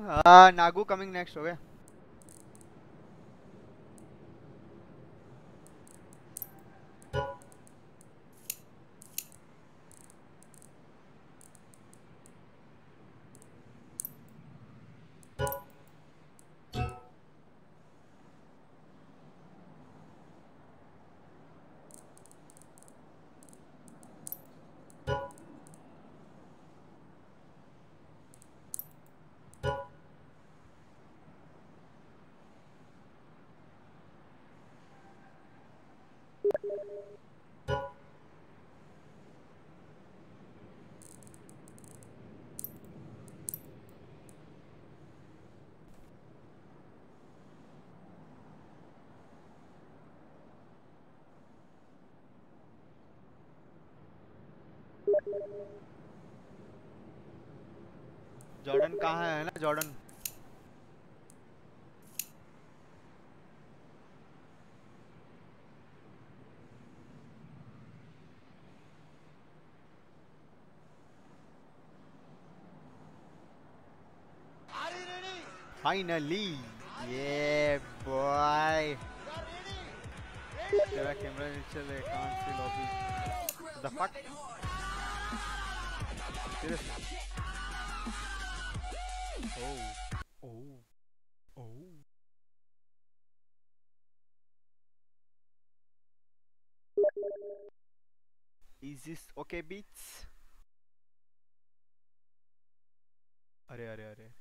Nagu coming next हो गया। Jordan कहाँ है ना जॉर्डन? फाइनली ये बॉय। तेरा कैमरा नीचे ले, can't see lobby the fuck seriously. Oh oh oh. Is this okay beats? अरे अरे अरे।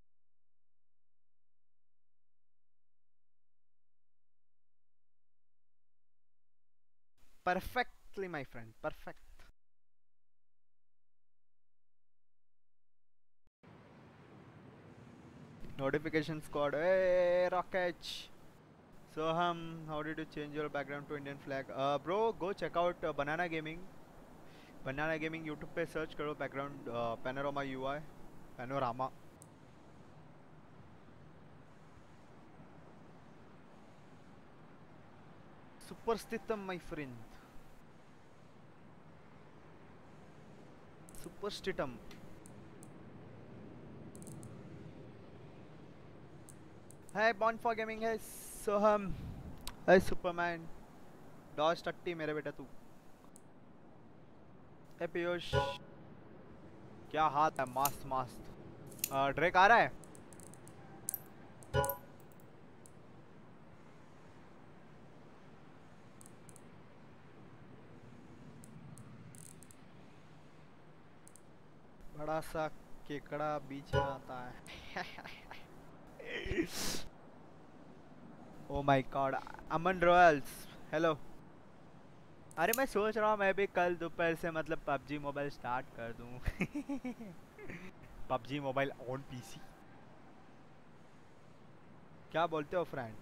Perfectly my friend, perfect. Notification squad, a rocket. So how did you change your background to Indian flag? Bro, go check out Banana Gaming. Banana Gaming YouTube पे search करो background panorama UI, panorama. Superstitum my friend. Superstitum. Hey Born for Gaming है सोहम। Hey Superman. Dodge 30 मेरे बेटा तू। Hey Piyush. क्या हाल है? मस्त मस्त। ड्रेक आ रहा है? बड़ा सा केकड़ा बीच में आता है। Oh my god. Aman Royals hello. अरे मैं सोच रहा हूँ मैं भी कल दोपहर से मतलब पबजी मोबाइल स्टार्ट कर दूँ। PUBG mobile on PC. क्या बोलते हो फ्रेंड?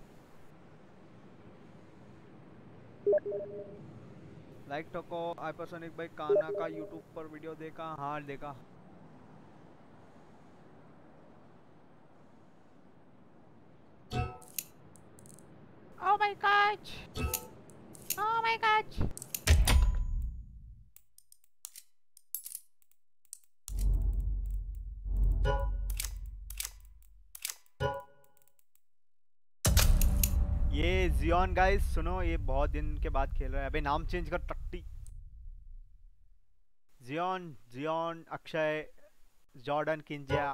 लाइक टोको हाइपरसोनिक भाई काना का यूट्यूब पर वीडियो देखा? हाँ देखा। Oh my god, oh my god. ये जियोन गाइस सुनो, ये बहुत दिन के बाद खेल रहा है। अबे नाम चेंज कर टट्टी। जियोन जियोन अक्षय जॉर्डन किंजिया।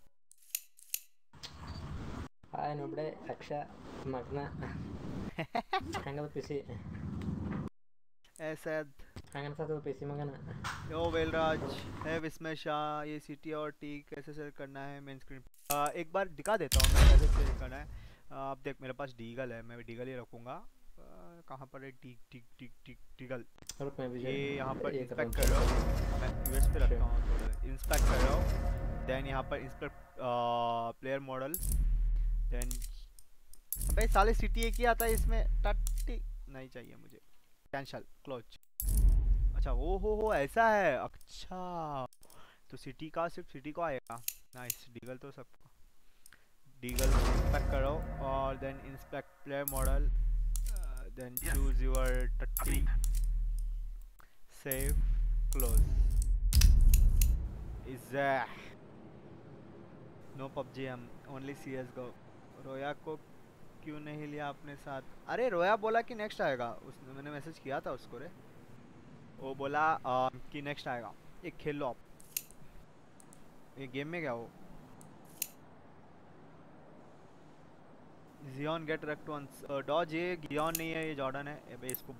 ಹಾಯ್ ನೋಡ್ಬಿಡೆ ಅಕ್ಷ ಮಗನ ಹಂಗದ ಪಿಸಿ एसद ಹಂಗನ್ಸದ ಪಿಸಿ मगन। यो वेलराज है विस्मय शाह। ये सीटी और टी कैसे सेट करना है मेन स्क्रीन? एक बार दिखा देता हूँ मैं कैसे सेट करना है। अब देख मेरे पास डीगल है, मैं डीगल ही रखूँगा। कहाँ पर है डीगल? रुक मैं भी ये यहाँ पर ये कर रहा इंस्पेक्ट कर रहा हूँ, मैं यूएस पे रखता हूँ थोड़ा। इंस्पेक्ट कर रहा हूँ, देन यहाँ पर इंस्पेक्ट प्लेयर मॉडल, देन अबे साले सिटी एक ही आता है इसमें। टट्टी नहीं चाहिए मुझे, कैंसल क्लोज। अच्छा वो हो ऐसा है। अच्छा तो सिटी का सिर्फ सिटी को आएगा। नाइस। डीगल तो सबको। डीगल इंस्पेक्ट करो और then inspect player model, then choose your टट्टी, save, close. Is no PUBG, हम ओनली सीएस गो। रोया को क्यों नहीं लिया अपने साथ? अरे रोया बोला कि नेक्स्ट आएगा, उसने मैंने मैसेज किया था उसको रे। वो बोला कि नेक्स्ट आएगा। एक खेल लो आप, ये गेम में क्या हो। जियोन गेट रेक्ट वंस डॉज, ये गियोन नहीं है, ये जॉर्डन है। ए बे इसको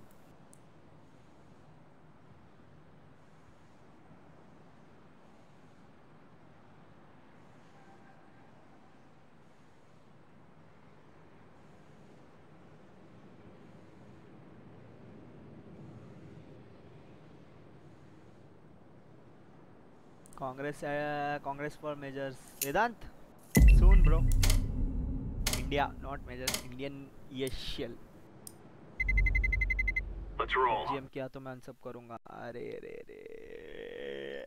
congrats, congrats for majors Vedant soon bro. India not majors, Indian ESL. GM किया तो मैं अनसब करूंगा। अरे रे रे।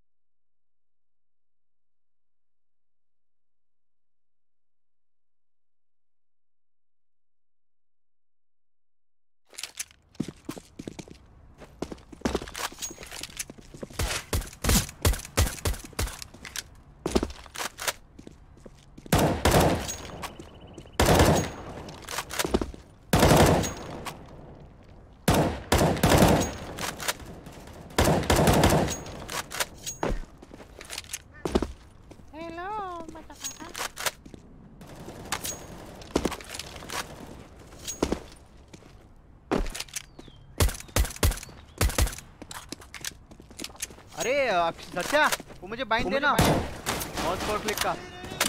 अरे सच्चा वो मुझे बाइंड देना माउस पर क्लिक का।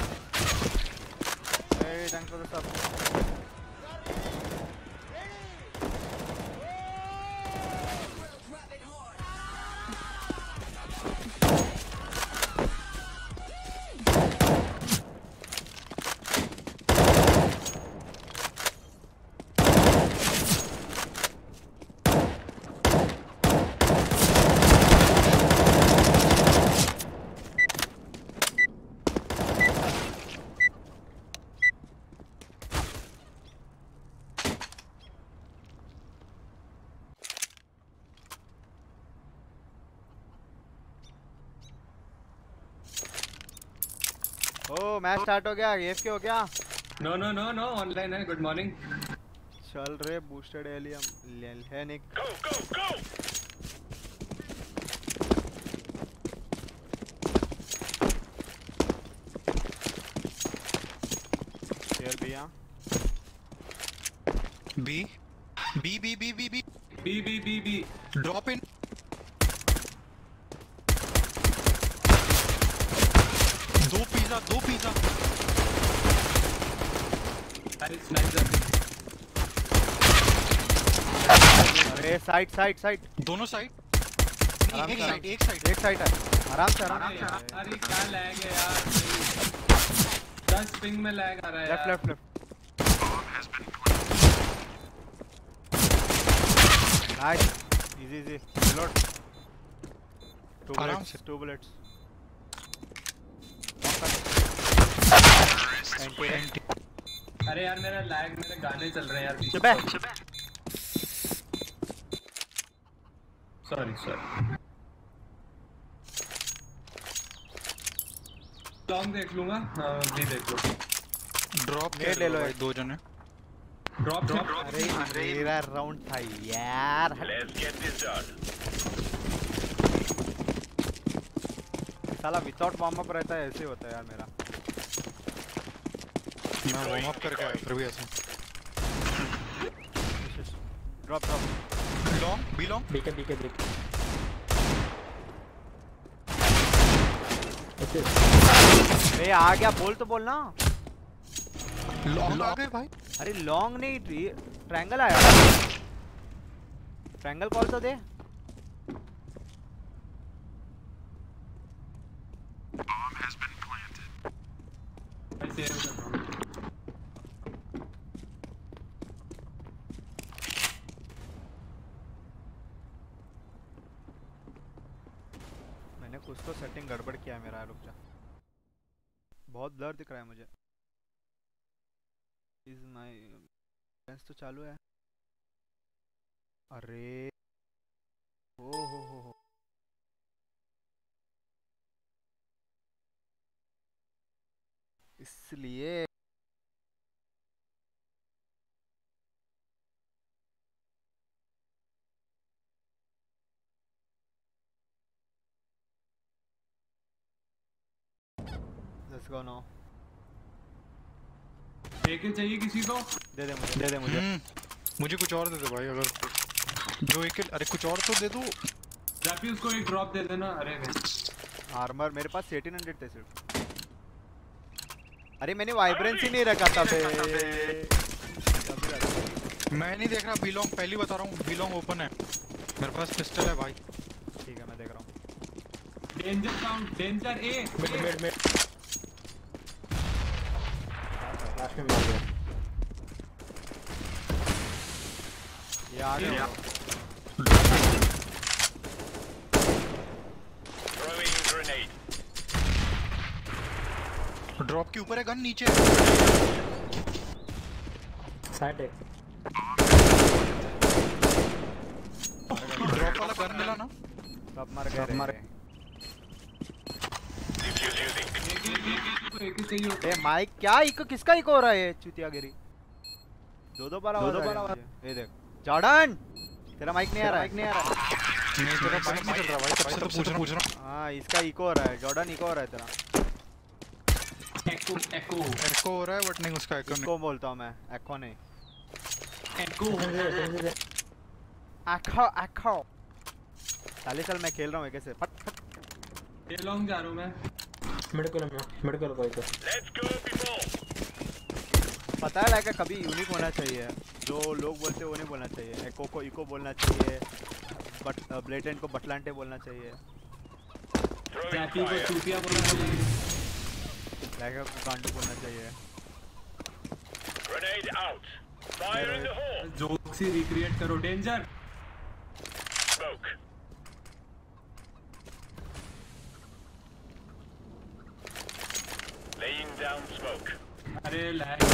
ए thanks for the sub. O match start हो गया, एफके हो गया। No no no no online है। Good morning. चल रे बूस्टेड एलियम है Nick. Go go go. Share भैया। B B B B B B B B B B drop in. दो पिज्जा। अरे साइड साइड साइड दोनों साइड। एक साइड है। आराम से अरे क्या लैग है यार, 10 पिंग में लैग आ रहा है यार। Left left nice easy easy reload. आराम से। 2 बुलेट्स। अरे यार मेरा लैग, मेरे गाने चल रहे हैं यार। सॉरी लॉन्ग देख लूंगा। हाँ भी देख लो। ड्रॉप नेट ले लो भाई, दो जने। ड्रॉप। अरे मेरा राउंड था यार। साला विदाउट वार्म अप रहता है, ऐसे होता है यार मेरा। मैं वार्म अप करके आया फिर भी ऐसा। Drop long B long. बीके ए आ गया, बोल तो बोलना। लॉन्ग आ गए भाई। अरे लॉन्ग नहीं, ट्रायंगल आया। ट्रायंगल कॉल तो दे। मैंने कुछ तो सेटिंग गड़बड़ किया है मेरा, रुक जा। बहुत ब्लर दिख रहा है मुझे। इज माय लेंस तो चालू है। अरे ओ हो। इसलिए लेट्स गो नो। एक ही चाहिए किसी को? दे दे मुझे मुझे कुछ और दे दे भाई, अगर जो एक, अरे कुछ और तो दे दो। जापी उसको एक ड्रॉप दे देना। अरे आर्मर मेरे पास 1800 थे सिर्फ। अरे मैंने वाइब्रेंस ही नहीं रखा था बे। मैं नहीं देख रहा बिलोंग, पहली बता रहा हूँ बिलोंग ओपन है, मेरे पास पिस्टल है भाई। ठीक है मैं देख रहा हूँ। Danger count, danger A mid last में मार दिया। ये आ गया। ड्रॉप के ऊपर है गन, नीचे साइड एक ड्रॉप वाला गन मिला ना। सब मर गए। ए माइक क्या इको, किसका इको हो रहा है? चुतियागिरी दो बार आवाज। ये देख जॉर्डन, तेरा माइक नहीं आ रहा है। नहीं तेरा माइक नहीं चल रहा भाई, तब से तो पूछ रहा हूं। हां इसका इको हो रहा है जॉर्डन, इको हो रहा है तेरा। एको हो रहा है बट नहीं उसका एको नहीं। इको बोलता हूं मैं, एको नहीं। एको साले साल मैं खेल रहा हूं कैसे फट फट। ये लॉन्ग जा रहा हूं मैं। मेडिकल कोई तो पता है लाइक कभी यूनिक होना चाहिए, जो लोग बोलते हैं वो नहीं बोलना चाहिए। एको को इको बोलना चाहिए, बट ब्लेटेंट को बटलांटे बोलना चाहिए, जापी को चूतिया बोलना चाहिए, लाइक को गांडू बोलना चाहिए। Grenade out. Fire in the hole. Joke से रिक्रिएट करो। Danger Smoke. Laying down smoke. अरे लैग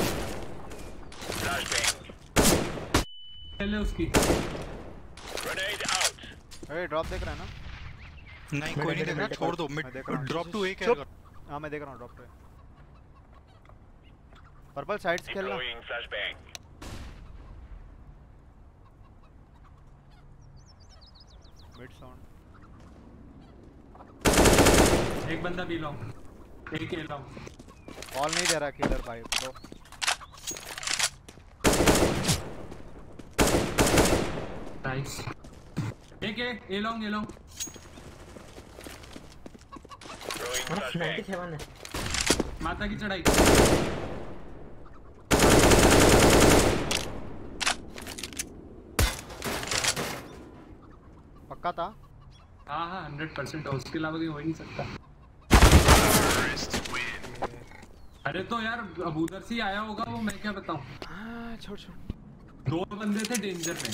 Flashbang. ले उसकी। Grenade out. अरे ड्रॉप देख रहा है ना? नहीं कोई नहीं देख रहा, छोड़ दो। मैं देख रहा हूँ। ड्रॉप टू एक है। हां मैं देख रहा हूं ड्रॉप पे। पर्पल साइड से खेलना। Deploying flashbang. Mid sound. एक बंदा बी लॉन्ग, एक ए लॉन्ग। ऑल नहीं दे रहा किलर भाई ब्रो। नाइस। एक A long, A long. Throwing flashbang. 97 है। माता की चढ़ाई। पक्का था। हाँ 100% उसके अलावा कहीं हो ही नहीं सकता। अरे तो यार अब उधर से ही आया होगा वो, मैं क्या बताऊं। छोड़ दो बंदे थे डेंजर में।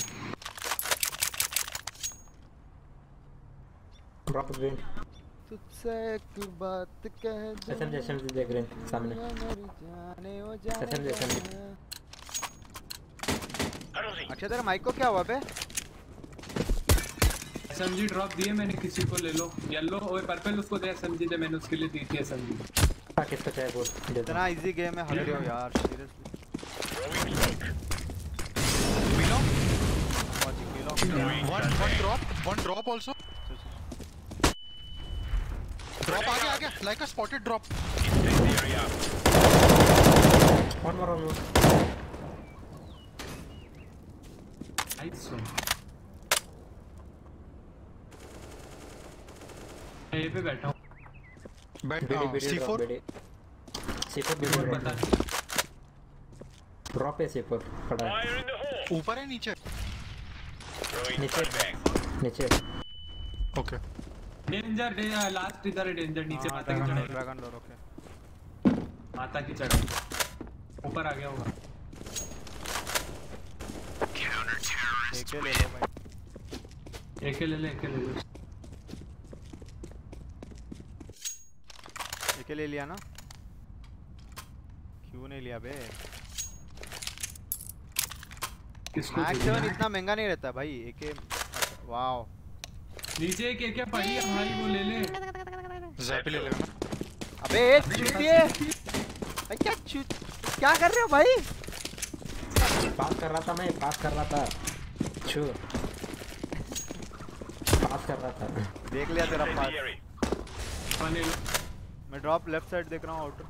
ड्रॉप ग्रीन तुझसे एक बात कह दूं। एसएमजी देख रहे हैं सामने। एसएमजी अक्षय तेरा माइक को क्या हुआ बे? एसएमजी ड्रॉप दिए मैंने, किसी को ले लो। येलो और पर्पल उसको दे एसएमजी, दे मैंने उसके लिए दी थी एसएमजी। हां किसको चाहिए बोल। इतना इजी गेम है, हल रहे हो यार seriously. One drop also. Drop आ गया like a spotted drop. One more. Nice. मैं ये पे बैठा हूँ। C4 C4 पता नहीं। ड्रॉप है C4 खड़ा है। Fire in the hole. ऊपर है नीचे? Throwing नीचे flashbang. नीचे ओके डेंजर लास्ट इधर है डेंजर, नीचे माता की चढ़ाई। Dragon door okay. माता की चढ़ाई ऊपर आ गया होगा। एक ले लो भाई। एक ले ले, एक ले ले। एक ले लिया ना? क्यों नहीं लिया बे? किसको मैक्स चाहिए? 7 इतना महंगा नहीं रहता भाई। एक वाओ नीचे एक क्या पड़ी है भाई, वो ले ले। ज़ैपी ले लेगा ना। अबे चूतिए भाई क्या कर रहे हो भाई? पास कर रहा था मैं, पास कर रहा था। छू पास कर रहा था। देख लिया तेरा Safety पास। area. मैं ड्रॉप लेफ्ट साइड देख रहा हूँ आउटर।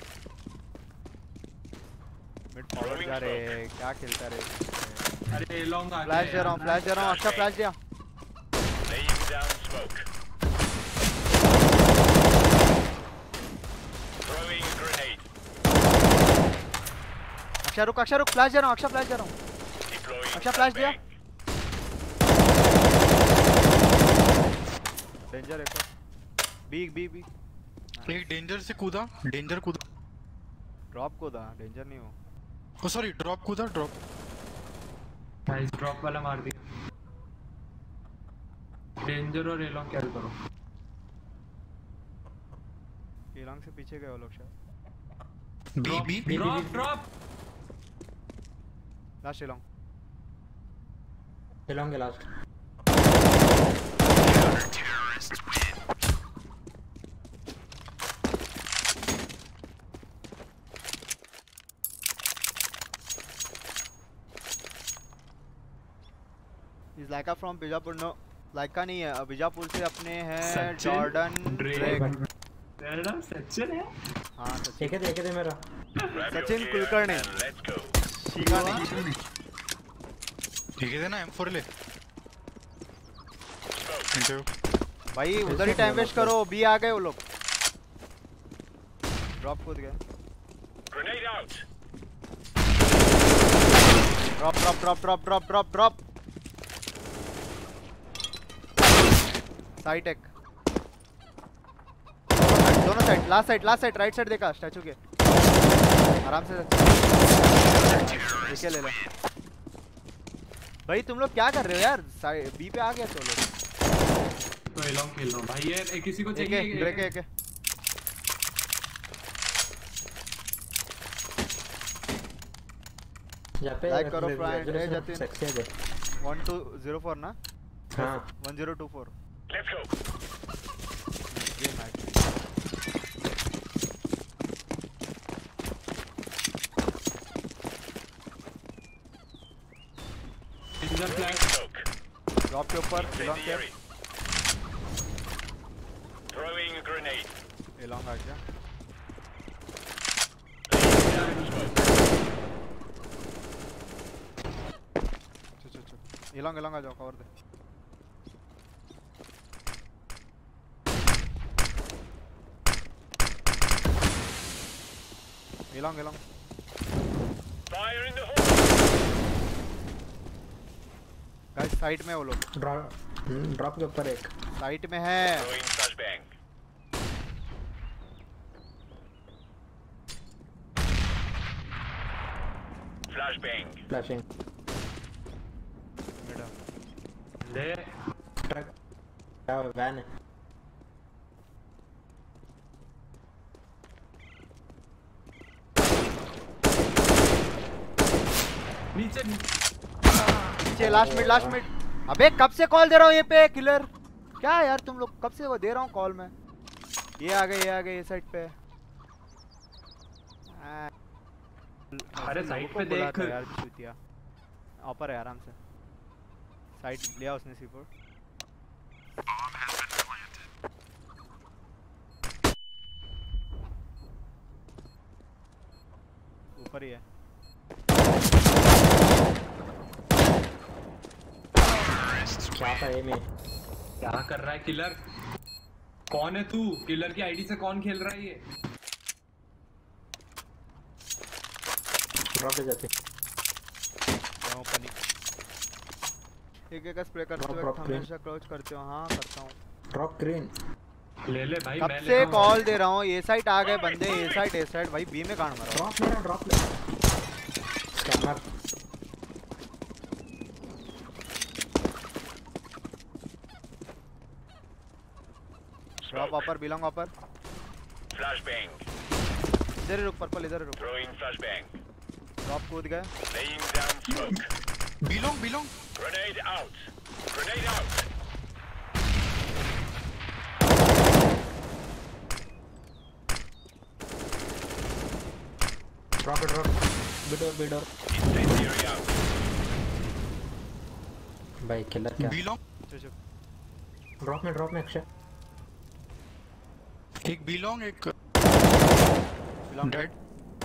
मिड फॉरवर्ड जा रहे हैं, क्या खेलता रहे? अरे लॉन्ग आ फ्लैश दे रहा हूँ, अच्छा फ्लैश दिया। Laying down smoke. Throwing a grenade. अक्षा रुक फ्लैश दे रहा हूँ, अक्षा फ्लैश दे रहा हूँ। Deploying अच्छा फ्लैश दिया। flashbang. डेंजर एक बी एक डेंजर से कूदा, डेंजर कूदा। ड्रॉप को था, डेंजर नहीं हो। ओ सॉरी, ड्रॉप कूदा, ड्रॉप। गाइस ड्रॉप वाला मार दिया। डेंजर और एलॉन्ग कैरी करो। एलॉन्ग से पीछे गए वो लोग शायद। B drop last A long. चलोगे लास्ट। इस Laika from Bijapur. No Laika नहीं है, बीजापुर से अपने हैं सचिन जॉर्डन ड्रेक। मेरा नाम सचिन है। हाँ सचिन, एक दे मेरा। Grab your Sachin gear Kulkarni. and let's go. शीगा नहीं। ठीक है ना, M4 ले। Thank you. भाई उधर ही टाइम वेस्ट करो, बी आ गए वो लोग। ड्रॉप कूद गए। Grenade out. ड्रॉप। साइड एक। दोनों side, last side, right side देखा स्टैचू के। आराम से देखे ले लो। भाई तुम लोग क्या कर रहे हो यार? बी पे आ गया तो लोग। तो एलॉन्ग खेल रहा हूं भाई। ये किसी को एक चाहिए ब्रेक एक। यहाँ पे लाइक करो फ्रेंड। ए जतिन सक्सेस है। 1204 ना? हाँ 1024 Let's go. ये match. Danger flash. Smoke. Drop के ऊपर Clear एलॉन्ग the के। area. Throwing a grenade. A long आ गया। Laying down smoke. चल एलॉन्ग आ जाओ, कवर दे। A long Fire in the hole. Guys side में वो लोग, ड्रॉप के ऊपर एक। साइड में है। Throwing flashbang. Flashbang. फ्लैशिंग ले ट्रक क्या वैन है। नीचे नीचे लास्ट मिड। अबे कब से कॉल दे रहा हूँ ये पे किलर? क्या यार तुम लोग कब से वो दे रहा हूँ कॉल में। ये आ गए ये साइड पे। अरे साइड पे बोला देख था यार चूतिया। ऊपर है आराम से। साइड लिया उसने C4। ऊपर ही है। क्या था ये में? क्या कर रहा है किलर? कौन है तू? किलर की आईडी से कौन खेल रहा है ये? ड्रॉप पे जाते। एक स्प्रे करते Drop, वक्त drop, हमेशा क्रोच करते हो? हाँ करता हूँ। Drop green. ले ले भाई, कब मैं ले से रहा हूँ। कॉल दे रहा हूँ। ये साइड आ गए बंदे, ए साइड भाई बी में गांड मारा। ड्रॉप मेरा ड्रॉप ले। स्कैमर। ड्रॉप ऊपर, बिलोंग ऊपर। Flashbang. इधर ही रुक, पर्पल इधर ही रुक। Throwing flashbang. ड्रॉप कूद गए। Laying down smoke. B long. Grenade out. Grenade out. Drop B door Incendiary out. भाई किलर क्या बी लॉन्ग ड्रॉप में अक्षय एक बी लॉन्ग एक डेड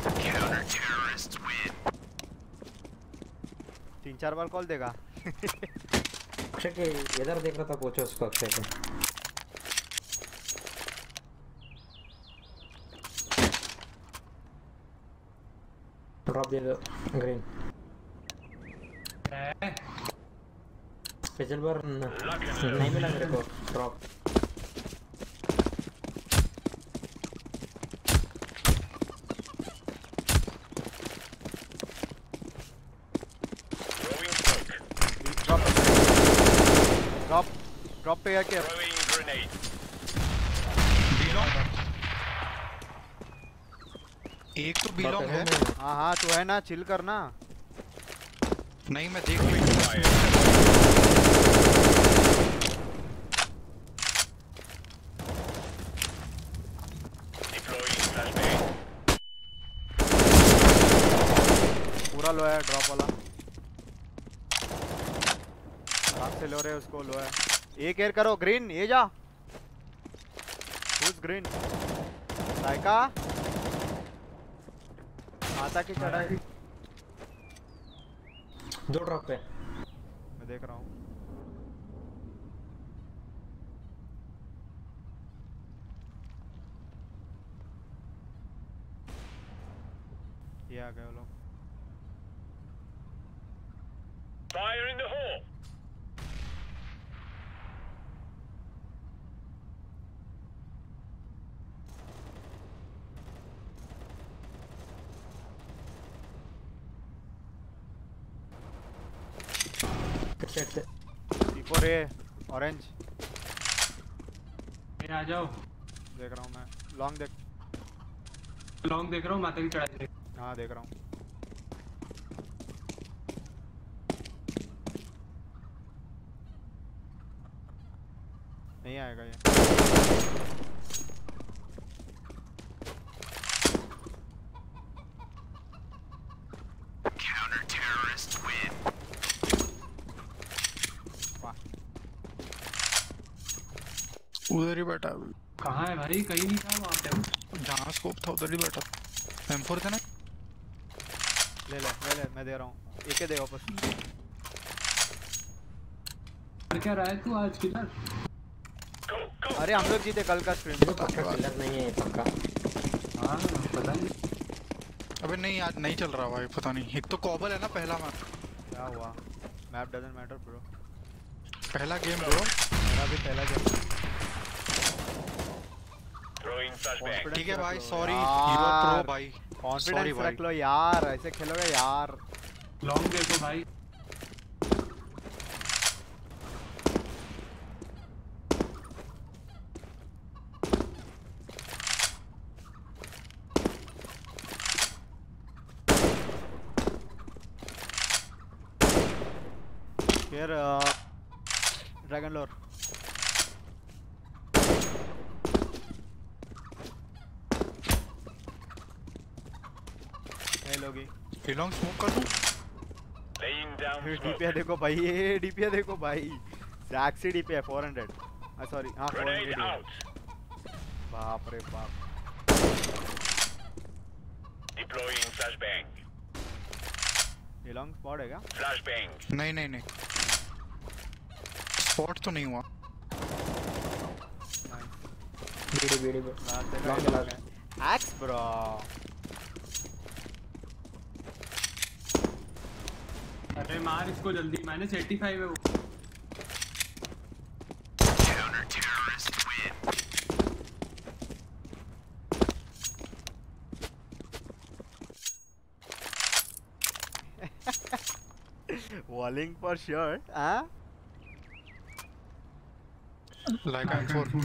3-4 बार कॉल देगा। अक्षय के इधर देख रहा था, पूछो उसको अक्षय को। ड्रॉप दे दो ग्रीन पिछल बार नहीं मिला मेरे को ड्रॉप। Throwing smoke. ड्रॉप पे क्या किया? Throwing grenade. बी लॉन्ग एक तो बी लॉन्ग है। हाँ तू है ना, चिल करना। नहीं मैं देख रही हूँ। Fire. Deploying flashbang. पूरा लो है ड्रॉप वाला, हाथ से लो रहे उसको। लो है, एक एयर करो ग्रीन, ये जा। Who's green? लाइका आता की चढ़ाई। दो ड्रॉप पे मैं देख रहा हूँ। ये आ गए वो लोग। Fire in the hole. Set से C4 ए ऑरेंज आ जाओ। देख रहा हूँ मैं। लॉन्ग देख। लॉन्ग देख रहा हूँ, माता की चढ़ाई देख। हाँ देख रहा हूँ। नहीं आएगा ये। उधर ही बैठा कहाँ है भाई? कहीं नहीं था वहाँ पे। जहाँ स्कोप था उधर ही बैठा। M4 था ना। ले मैं दे रहा हूँ। एक दे वापस। क्या रहा है तू आज किधर? अरे हम लोग जीते कल का स्ट्रीम। तो पक्का किलर नहीं है पक्का। हाँ पता नहीं। अबे नहीं आज नहीं चल रहा भाई, पता नहीं। एक तो कॉबल है ना पहला मैप। क्या हुआ? Map doesn't matter bro. पहला गेम ब्रो। मेरा भी पहला गेम। Throwing flashbang. ठीक है भाई, सॉरी। यार। यू आर प्रो भाई। कॉन्फिडेंस रख लो यार, ऐसे खेलोगे यार। लॉन्ग देखो भाई। फिर ड्रैगन लोर। लोगी लॉन्ग स्मोक कर दूं। Laying down smoke. डीपीए देखो भाई, ये डीपीए देखो भाई। Sexy DPA 400। सॉरी हाँ 400। Grenade out. बाप रे बाप। Deploying flashbang. ये लॉन्ग स्पॉट है क्या? Flashbang. नहीं स्पॉट तो नहीं हुआ। बीडी एक्स ब्रो। अरे मार इसको जल्दी, -85 है वो। Walling for sure, huh? Like M4.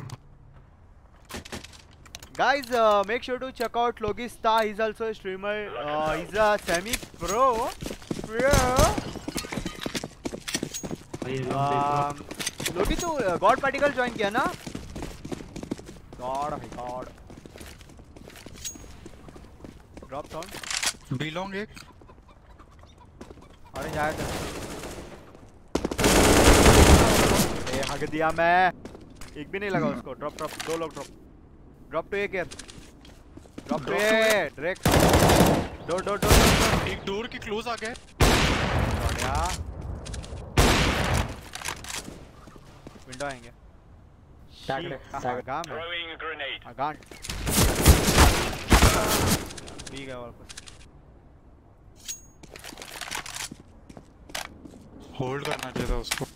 Guys, make sure to check out Logista. He's also a streamer. He's a semi-pro. लोगी तू गॉड पार्टिकल ज्वाइन किया ना? गॉड ड्रॉप साउंड बिलोंग एक अरे जाएगा ए हग दिया मैं एक भी नहीं लगा उसको ड्रॉप ड्रॉप दो लोग ड्रॉप टू एक यार drop to A direct door एक डोर के क्लोज आ गए विंडो आएंगे Throwing a grenade. गांड भी गया वापस होल्ड करना चाहिए था उसको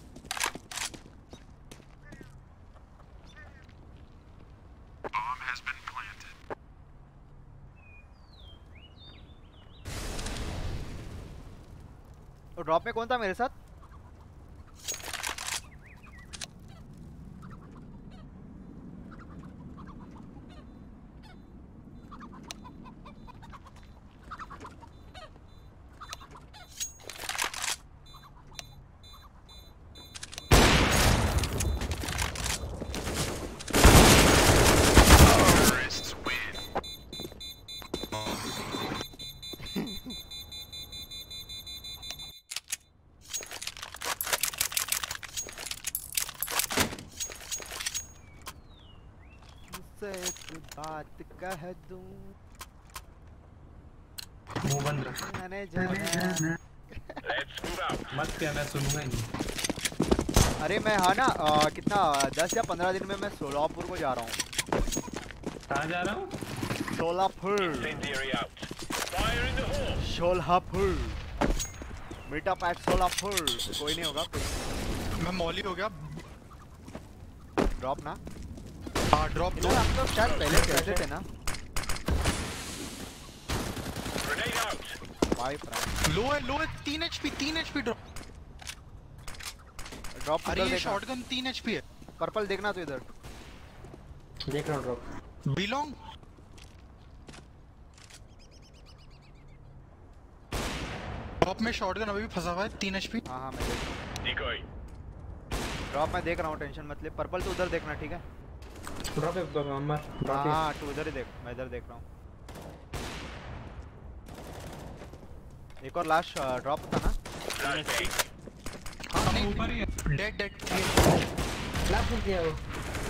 तो ड्रॉप में कौन था मेरे साथ बात कह दूं मुंह बंद रख मैंने जाना Let's move out. मत क्या मैं सुनूंगा ही नहीं अरे मैं हाँ ना कितना 10 या 15 दिन में मैं सोलापुर को जा रहा हूँ कहाँ जा रहा हूँ Solapur Incendiary out. Fire in the hole. Solapur meetup at Solapur कोई नहीं होगा कोई मैं मॉली हो गया ड्रॉप ना हाँ ड्रॉप दो हम लोग शायद पहले खेलते थे ना Grenade out. लो है 3 HP ड्रॉप ड्रॉप अरे उधर ये देखना शॉटगन 3 HP है पर्पल देखना तो इधर देख रहा हूँ ड्रॉप बिलोंग ड्रॉप में शॉटगन अभी भी फंसा हुआ है 3 HP हाँ हाँ मैं देख रहा हूँ Decoy. ड्रॉप मैं देख रहा हूँ टेंशन मत ले पर्पल तो उधर देखना ठीक है ड्रॉप है नंबर ड्रॉप है हाँ तू उधर ही देख मैं इधर देख रहा हूँ एक और लास्ट ड्रॉप था ना Flashbang. हाँ नहीं ऊपर ही है डेड फ्लैश नहीं किया वो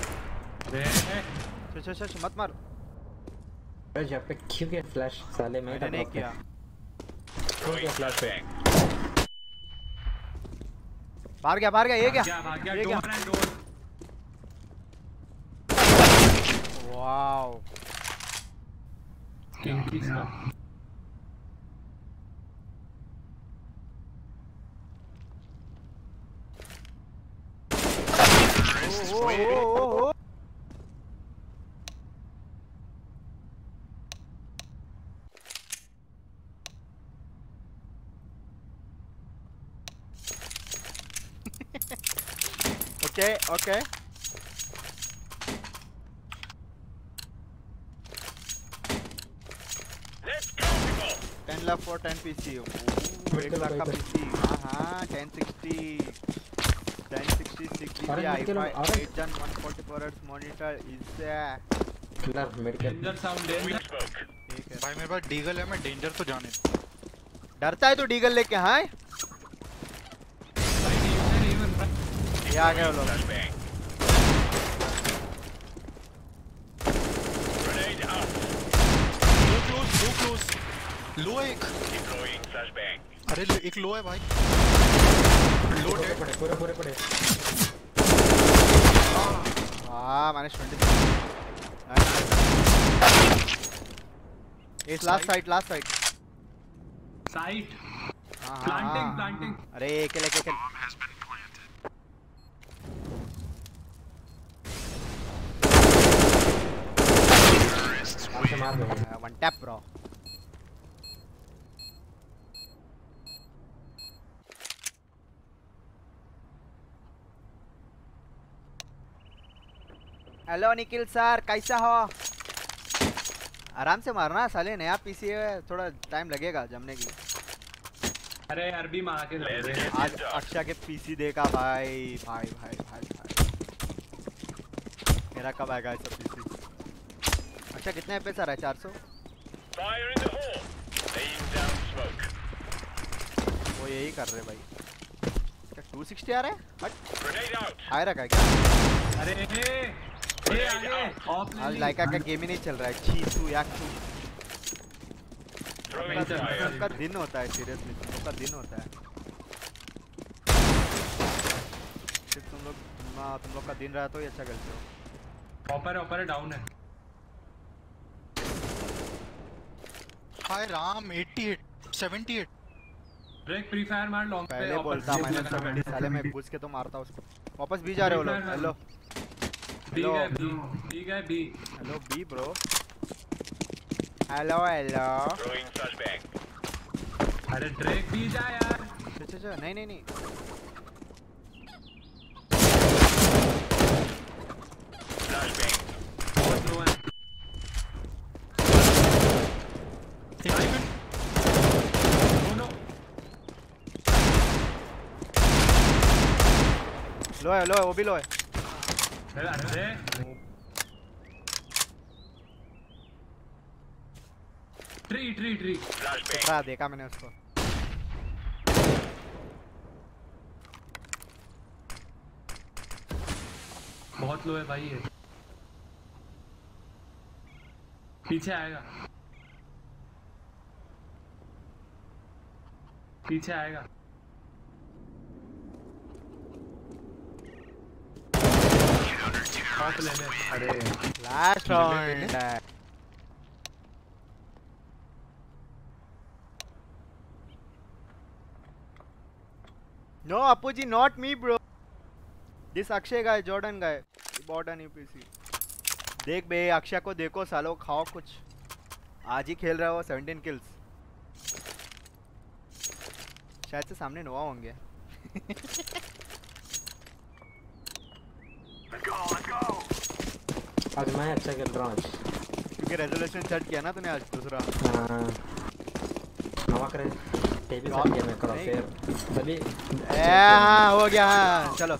चल मत मार अरे जब पे क्यों किया फ्लैश साले मैं मैंने नहीं किया Throwing flash flashbang. बाहर गया ये क्या भाग गया ये क्या door and door wow kinky सा ओ Okay. Let's go, people. 10 left for 10 PC. Wait, 1 lakh का wait. PC. हाँ 1060 6 अरे GB मेडिकल, i5 अरे। 8 Gen 144 Hz monitor is killer medical danger sound danger Quick smoke. ठीक है भाई मेरे पास डीगल है मैं डेंजर तो जाने डरता है तो डीगल लेके हाँ ये आ गए वो लोग Flashbang. Grenade out. दो क्लोज लो है एक Deploying flashbang. अरे एक लो है भाई लो डेड पूरे हाँ मैंने 20 इस लास्ट साइड साइट हाँ प्लांटिंग अरे किल मार दो one tap bro hello Nikhil sir कैसा हो आराम से मारना साले नया पीसी है थोड़ा टाइम लगेगा जमने के लिए अरे अरबी मार के Let's दे get आज this done. अक्षा के पीसी देखा भाई मेरा कब आएगा ऐसा पीसी अच्छा कितने एफपीएस आ रहा है 400 Fire in the hole. Laying down smoke. वो यही कर रहे भाई। क्या 260 आ रहा है? हट। Grenade out. आ रहा है क्या? अरे ये आगे ऑफ आज लाइका का गेम ही नहीं चल रहा है। छी तू यार तू। Throwing fire. सबका दिन होता है सीरियसली, सबका दिन होता है। सिर्फ तुम लोग का दिन रहा तो ही अच्छा खेलते हो। ऑपर डाउन है। हाय राम 88 78 ब्रेक फ्री फायर मार लॉन्ग पे। पहले बोलता मैंने 70 साले में घुस के तो मारता उसको। वापस बी जा रहे हो लोग। हेलो बी गए B. Hello B bro. Hello hello. Throwing flashbang. अरे ड्रेक भी जा यार। अच्छा नहीं Flashbang. बहुत लो है। लो है वो भी लो है। अरे ट्री Flashbang. देखा मैंने उसको। बहुत लो है भाई ये। पीछे आएगा। शॉट लेने। अरे last round. No Apu ji not me bro. This Akshay guy, Jordan guy. He bought an UPC. देख बे अक्षय को देखो सालो, खाओ कुछ। आज ही खेल रहा है वो 17 kills। शायद से सामने नोवा होंगे। आज मैं अच्छा खेल रहा हूँ आज। क्योंकि रेजोल्यूशन सेट किया ना तूने आज दूसरा। हाँ नवा करे टीवी सेट किया मैं करो फिर तभी। हाँ हो गया। हाँ चलो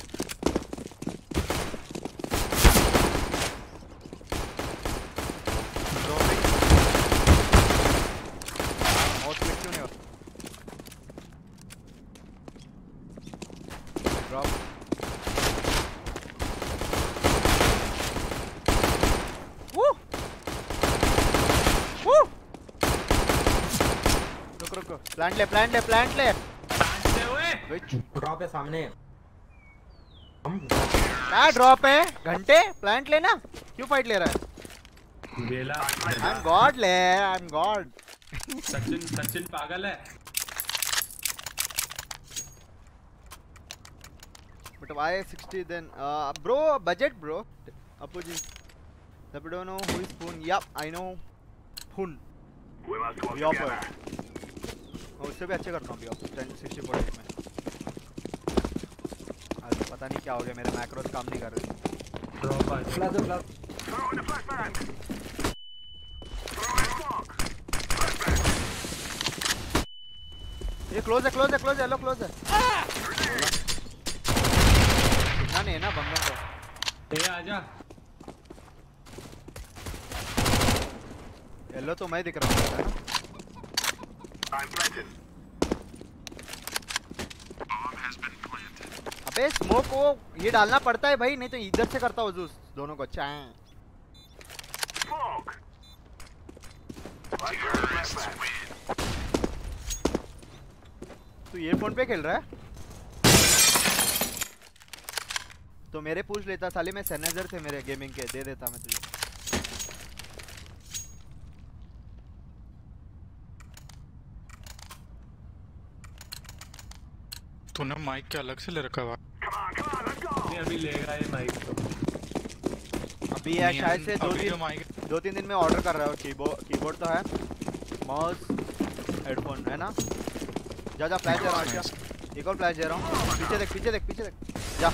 प्लांट ले ड्रॉप है सामने। क्या ड्रॉप है? घंटे प्लांट लेना क्यों फाइट ले रहा है? बेला आई एम गॉड ले, आई एम गॉड। सचिन पागल है। But why 60 then? Bro, budget bro. Apu ji. If you don't know who is Poon, yep, I know Poon. Biopper. उससे भी अच्छे करता हूँ Biopper 1060 में। आज पता नहीं क्या हो गया, मेरे मैक्रोस काम नहीं कर रहे। ये क्लोज है, हेलो क्लोज है। ना नहीं है ना बंगन को। ये आजा। येलो तो मैं दिख रहा हूँ है ना। अबे स्मोक को ये डालना पड़ता है भाई, नहीं तो इधर से करता हूँ जूस दोनों को। अच्छा है तू ये फोन पे खेल रहा है तो मेरे पूछ लेता साले, मैं सैनेजर थे मेरे गेमिंग के, दे देता मैं तुझे। तूने माइक के अलग से ले रखा हुआ? नहीं अभी लेगा ये माइक तो। अभी है शायद से 2-3 दिन में ऑर्डर कर रहा हो। कीबोर्ड तो है, माउस हेडफोन है ना। जा फ्लैश दे रहा हूँ, एक और फ्लैश दे रहा हूँ। पीछे देख जा।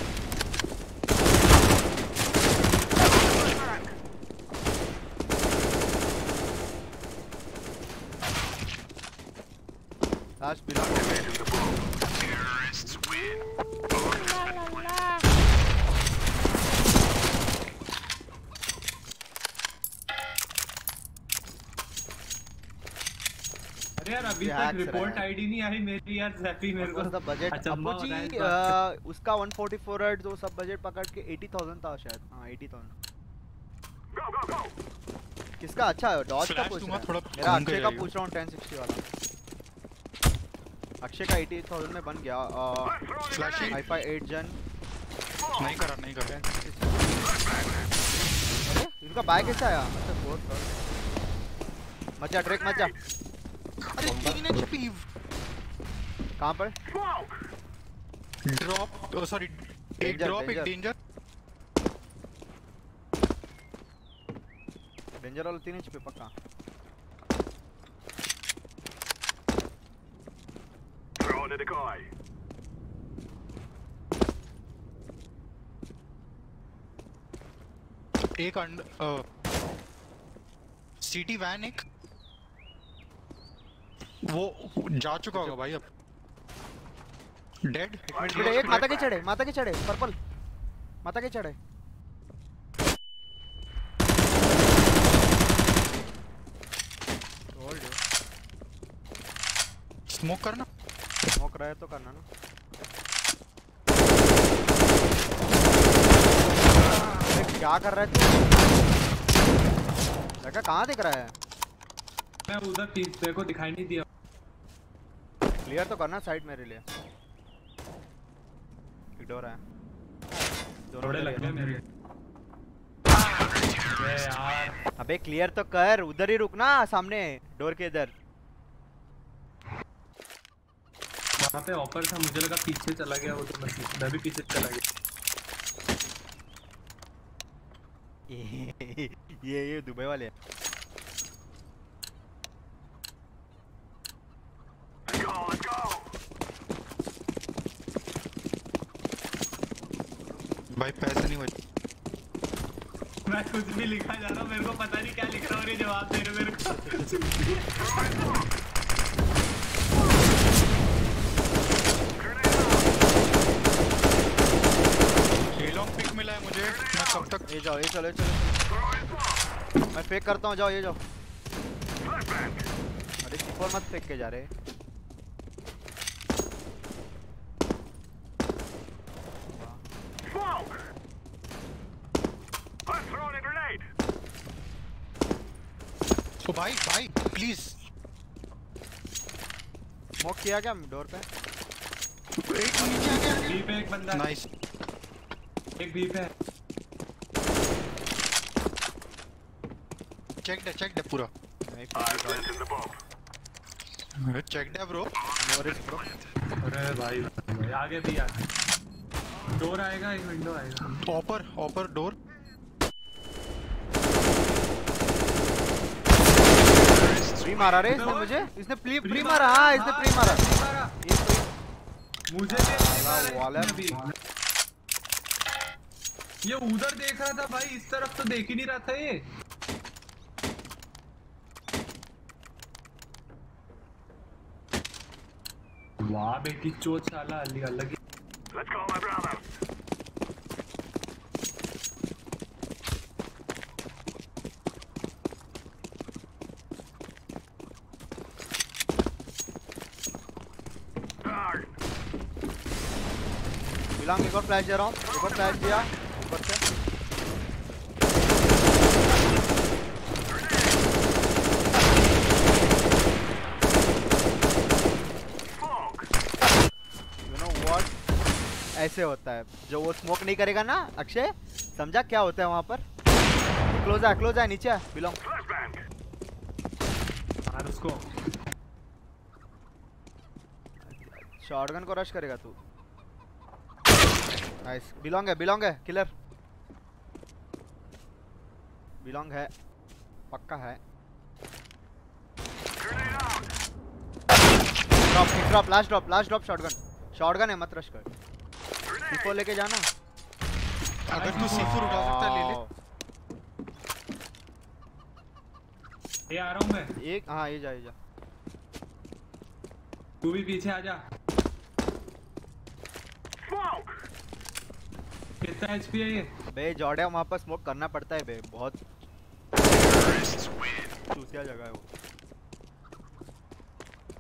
लास्ट बिना यार अभी तक रिपोर्ट आईडी नहीं आई मेरी यार जैफी मेरे को उसका बजट अचंभा अप्पू हो रहा है इस जी बात उसका 144 हर्ट्ज वो सब बजट पकड़ के 80,000 था शायद। हां 80,000 किसका अच्छा है डॉज का पूछ रहा है मेरा अक्षय का पूछ रहा हूं 1060 वाला अक्षय का 80,000 में बन गया फ्लैशिंग हाई-फाई 8 जन नहीं करा अरे इनका बाय कैसे आया अच्छा बहुत मजा ट्रैक मजा अरे 3 एचपी कहां पर ड्रॉप सॉरी एक ड्रॉप एक डेंजर वाला 3 एचपी पक्का एक सिटी वैन एक वो जा चुका होगा भाई अब डेड एक माता के चढ़े पर्पल माता के चढ़े स्मोक करना स्मोक रहा है तो करना ना क्या कर रहा है तू लड़का कहाँ दिख रहा है मैं उधर तेरे को दिखाई नहीं दिया क्लियर तो करना साइड मेरे लिए एक डोर है थोड़े लग गए मेरे यार अबे क्लियर तो कर उधर ही रुकना सामने डोर के इधर वहाँ पे ऑफर था मुझे लगा पीछे चला गया वो तो मैं भी पीछे चला गया ये दुबई वाले हैं भाई पैसे नहीं बचे मैं कुछ भी लिखा जा रहा हूँ मेरे को पता नहीं क्या लिख रहा हूँ और ये जवाब दे रहे मेरे को लॉन्ग पिक मिला है मुझे मैं कब तक ये जाओ ये चलो मैं फेक करता हूँ जाओ ये जाओ अरे C4 मत फेंक के जा रहे ओ भाई भाई प्लीज स्मोक किया क्या डोर पे एक नीचे आ गया बी पे एक बंदा नाइस एक बी पे चेक दे पूरा चेक दे ब्रो नोरिस ब्रो अरे भाई आगे भी आ डोर आएगा एक विंडो आएगा ऑपर डोर प्री मारा रे इसने मुझे इसने प्री मारा हाँ इसने प्री मारा मुझे भी ये उधर देख रहा था भाई इस तरफ तो देख ही नहीं रहा था ये वाह बेटी चोट साला अलग बिलांग एक और फ्लैश दे रहा हूँ एक और फ्लैश दिया ऊपर से You know what? ऐसे होता है जो वो स्मोक नहीं करेगा ना अक्षय समझा क्या होता है वहाँ पर क्लोज है नीचे बिलोंग उसको शॉटगन को रश करेगा तू नाइस बिलोंग है किलर बिलोंग है पक्का है ड्रॉप लास्ट ड्रॉप शॉटगन है मत रश कर C4 लेके जाना अगर तू C4 उठा सकता है ले ले ये आ रहा हूँ मैं एक हाँ ये जा तू भी पीछे आ जा कितना एचपी है ये बे जॉर्डिया वहाँ पर स्मोक करना पड़ता है बे बहुत चूतिया जगह है वो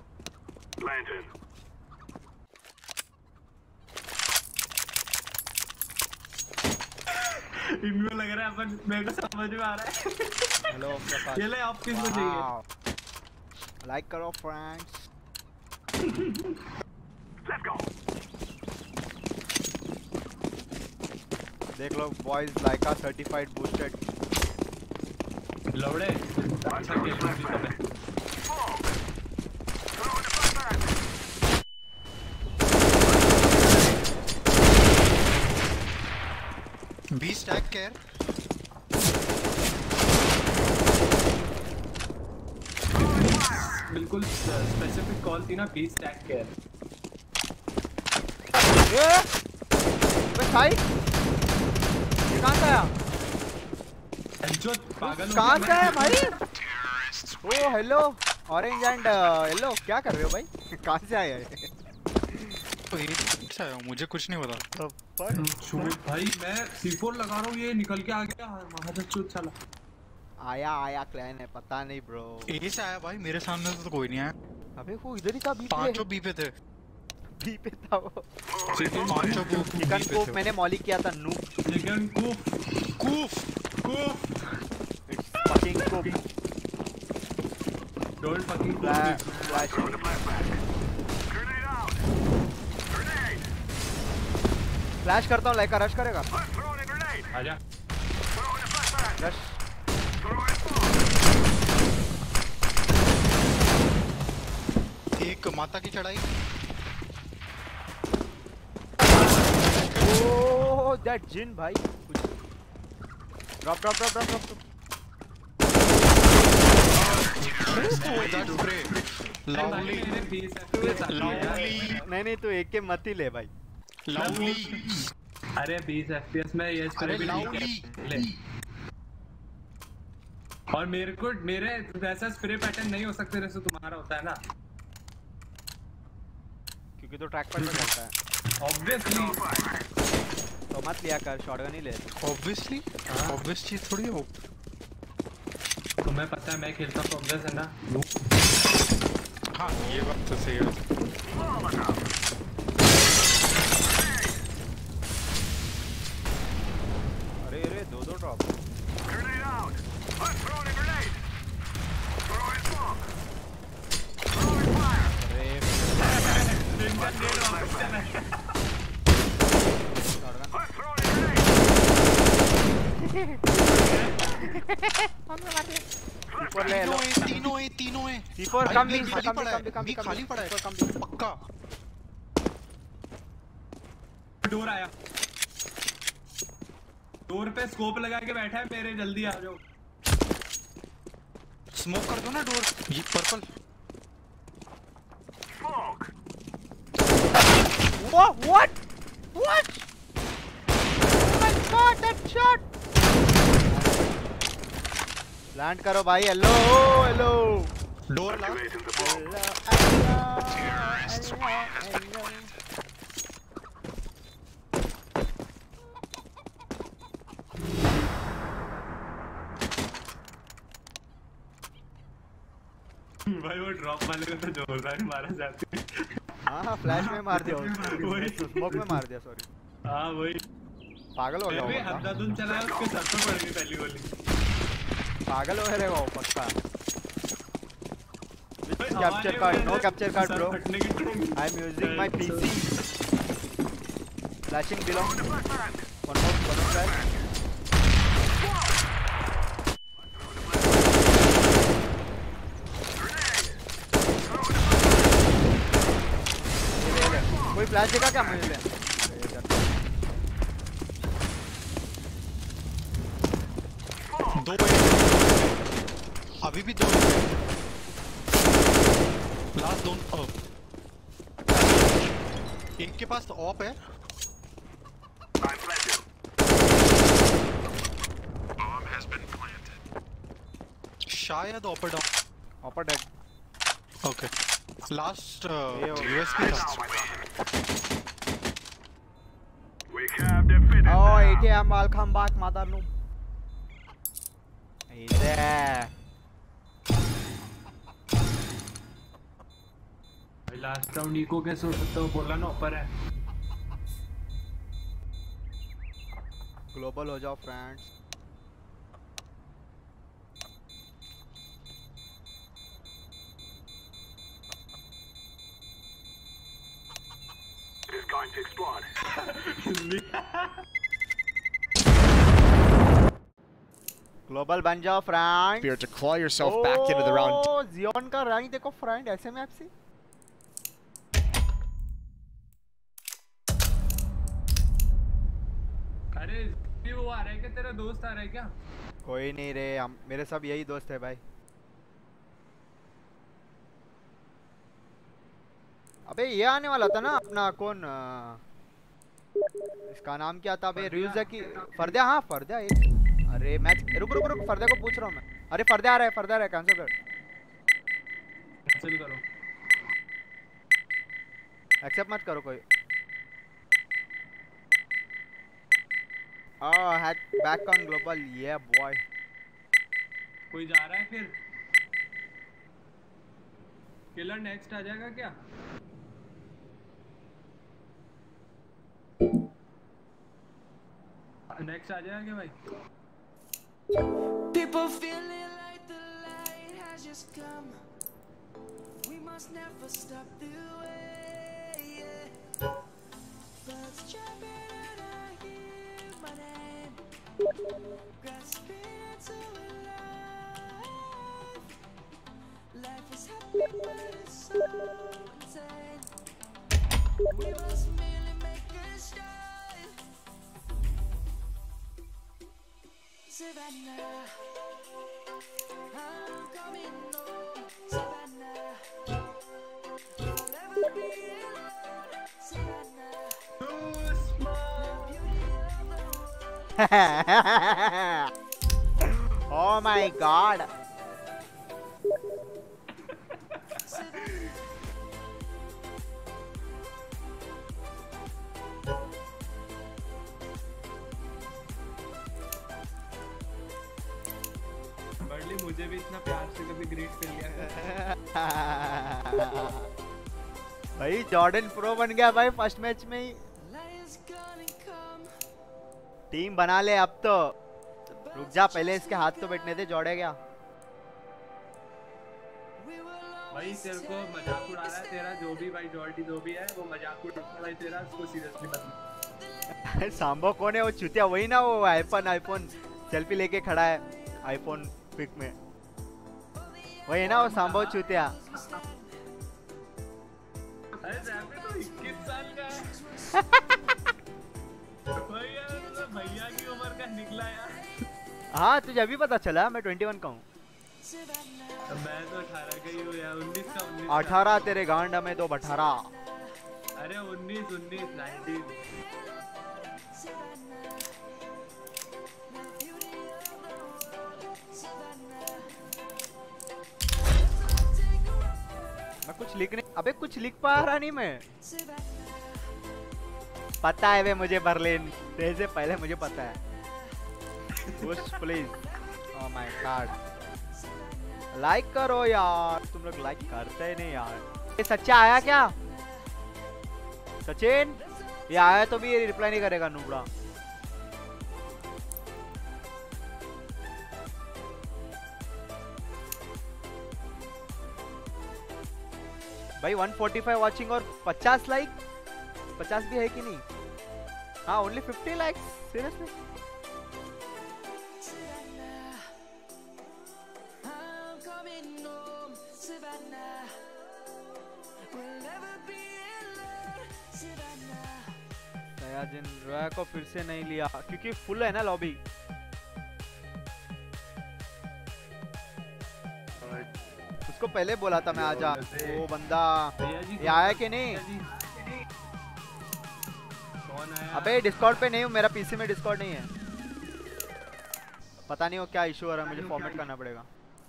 इनको लग रहा है अपन मेरे को समझ में आ रहा है। हेलो प्रकाश, ये ले आप किसको चाहिए? लाइक करो फ्रेंड्स। देख लो बॉयज, लाइका सर्टिफाइड बूस्टेड। लौड़े अच्छा खेल रही है। B stack care. बिल्कुल स्पेसिफिक कॉल थी ना, बी स्टैक केयर। ये भाई ये कहां से आया? जो पागल कहां से आया भाई? Oh hello orange and yellow, क्या कर रहे हो भाई? कहां से आया ये? तो ये कैसा है? मुझे कुछ नहीं पता। भाई मैं C4 लगा रहा हूँ, ये निकल के आ गया महादचूत साला। आया क्लैन है, पता नहीं ब्रो। ए से आया भाई, मेरे सामने तो कोई नहीं आया। अबे वो इधर ही था, बी पे। पांचों बी पे थे। बी पे था वो। पांचों चिकन कोप मैंने मॉली किया था। नू चिकन कूफ कूफ कूफ it's fucking cope. Don't fucking flash. Flash करता हूँ, लाइका रश करेगा। आजा। रश एक माता की चढ़ाई। ओह दैट जिन भाई। ड्रॉप लवली नहीं तो एक के मत ही ले भाई। लवली। अरे 20 FPS में ये स्प्रे भी लवली। ले। और मेरे वैसा स्प्रे पैटर्न नहीं हो सकते जैसे तुम्हारा होता है ना, क्योंकि तो ट्रैक पर चलता है। ऑब्वियसली तो मत लिया कर, शॉटगन ही ले। ऑब्वियसली थोड़ी हो। तुम्हें पता है मैं खेलता हूँ, ऑब्वियस है ना। हाँ ये बात तो सही है। अरे दो ड्रॉप। तीनों है। C4 कम भी खाली पड़ा है पक्का। डोर आया, डोर पे स्कोप लगा के बैठा है मेरे, जल्दी आ जाओ। स्मोक कर दो ना डोर। ये purple. What? Oh my god, that shot! Land करो भाई। हेलो डोर ला। भाई वो ड्रॉप वाले को तो जोरदार मारा जाता है। हाँ फ्लैश में मार दिया उसको। स्मोक में मार दिया, सॉरी। हाँ वही पागल हो गया वो। अंधाधुन चला, उसके सर पे पड़ गई पहली गोली। पागल हो रहे वो पक्का। Capture card, no capture card bro. I am using my PC. Flashing below. One more flash. कोई फ्लैश देगा क्या मुझे? दो अभी भी दो। लास्ट दोनों। एक के पास तो ऑप है। शायद AWPer down. AWPer dead. Okay last USP था। Oh, ATM, I'll come back, mother no. He's there. भाई लास्ट राउंड इको कैसे हो सकता है? बोला ना ऊपर है। ग्लोबल हो जाओ फ्रेंड्स। ग्लोबल बन जाओ friend. Fear to claw yourself back into the round. Zion का रैंक देखो फ्रेंड, ऐसे मैप से। अरे वो आ रहा है क्या? तेरा दोस्त आ रहा है क्या? कोई नहीं रे, हम मेरे सब यही दोस्त है भाई। अबे ये आने वाला था ना अपना, कौन इसका नाम क्या था बे? रियूजा की फरदा। हाँ फरदा ये। अरे मैच रुक रुक रुक, फरदा को पूछ रहा हूँ मैं। अरे फरदा आ रहा है, फरदा आ रहा है, कैंसिल कर। कैंसिल करो। एक्सेप्ट मत करो कोई। हैड बैक ऑन ग्लोबल, ये बॉय। कोई जा रहा है फिर? किलर नेक्स्ट आ जाएगा क्या? नेक्स्ट आ जाएगा क्या भाई? People feeling like the light has just come. We must never stop the way. Yeah. Birds chirping and I hear my name. Grasping into life. Life is happy but it's so contained. We must merely make a start. Savannah, I'm coming home. Savannah, I'll never be alone. Savannah, the beauty of the world. Oh my god. मुझे भी इतना प्यार से कभी greet कर लिया भाई Jordan pro बन गया भाई फर्स्ट मैच में ही। टीम बना ले अब तो। रुक जा, पहले इसके हाथ तो बैठने दे। जॉर्डे क्या भाई, तेरे को मजाक उड़ा रहा है तेरा जो भी भाई, जॉर्डी जो भी है वो मजाक उड़ा रहा है भाई तेरा, उसको सीरियसली मत ले। सांबो कौन है? वो चुतिया वही ना, वो आईफोन सेल्फी लेके खड़ा है आईफोन पिक में, वही है ना वो सांबो चुतिया। अरे रैपिड तो 21 साल का है भाई यार, तो भैया की उम्र का निकला यार। हाँ तुझे अभी पता चला? मैं 21 का हूँ। मैं तो 18 का ही हूँ यार। 19 का 18 तेरे गांड में तो 18। अरे 19 19 मैं कुछ लिखने, अबे कुछ लिख पा रहा नहीं मैं। पता है वे मुझे बर्लिन, तेरे से पहले मुझे पता है। Push please. Oh my god, like करो यार, तुम लोग लाइक करते ही नहीं यार। ये सच्चा आया क्या सचिन? ये आया तो भी ये रिप्लाई नहीं करेगा नूबड़ा। भाई 145 वाचिंग और 50 लाइक, 50 भी है कि नहीं? हाँ ओनली 50 लाइक्स, सीरियसली। सयाजिन रोया को फिर से नहीं लिया क्योंकि फुल है ना लॉबी। उसको पहले बोला था मैं आजा, वो बंदा ये आया कि नहीं? कौन आया? अबे डिस्कॉर्ड पे नहीं हूँ, मेरा पीसी में डिस्कॉर्ड नहीं है। पता नहीं वो क्या इशू हो रहा है, मुझे फॉर्मेट करना पड़ेगा।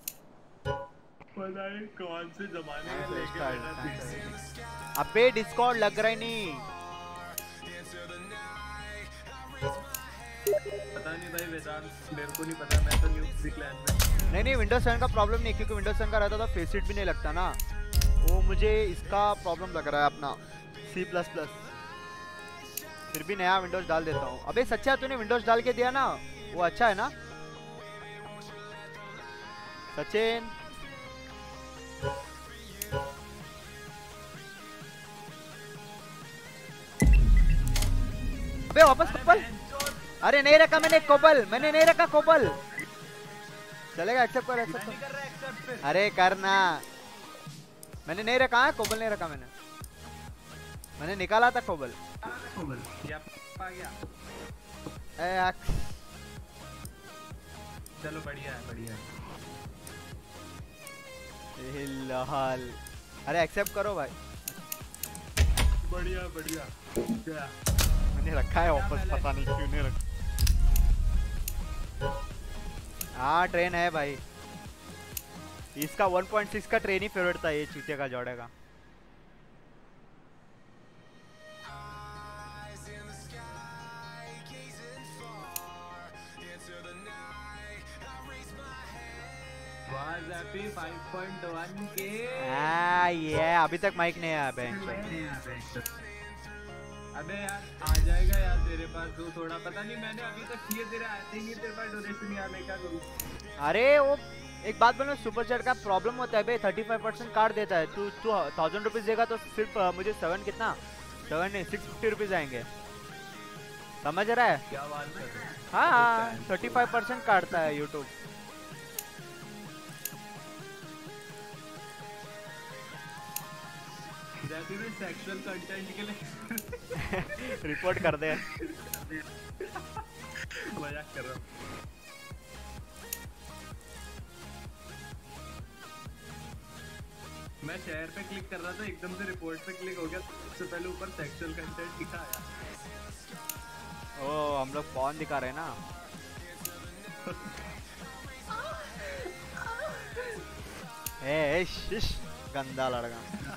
पता नहीं कौन से जमाने में लेके बैठा था। अबे डिस्कॉर्ड लग रहा ही नहीं। पता नहीं भाई वेदांत, मेरे को नहीं पता, मैं तो न्यू क्लैन में। नहीं विंडोज 7 का प्रॉब्लम नहीं, क्योंकि विंडोज 7 का रहता था फेस इट भी नहीं लगता ना। वो मुझे इसका प्रॉब्लम लग रहा है अपना C++। फिर भी नया विंडोज डाल देता हूँ। अबे सच्चा तूने विंडोज डाल के दिया ना, वो अच्छा है ना सचिन? अबे वापस कोबल। अरे नहीं रखा मैंने कोबल, मैंने नहीं रखा कोबल। चलेगा, एक्सेप्ट कर, एक्सेप्ट कर। अरे करना, मैंने नहीं रखा है कोबल, नहीं रखा मैंने निकाला था कोबल। आ गया। चलो बढ़िया है, बढ़िया है। लाल, अरे एक्सेप्ट करो भाई। बढ़िया बढ़िया। क्या मैंने रखा है वापस, पता नहीं क्यों नहीं रखा। हाँ ट्रेन है भाई, इसका 1.6 का ट्रेन ही फेवरेट था, ये चूतिया का जोड़े का। Happy 5.1K। ये अभी तक माइक नहीं आया बेंच। अबे यार आ जाएगा यार तेरे पास, तो थोड़ा पता नहीं, मैंने अभी तक किए तेरे आते ही तेरे पास डोनेशन यार, मैं क्या करूं? अरे वो एक बात बोलो, सुपर चैट का प्रॉब्लम होता है बे, 35% काट देता है। तू 1000 रुपीज देगा तो सिर्फ मुझे 7 नहीं 650 रुपीज आएंगे, समझ रहा है? क्या बात कर रहे हो? हाँ 35% काटता है यूट्यूब। सेक्सुअल कंटेंट के लिए रिपोर्ट कर दे। मजाक कर रहा हूँ। मैं शेयर पे क्लिक कर रहा था, एकदम से रिपोर्ट पे क्लिक हो गया, सबसे पहले ऊपर सेक्सुअल कंटेंट लिखा आया। ओ हम लोग पॉर्न दिखा रहे हैं ना। ए शिश गंदा लड़का।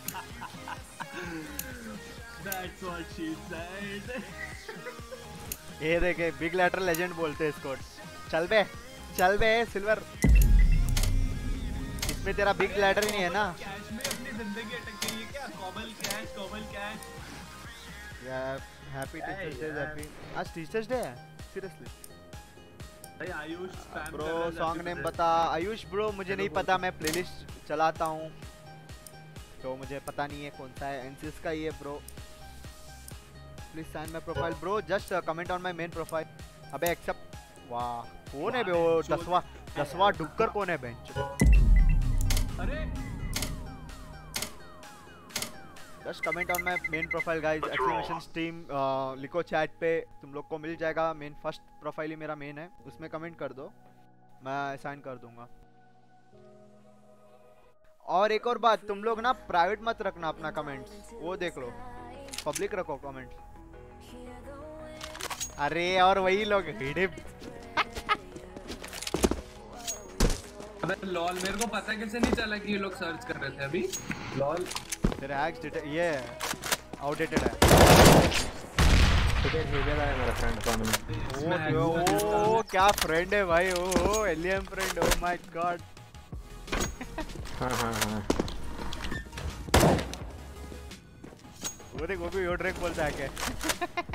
That's what she said. ये देखे बिग लेटर लेजेंड बोलते हैं इसको। चल बे सिल्वर, इसमें तेरा बिग लेटर ही नहीं है ना। कैश में अपनी जिंदगी अटक गई है क्या? Cobble cache. यार हैप्पी टीचर्स डे। हैप्पी, आज टीचर्स डे है सीरियसली? भाई Ayush spam bro song name बता। आयुष ब्रो मुझे नहीं पता, मैं प्लेलिस्ट चलाता हूँ तो मुझे पता नहीं है कौन सा है। एनसीएस का ही है bro. Please sign my profile bro, just comment on my main profile. अबे एक्सेप्ट। वाह कौन है बे वो? 10वां डुक्कर कौन है बेंच? अरे just comment on my main profile guys, exclamation stream लिखो चैट पे, तुम लोग को मिल जाएगा। मेन फर्स्ट प्रोफाइल ही मेरा मेन है, उसमें कमेंट कर दो, मैं साइन कर दूंगा। और एक और बात, तुम लोग ना प्राइवेट मत रखना अपना कमेंट्स, वो देख लो, पब्लिक रखो कमेंट्स। अरे और वही लोग हिडिप। अबे लॉल, मेरे को पता कैसे नहीं चला कि ये लोग सर्च कर रहे थे अभी? लॉल तेरा हैक्स ये आउटडेटेड है। ठीक है है मेरा फ्रेंड कौन? ओ क्या फ्रेंड है भाई, oh alien friend, oh my god. हाँ वो देख, वो भी यो ड्रैग बोलता है क्या?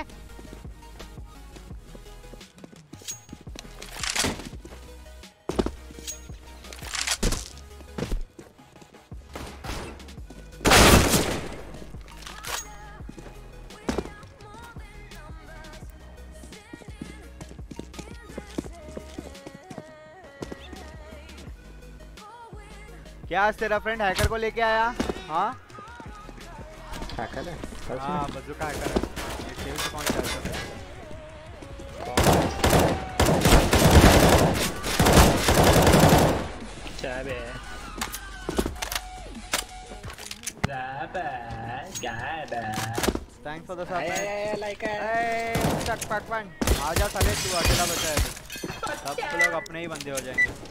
क्या आज तेरा फ्रेंड हैकर को लेके आया? हाँ हैकर है? हाँ बजुका हैकर है। ये खेल से कौन सा हैकर है? चाबे thanks for the subscribe. Like चक पकवान आजा साले, तू अकेला बचा है, सब लोग अपने ही बंदे हो जाएंगे।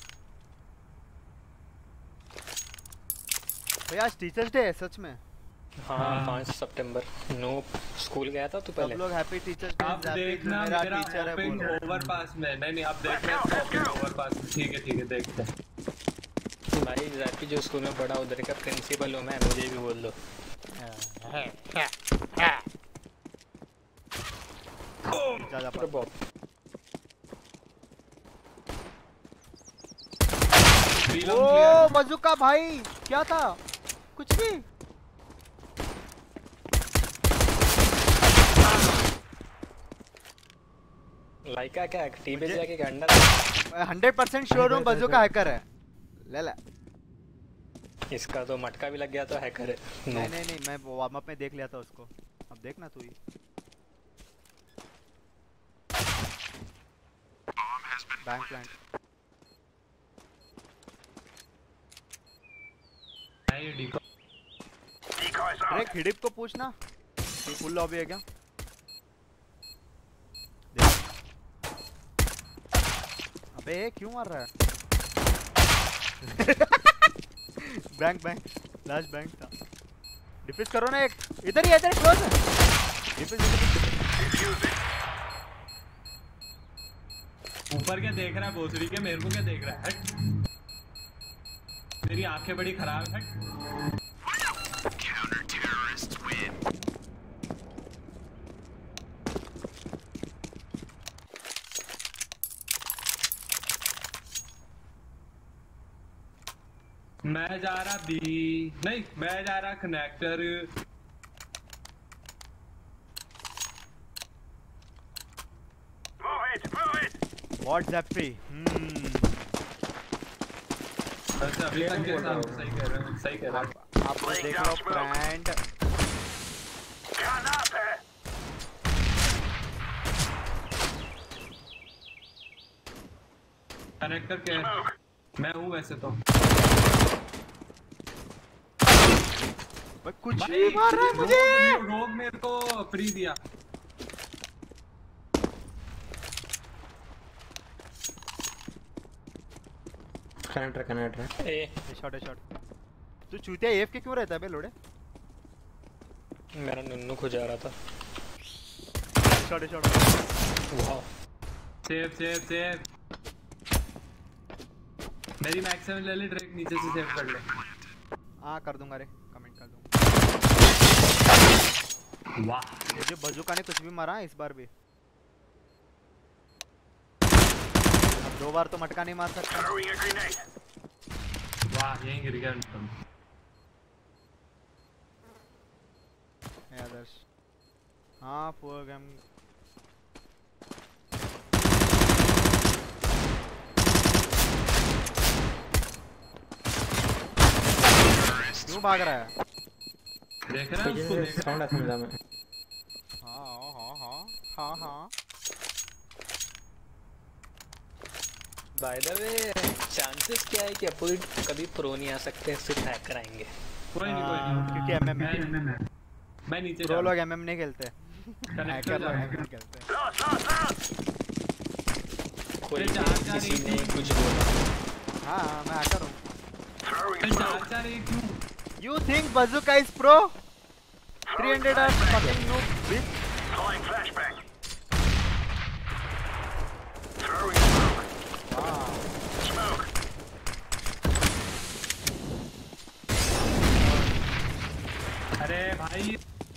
भैया आज टीचर्स डे है सच में? हाँ 5 सितंबर। नो स्कूल गया था तू पहले? सब लोग हैप्पी टीचर्स डे। अब देखना मेरा मेरा टीचर है ओपन बोलो। ओवरपास में। नहीं अब देखना ओवरपास में। ठीक है देखते हैं। भाई जैपी जो स्कूल में पढ़ा उधर का प्रिंसिपल हूँ मैं, मुझे भी बोल दो। जा ओ बजुका भाई क्या था? कुछ भी। लाइका क्या टीबी जाके अंडर 100% श्योर हूँ बजुका हैकर है। ले इसका तो मटका भी लग गया तो हैकर है। नहीं मैं वार्म अप में देख लिया था उसको। अब देखना तू ही। बैंक प्लांट ड्रेक हिडिप को पूछना कि फुल लॉबी है क्या। अबे क्यों मार रहा है? बैंक लास्ट बैंक था। डिफ्यूज करो ना एक। इधर ही क्लोज है। डिफ्यूज ऊपर क्या देख रहा है भोसड़ी के? मेरे को क्या देख रहा है? हट। तेरी आंखें बड़ी खराब है। Counter terrorists win. मैं जा रहा बी। नहीं मैं जा रहा कनेक्टर। व्हाट्सएप पे वैसे अभी तक के साथ सही कह रहा है। आप देख लो ब्रांड। कनेक्टर के मैं हूँ वैसे तो। कुछ नहीं मार रहा है मुझे। रोग मेरे को फ्री दिया। Connector A shot. तू चूतिया एफ के क्यों रहता है बे लोड़े? मेरा नन्नू खो जा रहा था। शॉट वाह सेव मेरी मैक्सिमम ले ले। ड्रैग नीचे से सेव कर ले। हाँ कर दूंगा रे, कमेंट कर दूंगा। वाह मुझे बजुका ने कुछ भी मारा इस बार भी। अब 2 बार तो मटका नहीं मार सकता। वाह यहीं गिर गया। आदर्श हाँ पूरा गेम क्यों भाग रहा है? देख रहा है उसको देख साउंड आता है मैं। हाँ बाय द वे चांसेस क्या है कि अपोजिट कभी प्रो नहीं आ सकते, सिर्फ हैकर आएंगे। कोई नहीं क्योंकि एमएम मैं नीचे प्रो लोग एमएम नहीं खेलते। हैकर लोग एमएम खेलते। कोई किसी ने कुछ बोला। हाँ मैं हैकर हूँ। 4-4-1 You think Bazooka is pro? 300 are fucking noob, bitch. Calling flashbang. Wow. Smoke. अरे भाई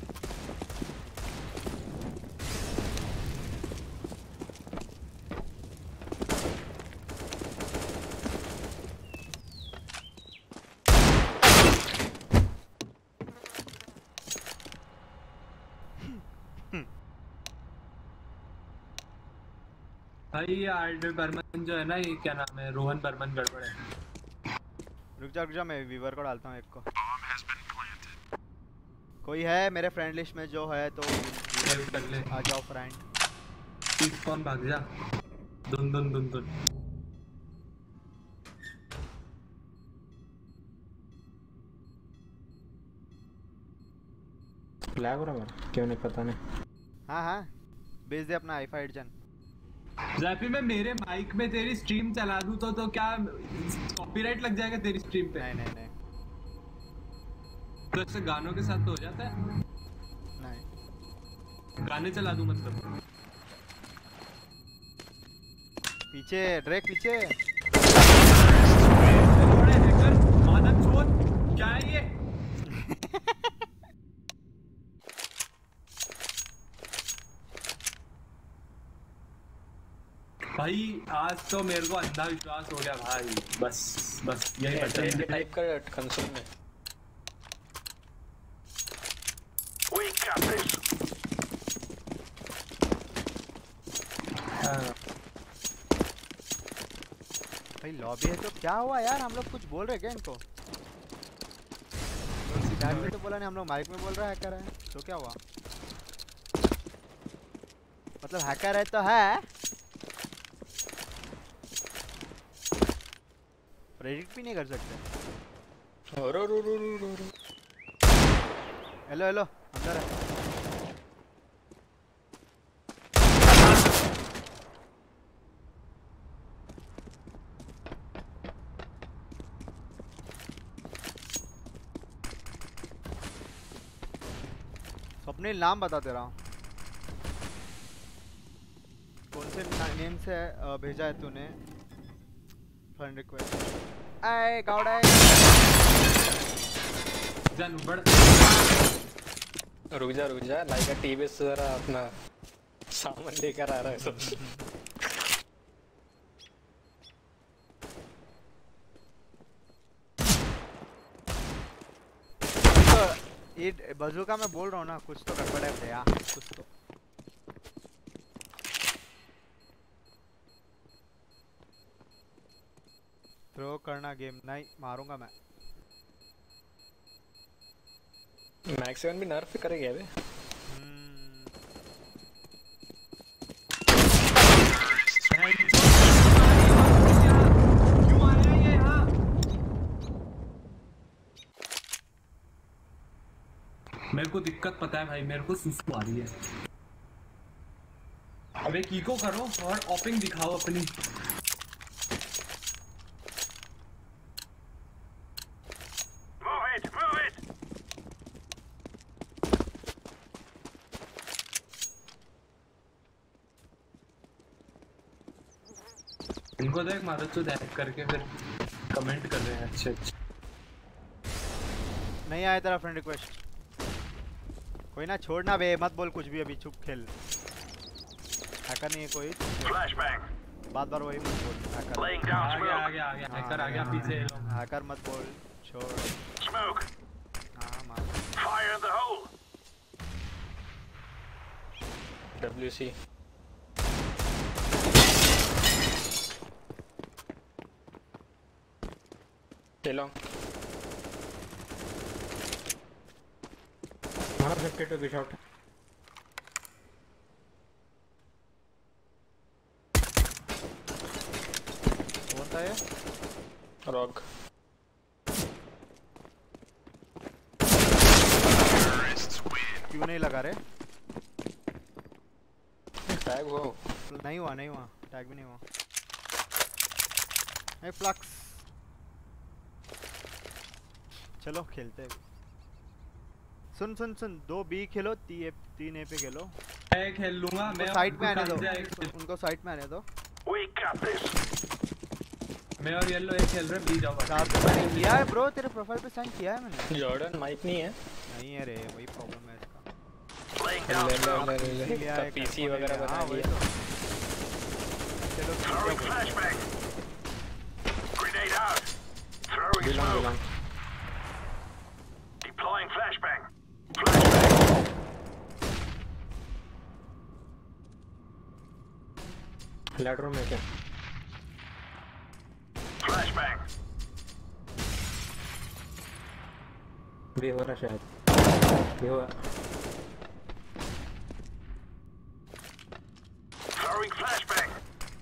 भाई ये आर्ट बर्मन जो है ना, ये क्या नाम है, रोहन बर्मन गड़बड़ है। रुक जा मैं वीवर को डालता हूँ एक को। कोई है मेरे फ्रेंड लिस्ट में जो है तो कर ले। आ जाओ फ्रेंड। कौन भाग जा। दुन दुन दुन दुन। लैग हो रहा है क्यों नहीं पता नहीं। हाँ भेज दे अपना i5 8 जैपी मैं मेरे माइक में तेरी स्ट्रीम चला दूं तो क्या कॉपीराइट लग जाएगा तेरी स्ट्रीम पे? नहीं तो ऐसे गानों के साथ तो हो जाता है। नहीं गाने चला दूं मतलब। पीछे ड्रैक पीछे। बड़े हैकर मादक चोद क्या है ये? भाई आज तो मेरे को अंधा विश्वास हो गया भाई। बस यही बटन टाइप कर कंसोल में। We got this. भाई लॉबी है तो क्या हुआ यार? हम लोग कुछ बोल रहे क्या इनको? चैट में तो बोला नहीं, हम लोग माइक में बोल रहे हैं हैकर है तो क्या हुआ? मतलब हैकर है तो है, प्रेडिक्ट भी नहीं कर सकते। हेलो हेलो अंदर है। स्वप्निल नाम बता दे रहा हूँ, कौन से नेम से भेजा है तूने फ्रेंड रिक्वेस्ट? आए गाउडा जन बढ़। रुक जा लाइका टीवी से जरा अपना सामान लेकर आ रहा है सब। ये बजूका मैं बोल रहा हूँ ना, कुछ तो गड़बड़ है भैया, कुछ तो। थ्रो करना गेम नहीं मारूंगा मैं। मैक्स 7 भी नर्फ करेगा बे। क्यों आया ये यहाँ? मेरे को दिक्कत पता है भाई, मेरे को सुसु आ रही है। अबे कीको करो और ओपिंग दिखाओ अपनी। Move it. इनको देख मारो तो देख करके फिर कमेंट कर रहे हैं अच्छे। नहीं आया तेरा फ्रेंड रिक्वेस्ट। कोई ना छोड़ना बे, मत बोल कुछ भी, अभी चुप खेल। हैकर नहीं है कोई, Flashbang. बार बार वही मत बोल। हैकर Laying down आ गया smoke. हैकर आ गया पीछे ये लोग। हैकर मत बोल, छोड़। Smoke. हाँ मार। Fire in the hole. WC चलो मार सकते तो विश आउट। कौन था ये? रॉक क्यों नहीं लगा रे? टैग हो नहीं हुआ टैग भी नहीं हुआ। ए फ्लक्स, चलो खेलते हैं। सुन 2 बी खेलो, 3 ए पे खेलो। मैं खेल लूंगा। मैं साइड में आने दो, उनको साइड में आने दो। We got this. मैं और येलो एक खेल रहे, बी जाओ। साथ में मैंने किया है ब्रो, तेरे प्रोफाइल पे साइन किया है मैंने। जॉर्डन माइक नहीं है। नहीं है रे, वही प्रॉब्लम है इसका। Laying down smoke. ले पीसी वगैरह बना लिया। चलो Throwing flashbang. Grenade out. Throwing smoke. Deploying flashbang. Flashbang. Ladder में क्या? Flashbang. भी हो रहा शायद। ये हुआ। Throwing flashbang.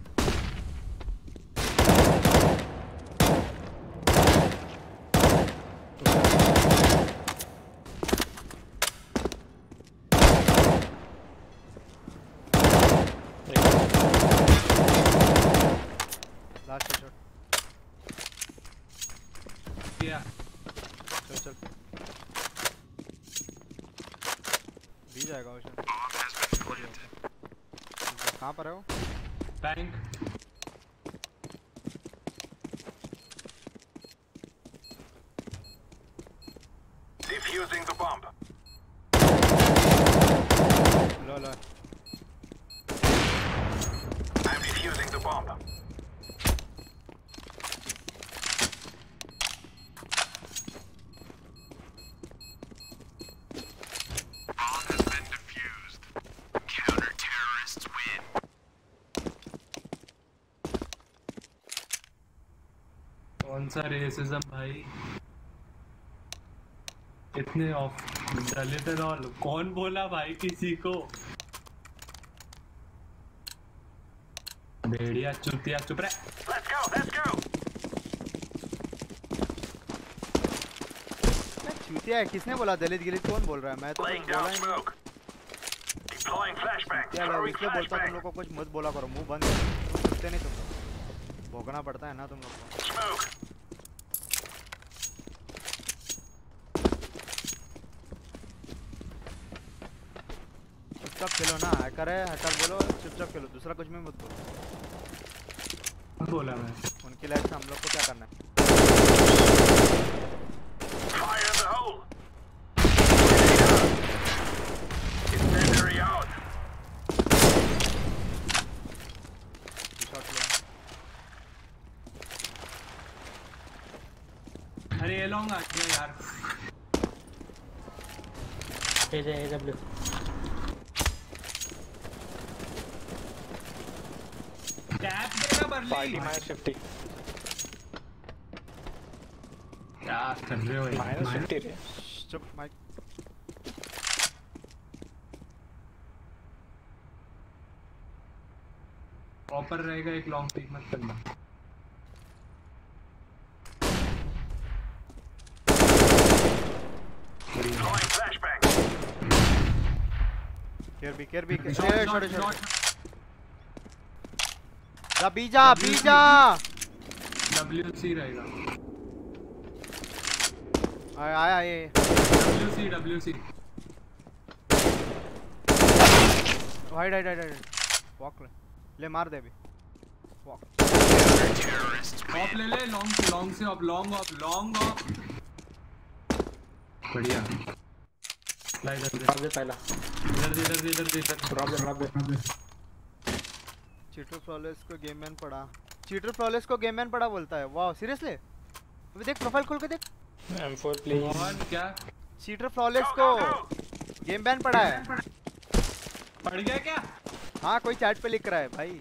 Last shot. Yeah. चल बी जाएगा वो शायद। कहाँ पर है वो? Bank Defusing the bomb. लो लो I'm defusing the bomb. Bomb has been defused. Counter-terrorists win. कौन सा रेसिज्म भाई, इतने ऑफ दलित एंड ऑल, कौन बोला भाई किसी को? भेड़िया चुतिया चुप रहे। Let's go, let's go. चूतिया है, किसने बोला दलित गिलित? कौन बोल रहा है? मैं तो Laying बोला down ही नहीं। smoke. Deploying flashbang. क्या लोग Throwing इसलिए बोलता तुम flashbang. लोग को कुछ मत बोला करो, मुंह बंद करो, सुनते नहीं तुम लोग, भोगना पड़ता है ना तुम लोग को। Smoke. चुपचाप खेलो ना, हैकर है, हैकर बोलो, चुपचाप खेलो, दूसरा कुछ भी मत बोलो। बोला मैं। उनकी लाइफ से हम लोग को क्या करना है? Fire in the hole. Incendiary out. Shot लो। अरे ये लॉन्ग आ गया यार। AW टैप देगा बर्ली। 50 क्या कर रहे हो यार? -50 रे। चुप माइक। प्रॉपर रहेगा, एक लॉन्ग पिक मत करना। Deploying flashbang. Care B shot shot shot shot. Shot. जा बीजा WC रहेगा। आया ये WC वाइड वॉक ले मार दे अभी। वॉक ऑफ ले ले, लॉन्ग से ऑफ, लॉन्ग ऑफ बढ़िया। इधर पहला चीटर फ्लॉलेस को गेम मैन पड़ा बोलता है। Wow seriously? अभी देख प्रोफाइल खोल के देख। M4 please. क्या चीटर फ्लॉलेस को गेम बैन पड़ा है। पड़ गया क्या? हाँ कोई चैट पे लिख रहा है भाई।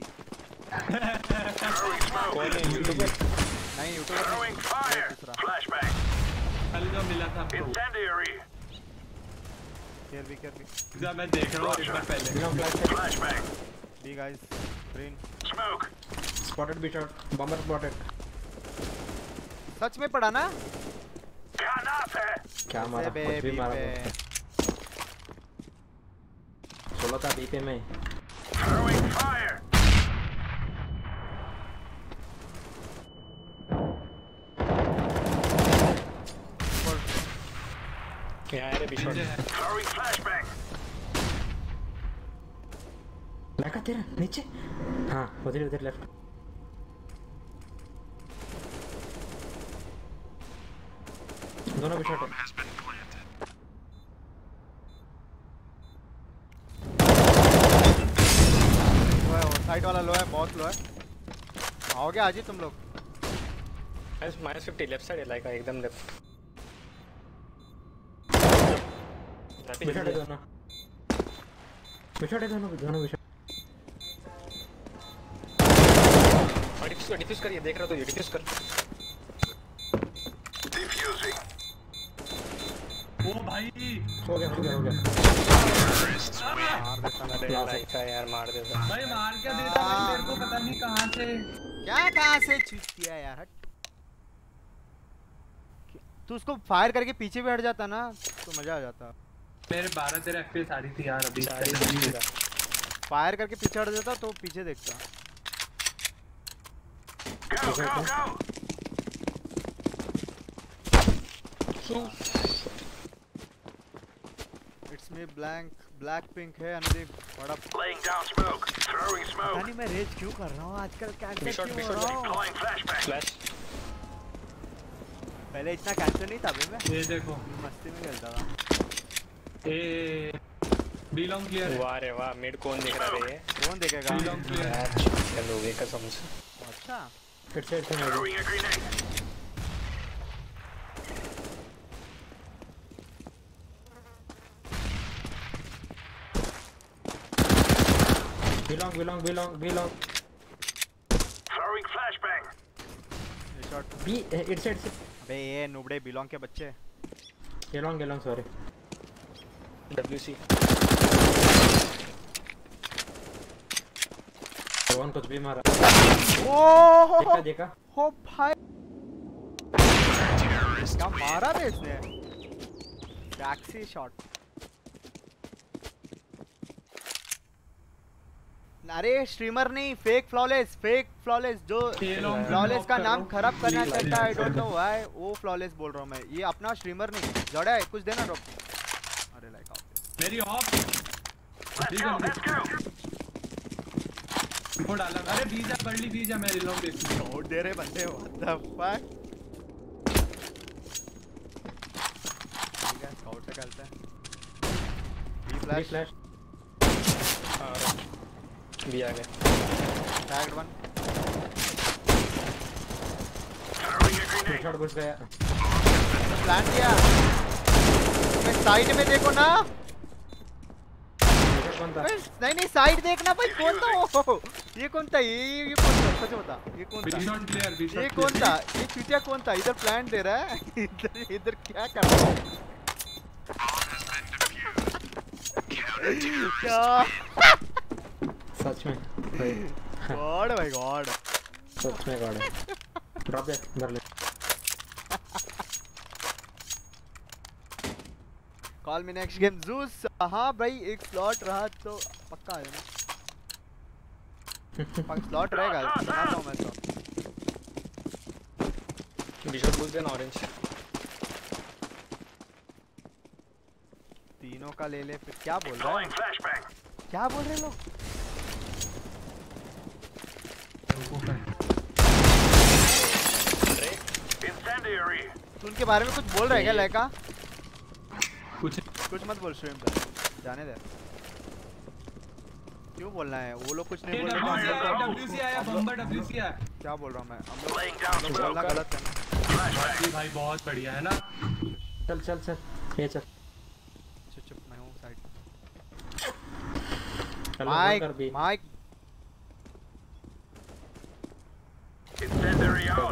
कौन है यूट्यूबर? नहीं यूट्यूबर Throwing fire. दूसरा। Flashbang. कल जो मिला था हमको। Incendiary. केयर बी जा मैं देख रहा हूँ एक बार पहले। Flashbang. B guys green. Smoke. Spotted B short bomber spotted. सच में पड़ा ना? Enough है. क्या मारा? बे, कुछ भी बी मारा पे। 16 था बीपे में। Throwing fire. यहाँ है रे बिशॉट। Throwing flashbang. लगा तेरा नीचे। हाँ उधर लेफ्ट। दोनों भी शॉट है। साइड वाला लो है, बहुत लो है। आओगे आज ही तुम लोग। -50 लेफ्ट साइड है, लाइक एकदम लेफ्ट। बिशॉट है दोनों। दोनों बिशॉट। और डिफ्यूज करिए, देख रहा तो ये डिफ्यूज कर। Defusing. ओ भाई हो गया। मार देता मैं। अरे लाइक यार मार देता। भाई मार क्या देता भाई, मेरे को पता नहीं कहाँ से। कहाँ से चूतिया यार, हट। तू उसको फायर करके पीछे भी हट जाता ना तो मजा आ जाता। मेरे 12-13 FPS आ रही थी यार अभी। फायर करके पीछे हट जाता तो पीछे देखता। Go, go, go. It's me blank black pink है अनुदीप बड़ा Laying down smoke. Throwing पता smoke. नहीं मैं रेज क्यों कर रहा हूँ आजकल कैंसर Bishop, क्यों हो Bishop, रहा हूँ Deploying flashbang. फ्लैश पहले इतना कैंसर नहीं था बे मैं ये देखो मस्ती में खेलता था ए बी लॉन्ग क्लियर है वाह रे वाह मिड कौन दिख रहा है ये कौन देखेगा बी लॉन्ग क्लियर है लोगे कसम से अच्छा फिर से मेरे Throwing a grenade. belong Throwing flashbang. ये शॉट B it's अबे ये नुबड़े बिलोंग के बच्चे along sorry डब्ल्यूसी वन कुछ भी मारा ओह देखा हो भाई क्या मारा बे इसने टैक्सी शॉट अरे स्ट्रीमर नहीं फेक फ्लॉलेस जो फ्लॉलेस का नाम खराब करना चाहता है आई डोंट नो व्हाई वो फ्लॉलेस बोल रहा हूं मैं ये अपना स्ट्रीमर नहीं जड़ा है कुछ देना ड्रॉप अरे लाइक आओ मेरी of Let's go. Let's go. वो डाला अरे बीजा पढ़ ली बीजा मैं रिलोड देखती हूं नोट दे रहे बंदे व्हाट द फक ठीक है स्काउट से करते हैं बी फ्लैश भी आ गया tagged one Throwing a grenade. Short घुस गया प्लान किया मैं साइड में देखो ना कौन था नहीं साइड देखना भाई कौन था वो ये कौन था ये कौन था सच बता ये कौन बी था शॉट क्लियर बी शॉट ये कौन था ये चूतिया कौन था इधर प्लान दे रहा है इधर क्या कर रहा है क्या सच में भाई गॉड भाई गॉड सच में गॉड है ड्रॉप दे इधर ले call me next game juice हाँ भाई एक स्लॉट रहा तो पक्का आ जाना स्लॉट रहेगा बनाता हूँ मैं तो बिशॉप बुल देन ऑरेंज तीनों का ले ले फिर क्या बोल रहा है Deploying flashbang. क्या बोल रहे हैं लोग Incendiary. तू उनके बारे में कुछ बोल रहा है क्या लड़का कुछ कुछ मत बोल स्ट्रीम पे जाने दे क्यों बोलना है वो लोग कुछ नहीं बोल रहे तो हम लोग डब्ल्यूसी आया बम्बर डब्ल्यूसी आया क्या बोल रहा हूँ मैं हम लोग Laying down बोलना smoke. गलत है ना Flashbang. ये भाई बहुत बढ़िया है ना चल ये चल चुप चुप मैं हूँ साइड चल माइक कर भी माइक Incendiary out.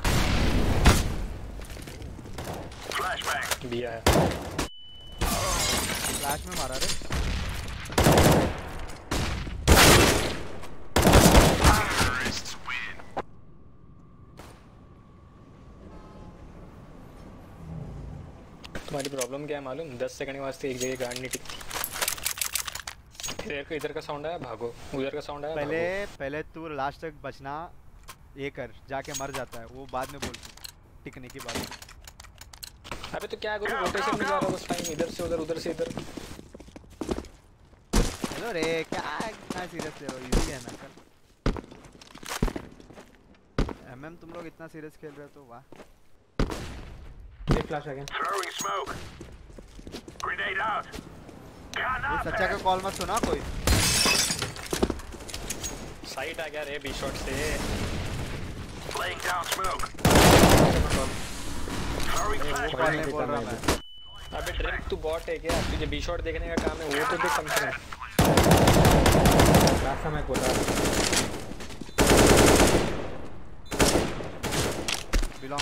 Flashbang. भी आया फ्लैश में मारा रे तुम्हारी प्रॉब्लम क्या है मालूम 10 सेकंड के वास्ते एक जगह गाड़ी नहीं टिकती फिर इधर का साउंड आया भागो उधर का साउंड आया पहले तू लास्ट तक बचना ये कर जाके मर जाता है वो बाद में बोल टिकने की बात अबे तो क्या करूं रोटेशन में जा रहा हूं उस टाइम इधर से उधर से इधर हेलो रे क्या इतना सीरियस ले रहे हो इजी है ना कर एमएम तुम लोग इतना सीरियस खेल रहे हो तो वाह flash again Throwing smoke. Grenade out. Gun up. सच्चा का कॉल मत सुना कोई साइड आ गया रे बी शॉट से Laying down smoke. Throwing call flashbang. नहीं बोल रहा मैं अबे ड्रिंक तू बॉट है क्या तुझे बी शॉट देखने का काम है वो तो देख कम से कम रास्ता में बोला बिलोंग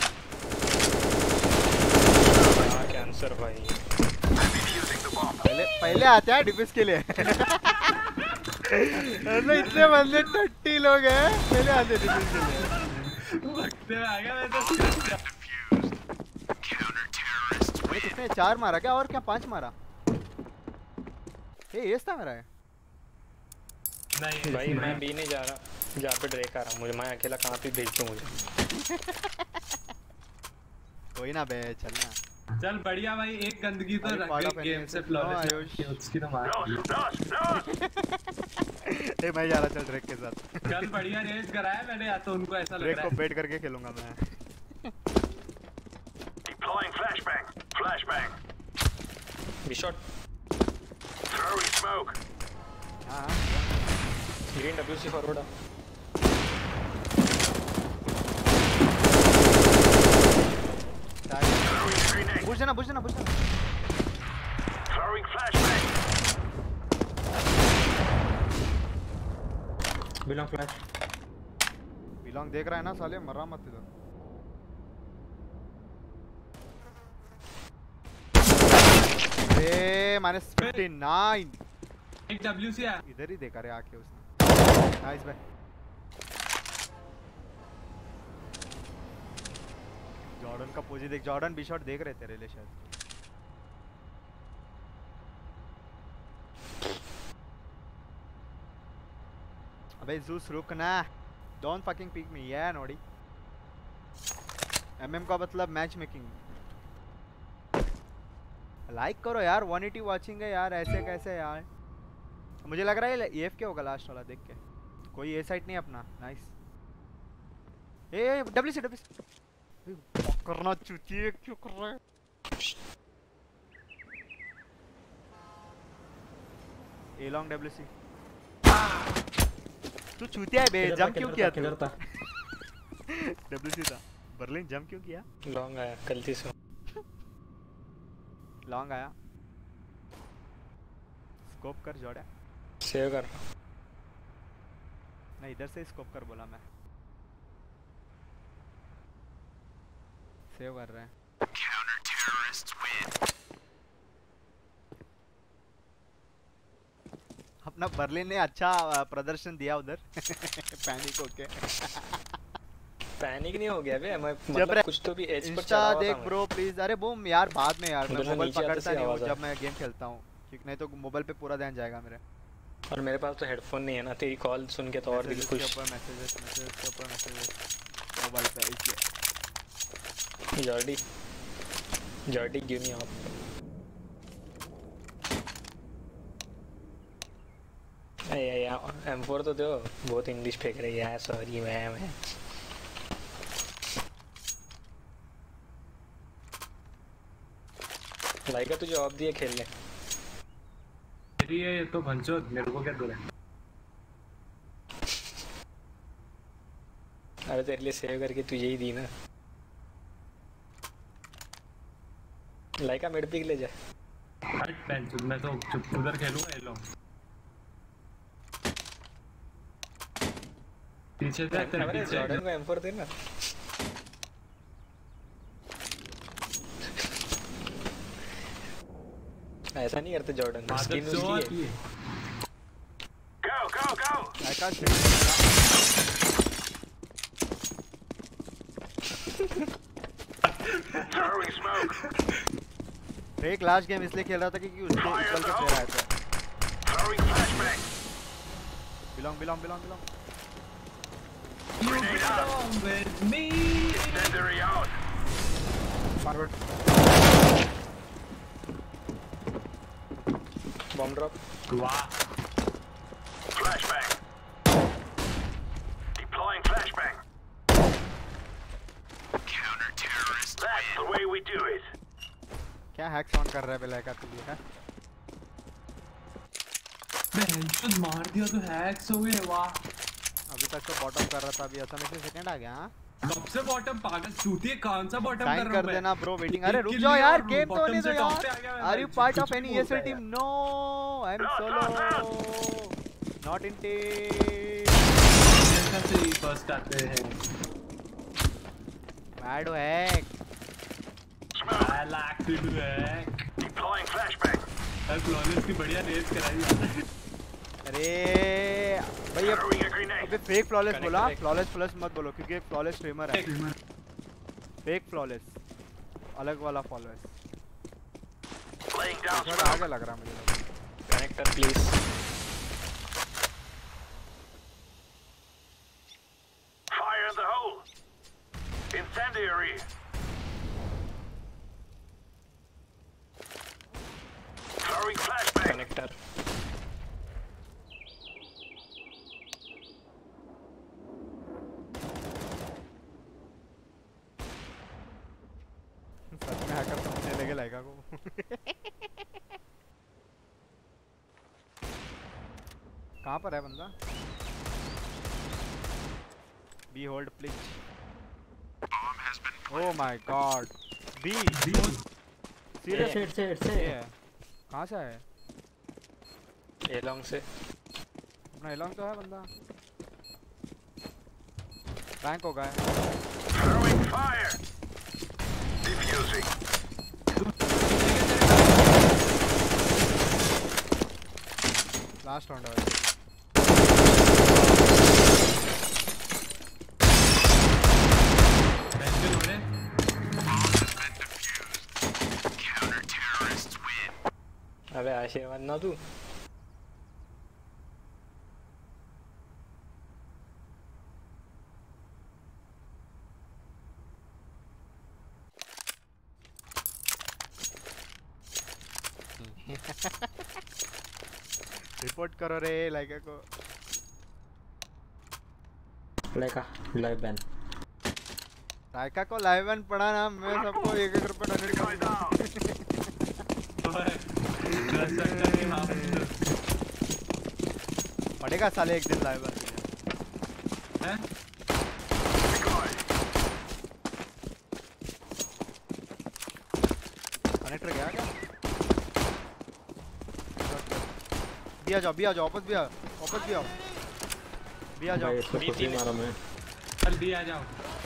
कैंसर भाई Defusing the bomb. पहले आते हैं डिफेंस के लिए मतलब इतने बंदे 30 लोग हैं पहले आते हैं डिफेंस के लिए वक्त में आ गया मैं तो अरे कितने 4 मारा क्या और क्या 5 मारा ये एस था मेरा है नहीं भाई मैं बी नहीं जा रहा जहाँ पे ड्रेक आ रहा मुझे मैं अकेला कहाँ पे भेज दूँ मुझे कोई ना बे चलना चल बढ़िया भाई, एक गंदगी तो अरे रख part गई of गेम enemy से no, फ्लॉलेस आयुष। उसकी तो मार Nose, ए मैं जा रहा चल ड्रेक के साथ। चल बढ़िया रेस कराया मैंने, या तो उनको ऐसा लग ड्रेक रहा को है। बेट करके खेलूंगा मैं। deploying flashbang. Flashbang. B short Throwing smoke. हाँ ग्रीन डब्ल्यूसी फॉरवर्ड आ Throwing grenade. पुश देना पुश देना पुश देना। Throwing flashbang. B long flash B long देख रहा है ना साले, मरा मत इधर। ए -59 एक WC है। इधर ही देखा रे आके उसने। नाइस भाई। जॉर्डन का पोजी देख, जॉर्डन बी शॉट देख रहे तेरे लिए शायद। अबे जूस रुक ना, डोंट फकिंग पिक मी या नोडी। एमएम का मतलब मैच मेकिंग। लाइक करो यार, 180 वाचिंग है यार, ऐसे कैसे यार। मुझे लग रहा है AFK होगा लास्ट वाला देख के। कोई ए साइड नहीं अपना। नाइस। ए WC करना चूतिए क्यों कर रहा है। A long WC। तू चूतिया है बे, जंप क्यों किया तू? किलर था WC था। बर्लिन जंप क्यों किया? लॉन्ग आया गलती से लॉन्ग आया। स्कोप कर जोड़ा। सेव कर नहीं इधर से स्कोप कर बोला मैं। सेव कर रहे हैं। अपना बर्लिन ने अच्छा प्रदर्शन दिया उधर। पैनिक होके। पैनिक नहीं हो गया बे, मैं जब मतलब कुछ तो भी एज पर इंस्टा चढ़ा हुआ देख था ब्रो प्लीज। अरे बूम यार बाद में यार, मैं उधर से मोबाइल नीचे आते पकड़ता से नहीं हूँ आवाज आ जब मैं गेम खेलता हूँ, क्योंकि नहीं तो मोबाइल पे पूरा ध्यान जाएगा मेरे। और मेरे पास तो हेडफोन नहीं है ना, तेरी कॉल सुन के तो और दिल मैसेजेस खुश। के ऊपर मैसेजेस मोबाइल पे इसलिए। Jordi give me up. M4 तो दो, बहुत इंग्लिश फेंक रही है। Sorry ma'am. लाइका तुझे ऑफ दिए खेल ले। मेरी ये तो भंचो, मेरे को क्या दूर है। अरे तेरे लिए सेव करके तुझे ही दी ना। लाइका मिड पिक ले जा। हट बेंच, मैं तो चुप उधर खेलूंगा। ये लो पीछे से तेरे अरे पीछे। जॉर्डन को M4 दे ना। ऐसा नहीं करते जॉर्डन, स्किन उसकी है। Go, go, go. I can't Throwing smoke. एक लास्ट गेम इसलिए खेल रहा था क्योंकि उसके इक्वल के प्लेयर आए थे। Throwing flashbang. B long. Grenade out. with me. Incendiary out. Forward. Bomb drop. वाह Flashbang. Deploying flashbang. Counter-terrorist. That's the way we do it. क्या हैक्स ऑन कर रहा है बेलाइका तू भी है? बेंच मार दिया तो हैक्स हो गए। वाह अभी तक तो बॉटम कर रहा था, अभी अचानक से सेकंड आ गया। हां कब से बॉटम पागल चूतिए, कौन सा बॉटम कर साइन रहा कर हूं देना ब्रो, वेटिंग। अरे रुक किल जाओ लिया यार, और गेम तो bottom नहीं से दो top पे आ यार। गया मैं। आर यू पार्ट ऑफ कुछ एनी भी ESL बोलता टीम? है no, I am solo, not in team. जैसा से ही फर्स्ट आते हैं। Mad hack. Smoke. I like to do it. Deploying flashbang. यार फ्लॉलेस की बढ़िया रेस कराई। अरे भाई अब Throwing a grenade. अबे फेक फ्लॉलेस Connect, बोला, connect. फ्लॉलेस प्लस मत बोलो क्योंकि एक फ्लॉलेस स्ट्रीमर है। फेक फ्लॉलेस अलग वाला फ्लॉलेस। Laying down थोड़ा smoke. आगे लग रहा है मुझे। Connector please. Fire in the hole. Incendiary. देंगे लाइका को। कहाँ पर है बंदा? B hold please. Oh my god. B serious set ये है। कहाँ से है? ए लॉन्ग से। अपना एलॉन्ग तो है बंदा। बैंक होगा है। Throwing fire. Defusing. Last round है। अबे आशीर्वाद ना तू। रिपोर्ट करो रे लाइका को। लाइका लाइव बैन। लाइका को लाइव बैन पड़ा ना, मैं सबको 1-1 रुपए डोनेट करूंगा। पड़ेगा साले एक दिन लाइव बैन। हैं? कनेक्टर गया क्या? भी आ जाओ वापस भी आओ। भी आ जाओ। भाई इसको कुछ मारा मैं। चल भी आ जाओ।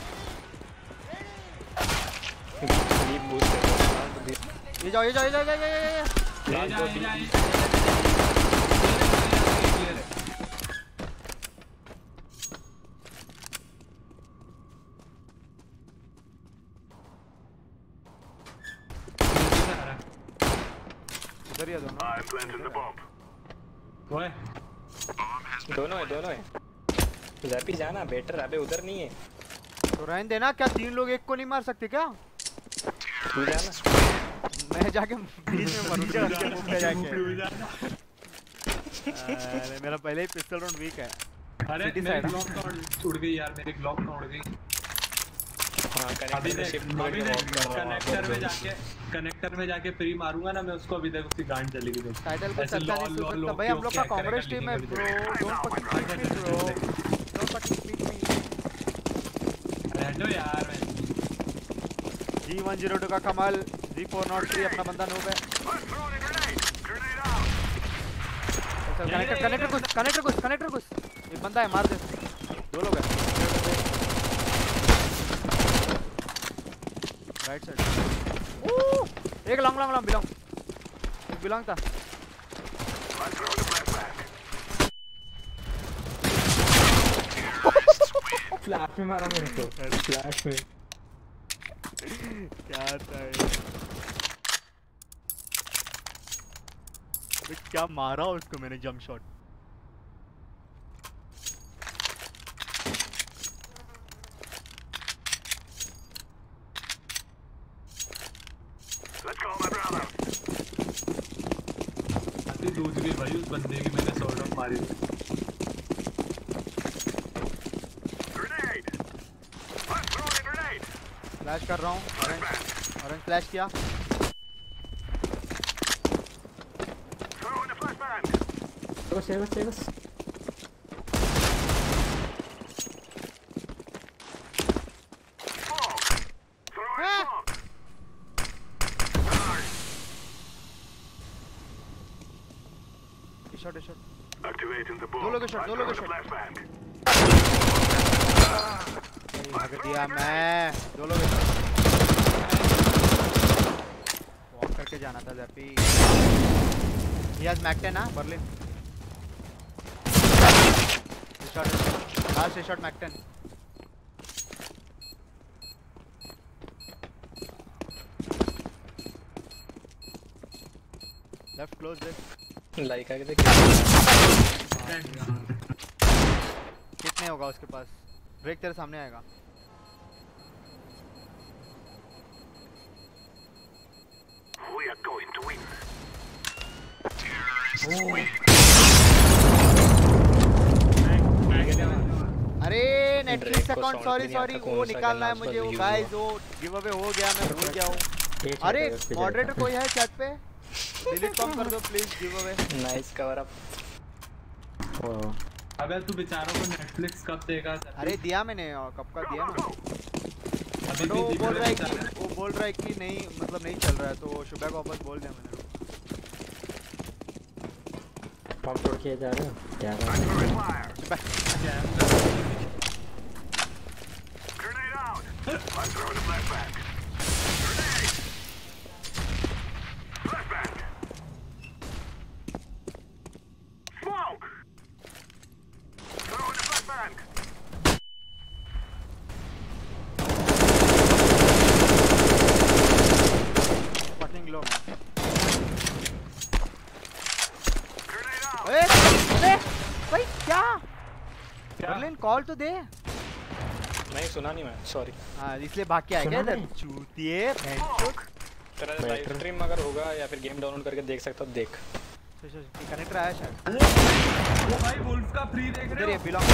डीप बूस्ट कर। ये जाओ। ले जा। उधर ही है दोनों। I'm planting the bomb. ओए दोनों है। जैपी जाना बेटर। अबे उधर नहीं है। तो रहने देना। क्या 3 लोग एक को नहीं मार सकते क्या? तू जाना। मैं जाके बीच में मरूंगा उनके मुंह पे जाके। अरे मेरा पहले ही पिस्टल राउंड वीक है। अरे City मेरी side। ग्लॉक उड़ गई यार। मेरी ग्लॉक उड़ गई। हाँ अभी कनेक्टर देख शिफ्ट कनेक्टर में जाके प्री मारूंगा ना मैं उसको। अभी तक उसकी गांड चलेगी देख। टाइटल को ऐसे चलता नहीं लॉल सकता भाई। हम लोग का कांग्रेस टीम है bro. Don't fucking speak me bro. Don't fucking speak me. रहने दो यार। G102 का कमाल। G403 अपना बंदा नूब है। कनेक्टर कुछ। एक बंदा है, मार दे। 2 लोग हैं। Right side. एक लॉन्ग बिलोंग था। फ्लैश में मारा मेरे को। फ्लैश में क्या था ये? क्या मारा उसको मैंने jump shot. Let's go, my brother. अभी दूसरी भाई उस बंदे की मैंने सॉर्ट ऑफ मारी। Grenade. Let's throw a grenade. Flash कर रहा हूँ। ऑरेंज फ्लैश किया। Throw in a flashbang. Save Smoke. Throw in smoke. Shot Activating the bomb. दो लोग शॉट Flashbang. भाग दिया मैं। 2 लोग वॉक करके जाना था जैपी। He has Mac 10 हाँ Berlin. Last shot Mac 10। Left close दे। लाइका के देख। कितने होगा उसके पास? ब्रेक तेरे सामने आएगा। We are going to win. अरे नेटफ्लिक्स Drake को अकाउंट sound भी नहीं सॉरी आता, वो कौन सा निकालना है गन्ना मुझे। वो उसका गाइस वो गिव अवे हो गया, मैं भूल गया हूँ। अरे मॉडरेटर कोई है चैट पे? डिलीट कॉम कर दो please, give away. Nice cover up. अबे तू बेचारों को नेटफ्लिक्स कब देगा? अरे दिया मैंने, कब का दिया ना। अभी वो बोल रहा है कि नहीं, मतलब नहीं चल रहा है, तो शुभा को वापस बोल दिया मैंने। फॉर्म छोड़ के जा रहे हो क्या? Grenade out. I'm throwing a flashbang. Grenade. Flashbang. Smoke. Throwing a flashbang. Fucking low man. Grenade out. अरे भाई क्या? बर्लिन कॉल तो दे। नहीं सुना नहीं मैं, सॉरी। हाँ इसलिए भाग के आएगा इधर। चूतिए भैंचोद। तेरा लाइव स्ट्रीम अगर होगा या फिर गेम डाउनलोड करके देख सकता हो, देख। कनेक्टर आया शायद। वो भाई वुल्फ का फ्री देख इधर रहे ये हो? बिलोंग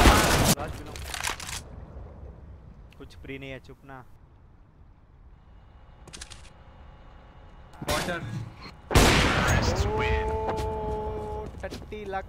कुछ फ्री नहीं है, चुप ना। वाटर 30 लाख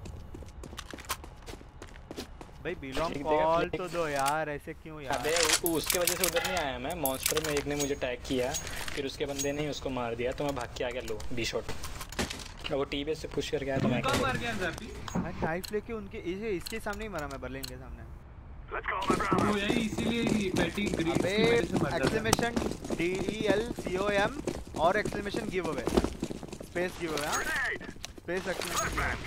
भाई बिलोंग ठीक कॉल देगा, तो दो यार, ऐसे क्यों यार? अबे उसके वजह से उधर नहीं आया मैं। मॉन्स्टर में एक ने मुझे टैग किया, फिर उसके बंदे ने उसको मार दिया, तो मैं भाग के आ गया लो बी शॉट। वो टी बेस से पुश करके आया तो मैं कब मर गया ज़ैपी? मैं नाइफ लेके उनके इसके सामने ही मरा मैं, बर्लिन के सामने। Let's call my brother. वो यही इसीलिए ही पेटी ग्रीन अबे की वजह से मर जाता है। एक्सक्लेमेशन DELCOM और exclamation give away, space give away. हां Grenade. Space exclamation. Flashbang.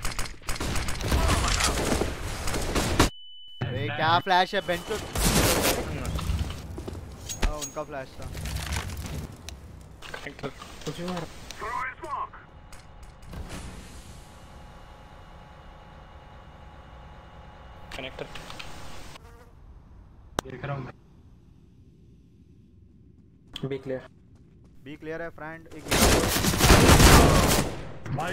अरे क्या फ्लैश है बेंचो? हां उनका फ्लैश था। कनेक्टर कुछ भी मार। Throwing smoke. कनेक्टर देख रहा हूँ मैं। B clear. बी क्लियर है फ्रेंड। एक भाई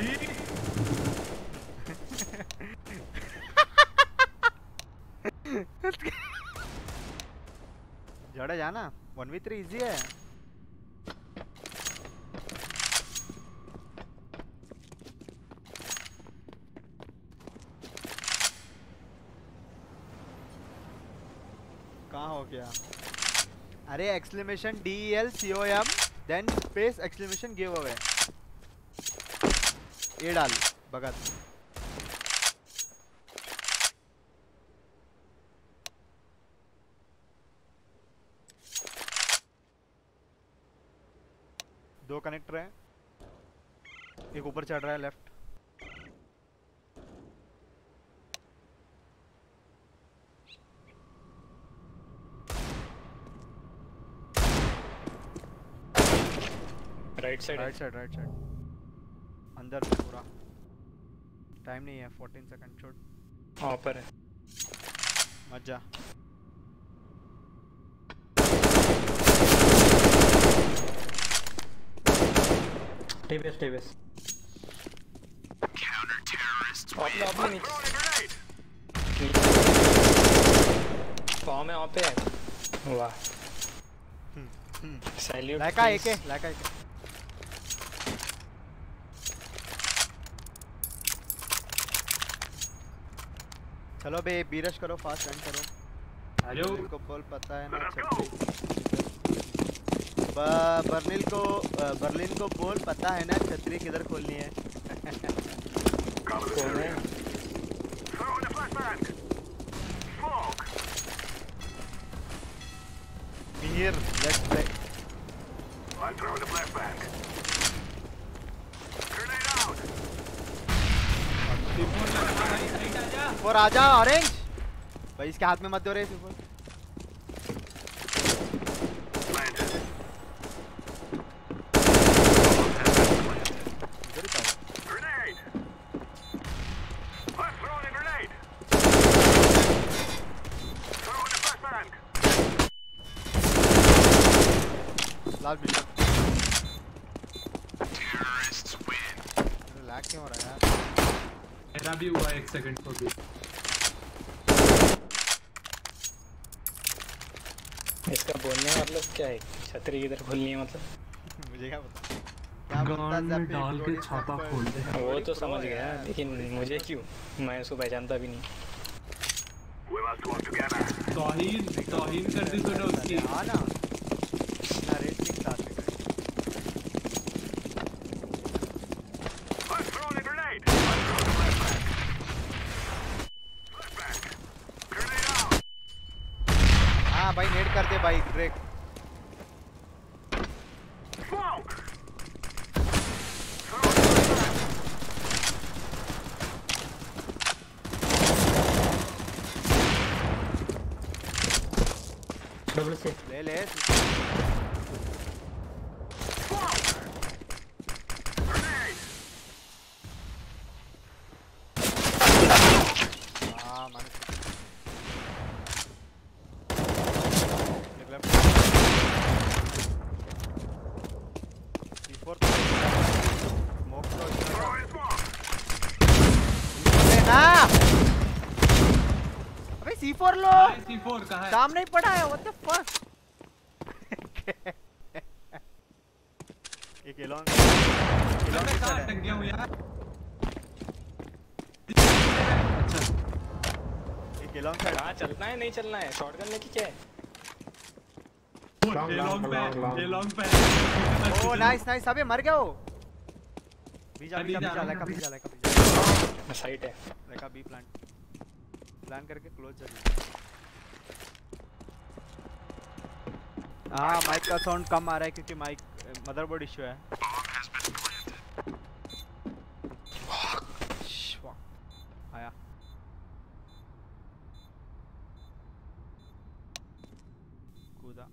जड़ा जाना 1v3 इजी है। कहाँ हो गया? अरे exclamation DELCOM then space exclamation give away ये डाल भगत। दो कनेक्टर है, एक ऊपर चढ़ रहा है left. Right side right side अंदर पूरा। टाइम नहीं है, 14 सेकंड छोड़। ऑपर है। मत जा। टीबीएस ऑपले ऑपले नीचे फॉर्म है, ऑप है। वाह सैल्यूट। लाइका एक है। चलो बे बीरश करो, फास्ट रन करो। हेलो को बोल पता है ना बर्लिन को बोल पता है ना छतरी किधर खोलनी है। कौन है? Throwing a flashbang. Smoke. Here, let's play. I'm throwing a flashbang. Grenade out. और आजा ऑरेंज भाई, इसके हाथ में मत दो रे सिर्फ। Planted. Grenade. I'm throwing a grenade. Throwing a flashbang. लाल बिल्डिंग। Terrorists win. लैग क्यों हो रहा है यार? मेरा भी हुआ 1 सेकंड को भी। इसका बोलने का मतलब क्या है? छतरी किधर खोलनी है मतलब? मुझे क्या पता क्या बोलता गान में डाल के छापा खोल दे। वो तो समझ गया, लेकिन मुझे क्यों, मैं उसको पहचानता भी नहीं। We must work together. तौहीन कर दी तूने उसकी। हाँ ना नरेटिंग साथ में I'm throwing a grenade. I'm throwing a flashbang. Flashbang. Grenade out. हाँ भाई नेट कर दे भाई ड्रेक Smoke. डबल से ले ले Smoke. Grenade. हाँ माने C4 तो स्मोक तो Throwing smoke. ना अबे C4 लो C4 कहाँ है? सामने ही पड़ा है व्हाट द फक एक एलोन मैं कहाँ अटक गया हूँ यार? अच्छा एक एलोन साइड कहाँ चलना है, नहीं चलना है, शॉटगन लेके क्या है? ये लॉन्ग पे ओ नाइस नाइस अबे मर गया वो बीजा अभी जा रहा हूँ। लाइका साइट है। लाइका बी प्लान करके क्लोज कर हाँ माइक का साउंड कम आ रहा है क्योंकि माइक मदरबोर्ड इशू है आया कूदा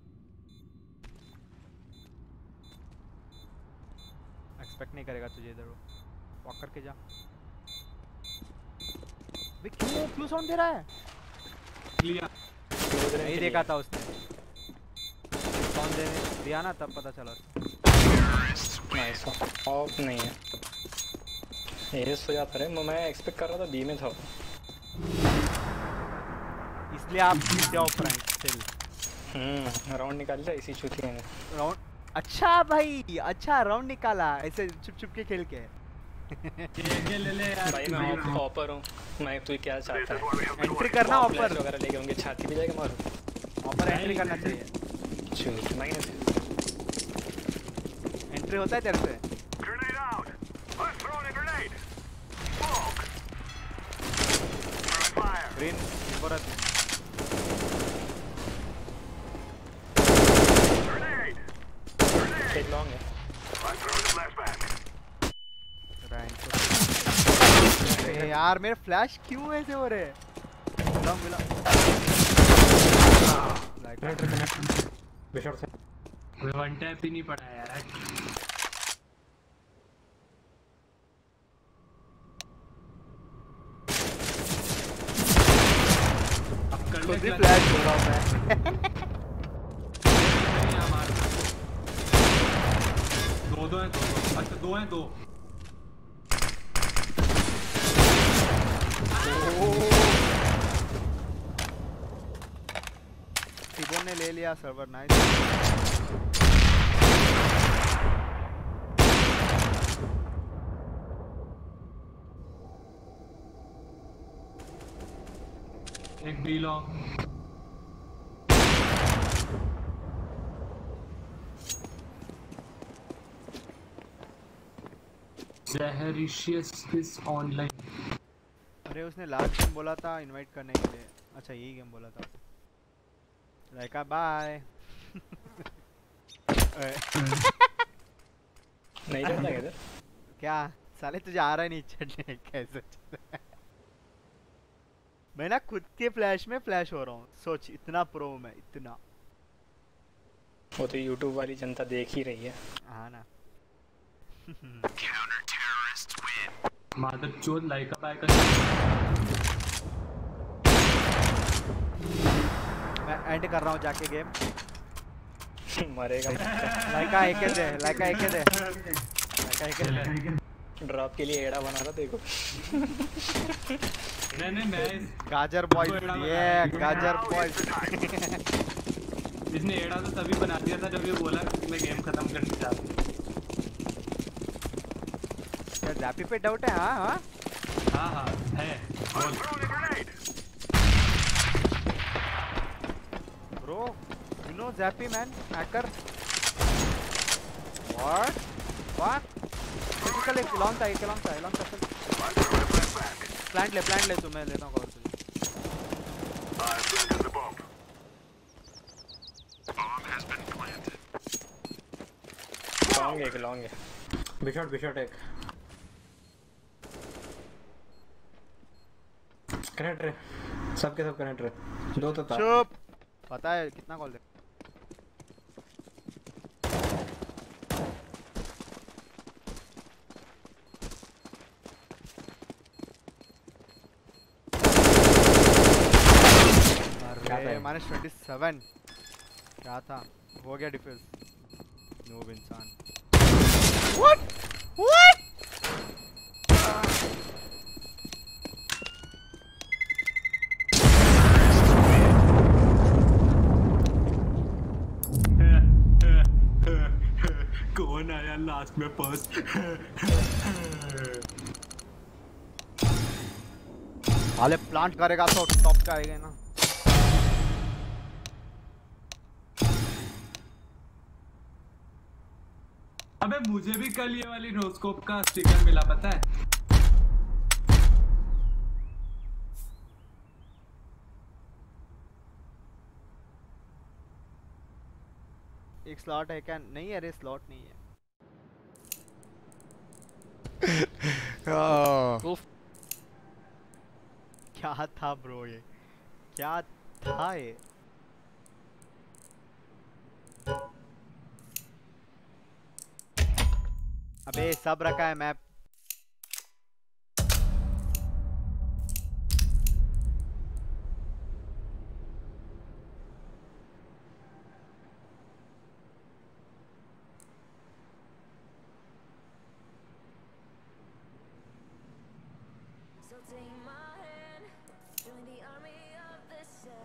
एक्सपेक्ट नहीं करेगा तुझे इधर वो वॉक करके जा बे क्यों साउंड दे रहा है लिया। नहीं देखा था उसने साउंड देने दिया ना तब पता चला नाइस ऑफ नहीं है, एस हो जाता है। मैं एक्सपेक्ट कर रहा था बी में था। इसलिए आप जीते हो फ्रेंड स्टिल राउंड निकाल लिया इसी चूतिया ने। राउंड अच्छा भाई अच्छा राउंड निकाला ऐसे छुप छुप के खेल के ये ले ले यार। भाई मैं ऑपर हूँ, मैं तू क्या चाहता है? एंट्री करना ऑफर वगैरह लेके होंगे, छाती पे जाके मारो। ऑफर एंट्री करना चाहिए चूत माइनस एंट्री होता है तेरे से Grenade out. I'm throwing a grenade. Smoke. Throwing fire. Green Borat Grenade. Grenade. एक लॉन्ग है। I'm throwing a flashbang. अरे यार मेरे फ्लैश क्यों ऐसे हो रहे लॉन्ग मिला बेशर्त से कोई वन टैप ही नहीं पड़ा यार। अब कर खुद ले ही फ्लैश हो रहा हूँ मैं दो हैं दो। अच्छा दो हैं दो। टिबो ने ले लिया सर्वर नाइस एक बी लॉन्ग। जहरिशियस इज ऑनलाइन। अरे उसने लास्ट गेम बोला था इनवाइट करने के लिए अच्छा यही गेम बोला था लाइका बाय नहीं चलता क्या? क्या साले तुझे आ रहा ही नहीं चढ़ने कैसे मैं ना खुद के फ्लैश में फ्लैश हो रहा हूँ सोच इतना प्रो मैं इतना वो तो यूट्यूब वाली जनता देख ही रही है। हाँ ना मादर चोद लाइका बाय का। मैं एंड कर रहा हूँ जाके गेम मरेगा लाइका एक दे लाइका एक दे लाइका एक दे ड्रॉप के लिए एड़ा बना रहा देखो। नहीं मैं गाजर बॉयज ये गाजर बॉयज इसने एड़ा तो तभी बना दिया था जब ये बोला कि मैं गेम खत्म करना चाहता ज़ैपी पे डाउट है हाँ हाँ हाँ हाँ है I'm throwing a grenade. Bro you know ज़ैपी मैन हैकर व्हाट चल एक लॉन्ग था चल I'm throwing a flashback. Plant ले तू मैं लेता हूँ कवर तुझे I've planted the bomb. Bomb has been planted. Long है बिशॉट एक कनेक्ट रे सबके सब कनेक्ट रे दो तो था चुप पता है कितना कॉल दे अरे -27 क्या था हो गया डिफेंस नूब इंसान व्हाट कौन आया लास्ट में फर्स्ट हाले प्लांट करेगा तो टॉप का आएगा ना अबे मुझे भी कल ये वाली नोस्कोप का स्टिकर मिला पता है एक स्लॉट है क्या नहीं अरे स्लॉट नहीं है Oh. क्या था ब्रो ये क्या था ये अबे सब रखा है map So take my hand, join the army of the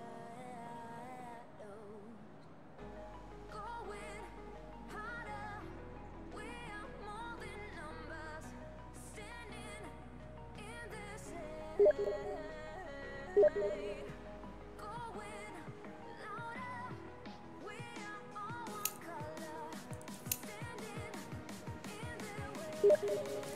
shadows. Going harder, we are more than numbers. Standing in this light. Going louder, we are all one color. Standing in the way.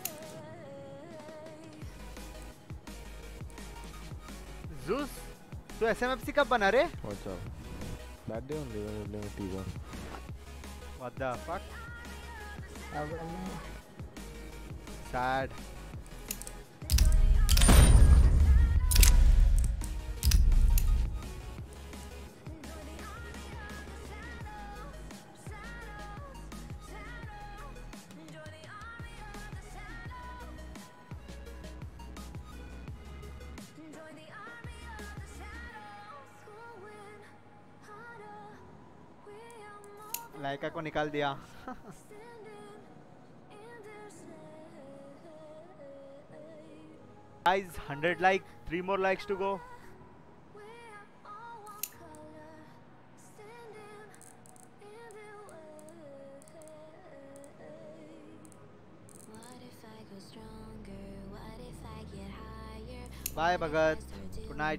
Zeus तो SMFC कब बना रे What's up? That day only when we were playing with T1. What the fuck sad लाइका को निकाल दिया guys 100 like 3 more likes to go bye Bhagat good night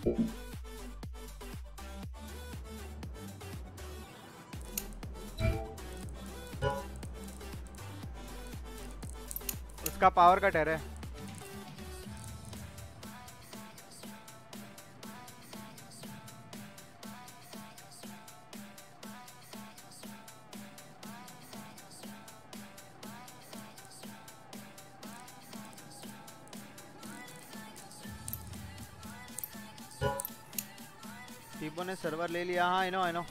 उसका power cut है रे। टीबो ने सर्वर ले लिया। हाँ I know I know.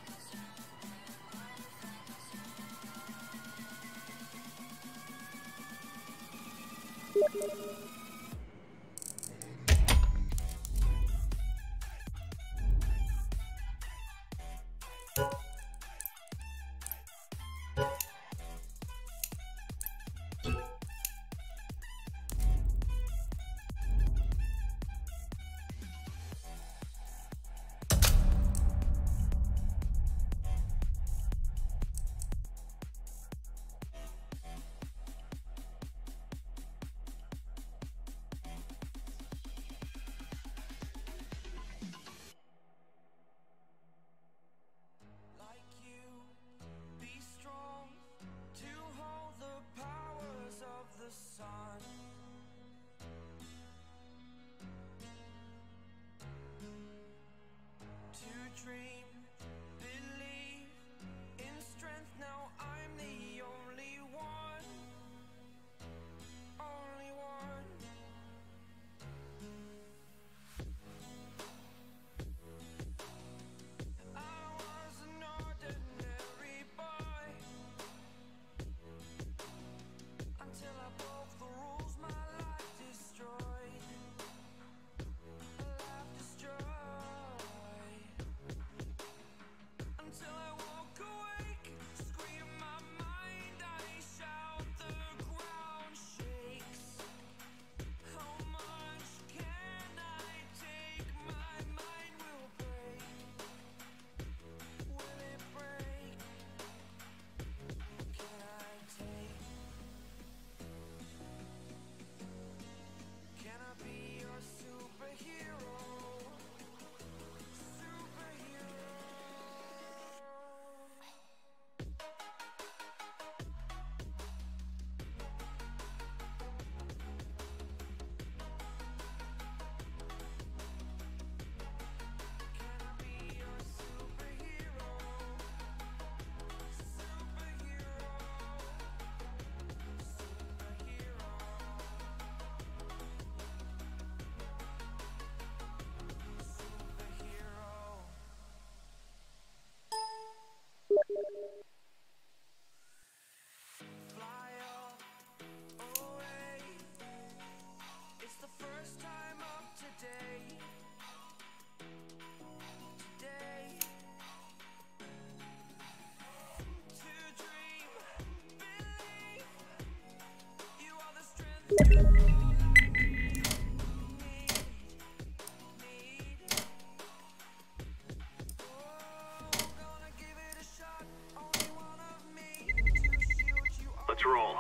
Let's roll.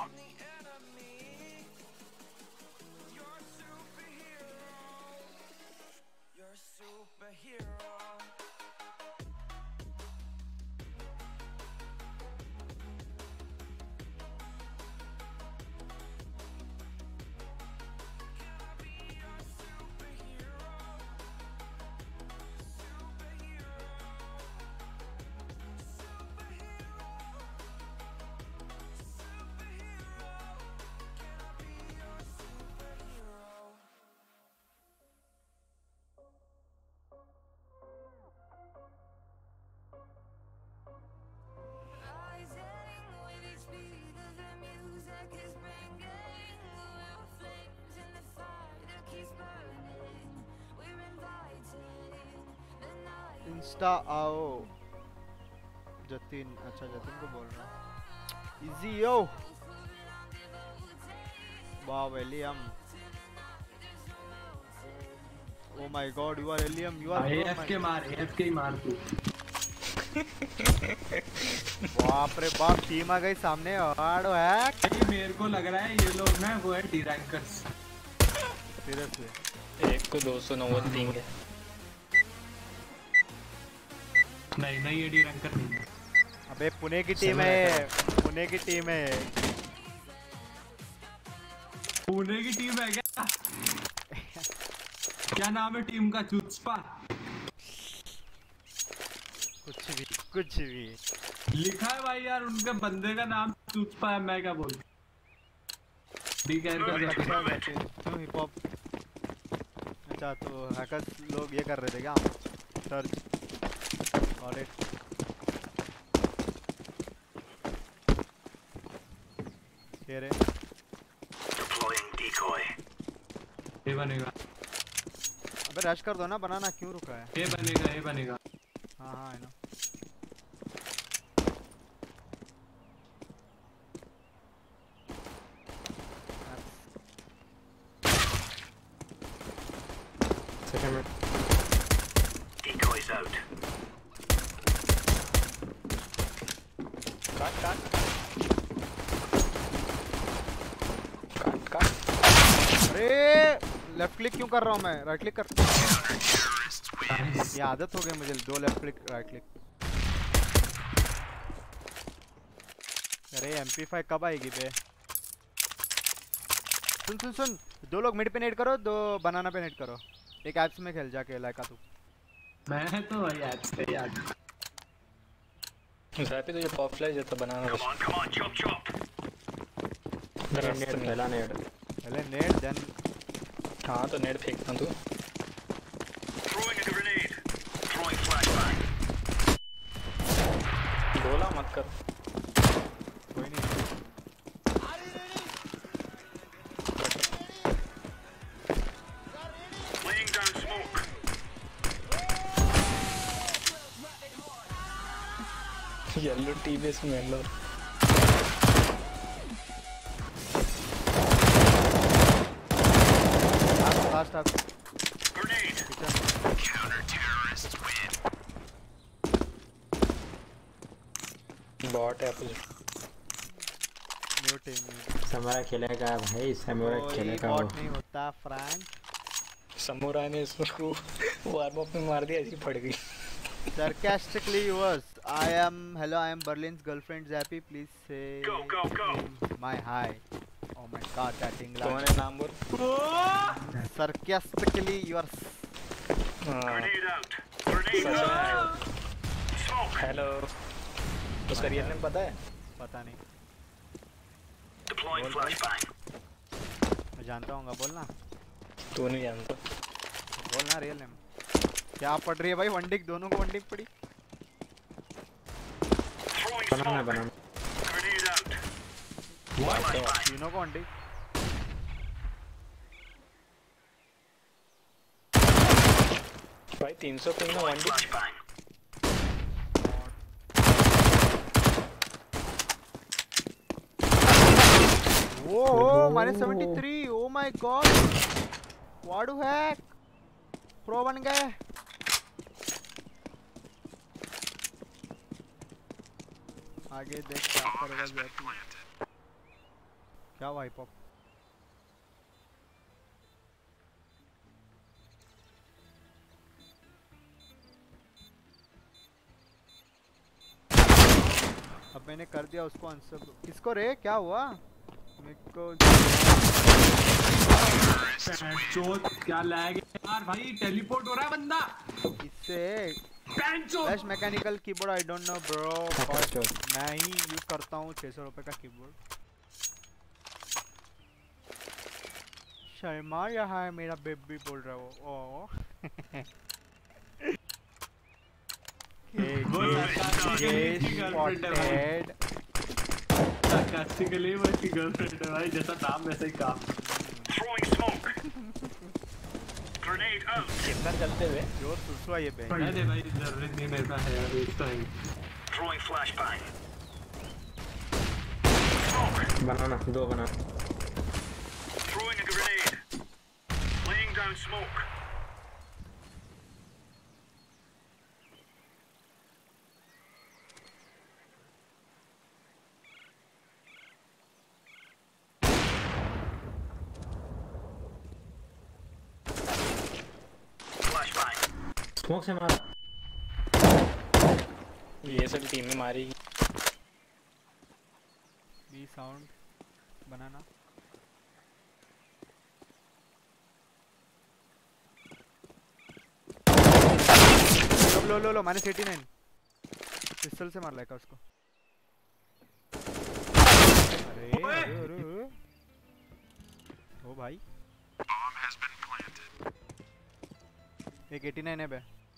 Insta आओ जतिन। अच्छा जतिन को बोल रहा इजी यो। वाह William. Oh my god you are William you are AFK मार AFK मार तू। बाप रे बाप टीम आ गई सामने। Hard hack. मेरे को लग रहा है ये लोग ना वो है डी रैंकर्स। सीरियसली एक को 290 पिंग है। नहीं एडी रैंकर नहीं है। अबे पुणे की टीम है, पुणे की टीम है। पुणे की टीम है क्या? क्या नाम है टीम का? चुचपा कुछ भी लिखा है भाई यार, उनके बंदे का नाम चुचपा है। मैं क्या बोलूं? डी कैर क्यों हिप हॉप? अच्छा तो हैकर्स लोग ये कर रहे थे क्या सर्च? और एक ये रे ये बनेगा। अबे रश कर दो ना, बनाना क्यों रुका है? ये बनेगा, ये बनेगा। हाँ हाँ है ना। सेकंड में Decoys out. काट अरे लेफ्ट क्लिक क्यों कर रहा हूँ मैं? राइट क्लिक कर। ये आदत हो गई मुझे, 2 लेफ्ट क्लिक राइट क्लिक। अरे MP5 कब आएगी बे? सुन 2 लोग मिड पे नेट करो, 2 बनाना पे नेट करो। एक एप्स में खेल जाके लाइका तू। मैं तो वही एप्स पे यार। ज़्यादा तुझे पॉप फ्लैश देता बनाना। Come on, chop. पहला नेट पहले नेट देन। हाँ तो नेट फेंकता तू। Throwing a grenade. Throwing flashbang. गोला मत कर। कोई नहीं। Laying down smoke. Yellow TBS में लो। लास्ट आप Grenade. Counter-terrorists win. बॉट है अपोजिट। न्यू टीम समरा खेलेगा भाई, समरा खेलेगा वो। बॉट नहीं होता फ्रैंक। समोरा ने इसको वार्म अप में मार दिया, ऐसी पड़ गई। Sarcastically yours. Hello, I am Berlin's girlfriend Zappy. Please say Go. my hi. Oh my god, that English. तुम्हारे नाम बोल। Sarcastically yours. Grenade out. Grenade out. Smoke. Hello. उसका रियल नेम पता है? पता नहीं। Deploying flashbang. मैं जानता हूँगा, बोलना। तू नहीं जानता। बोलना रियल नेम। क्या पढ़ रही है भाई? वनडिक, दोनों को वनडिक पड़ी। Throwing बनाना smoke. Grenade out. Flashbang. तीनों को वनडिक। भाई 300 पिंग में 1 Flashbang. Oh, -73. Oh my god. Wadu hack. Pro बन गए। आगे देख क्या करेगा ज़ैपी। क्या वाइप अप? अब मैंने कर दिया उसको आंसर। किसको रे? क्या हुआ? मेरे को क्या लैग है यार भाई, टेलीपोर्ट हो रहा है बंदा इससे। Flash mechanical keyboard I don't know bro, मैं ही यूज करता हूँ 600 रुपए का कीबोर्ड। शर्मा यहाँ है मेरा बेबी बोल रहा हो। ओ sarcastically वो उसकी गर्लफ्रेंड है भाई, जैसा नाम वैसा ही काम। Throwing smoke. Grenade out. कितना चलते हुए जोर सुसुआ ये पे। अरे भाई जरूरत नहीं मेरे पास है यार इस टाइम। Throwing flashbang. बनाना 2 बना। Throwing a grenade. Laying down smoke. Smoke से मारा। ये सब टीम में मारेगी। B sound banana. लो -89 पिस्टल से मार लाएगा उसको। अरे ओ भाई एक 89 है बे।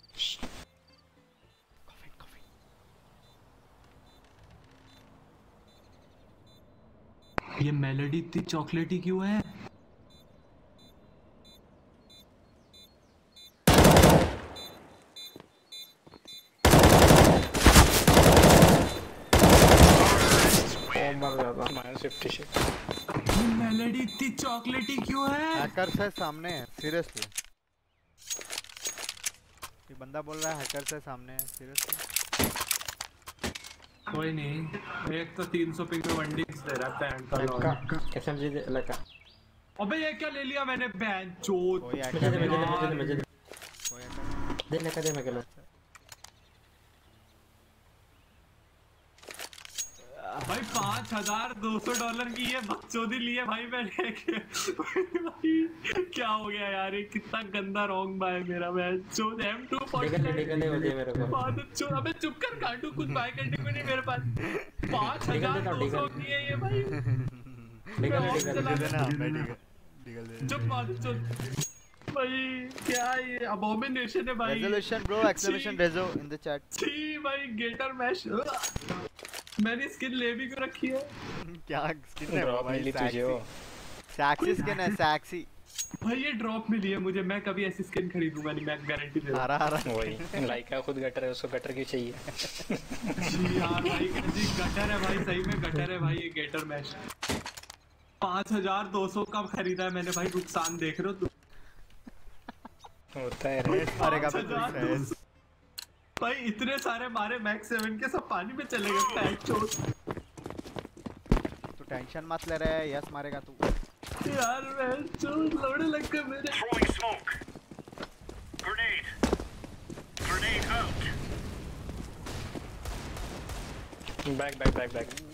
ये मेलोडी इतनी चॉकलेटी क्यों है? -56 मेलोडी इतनी चॉकलेटी क्यों है? हैकर्स है सामने है सीरियसली। ये बंदा बोल रहा है हैकर्स है सामने है सीरियसली। कोई नहीं, एक तो 300 पिंग में 1 डिक्स दे रहा है लड़का एसएमजी लड़का। अबे ये क्या ले लिया मैंने? बैन चोद। कोई मुझे हैकर दे नहीं। कोई हैकर दे लड़का दे मैं गलत। भाई $5,200 की ये बकचोदी ली है भाई मैंने। भाई क्या हो गया यार, ये कितना गंदा रॉन्ग बाय मेरा। मैं जो निकल हो दे मेरे को। अबे चुप कर काटू, कुछ बाय करने को नहीं मेरे पास। 5,200 की है ये भाई। चुप मार चुप भाई। क्या ये अबोमिनेशन है भाई। Resolution bro exclamation reso in the chat. छी भाई गेटर मैश। मैंने स्किन ले भी क्यों रखी है? क्या स्किन है भाई? मिली तुझे वो सैक्सी स्किन है सैक्सी। भाई ये ड्रॉप मिली है मुझे, मैं कभी ऐसी स्किन खरीदूंगा नहीं, मैं गारंटी दे रहा आ रहा वही लाइका खुद गटर है, उसको गटर क्यों चाहिए? जी यार भाई जी गटर है भाई, सही में गटर है भाई ये गेटर मैश। 5,200 का खरीदा है मैंने भाई। नुकसान देख रहे हो तुम? होता है रे। मारेगा 5,200 भाई। इतने सारे मारे मैक्स 7 के, सब पानी में चले गए। पैक चोट। तू टेंशन मत ले रहा है, यस मारेगा तू। यार मैं चोट लौड़े लग गए मेरे। Throwing smoke. Grenade. Grenade out. Back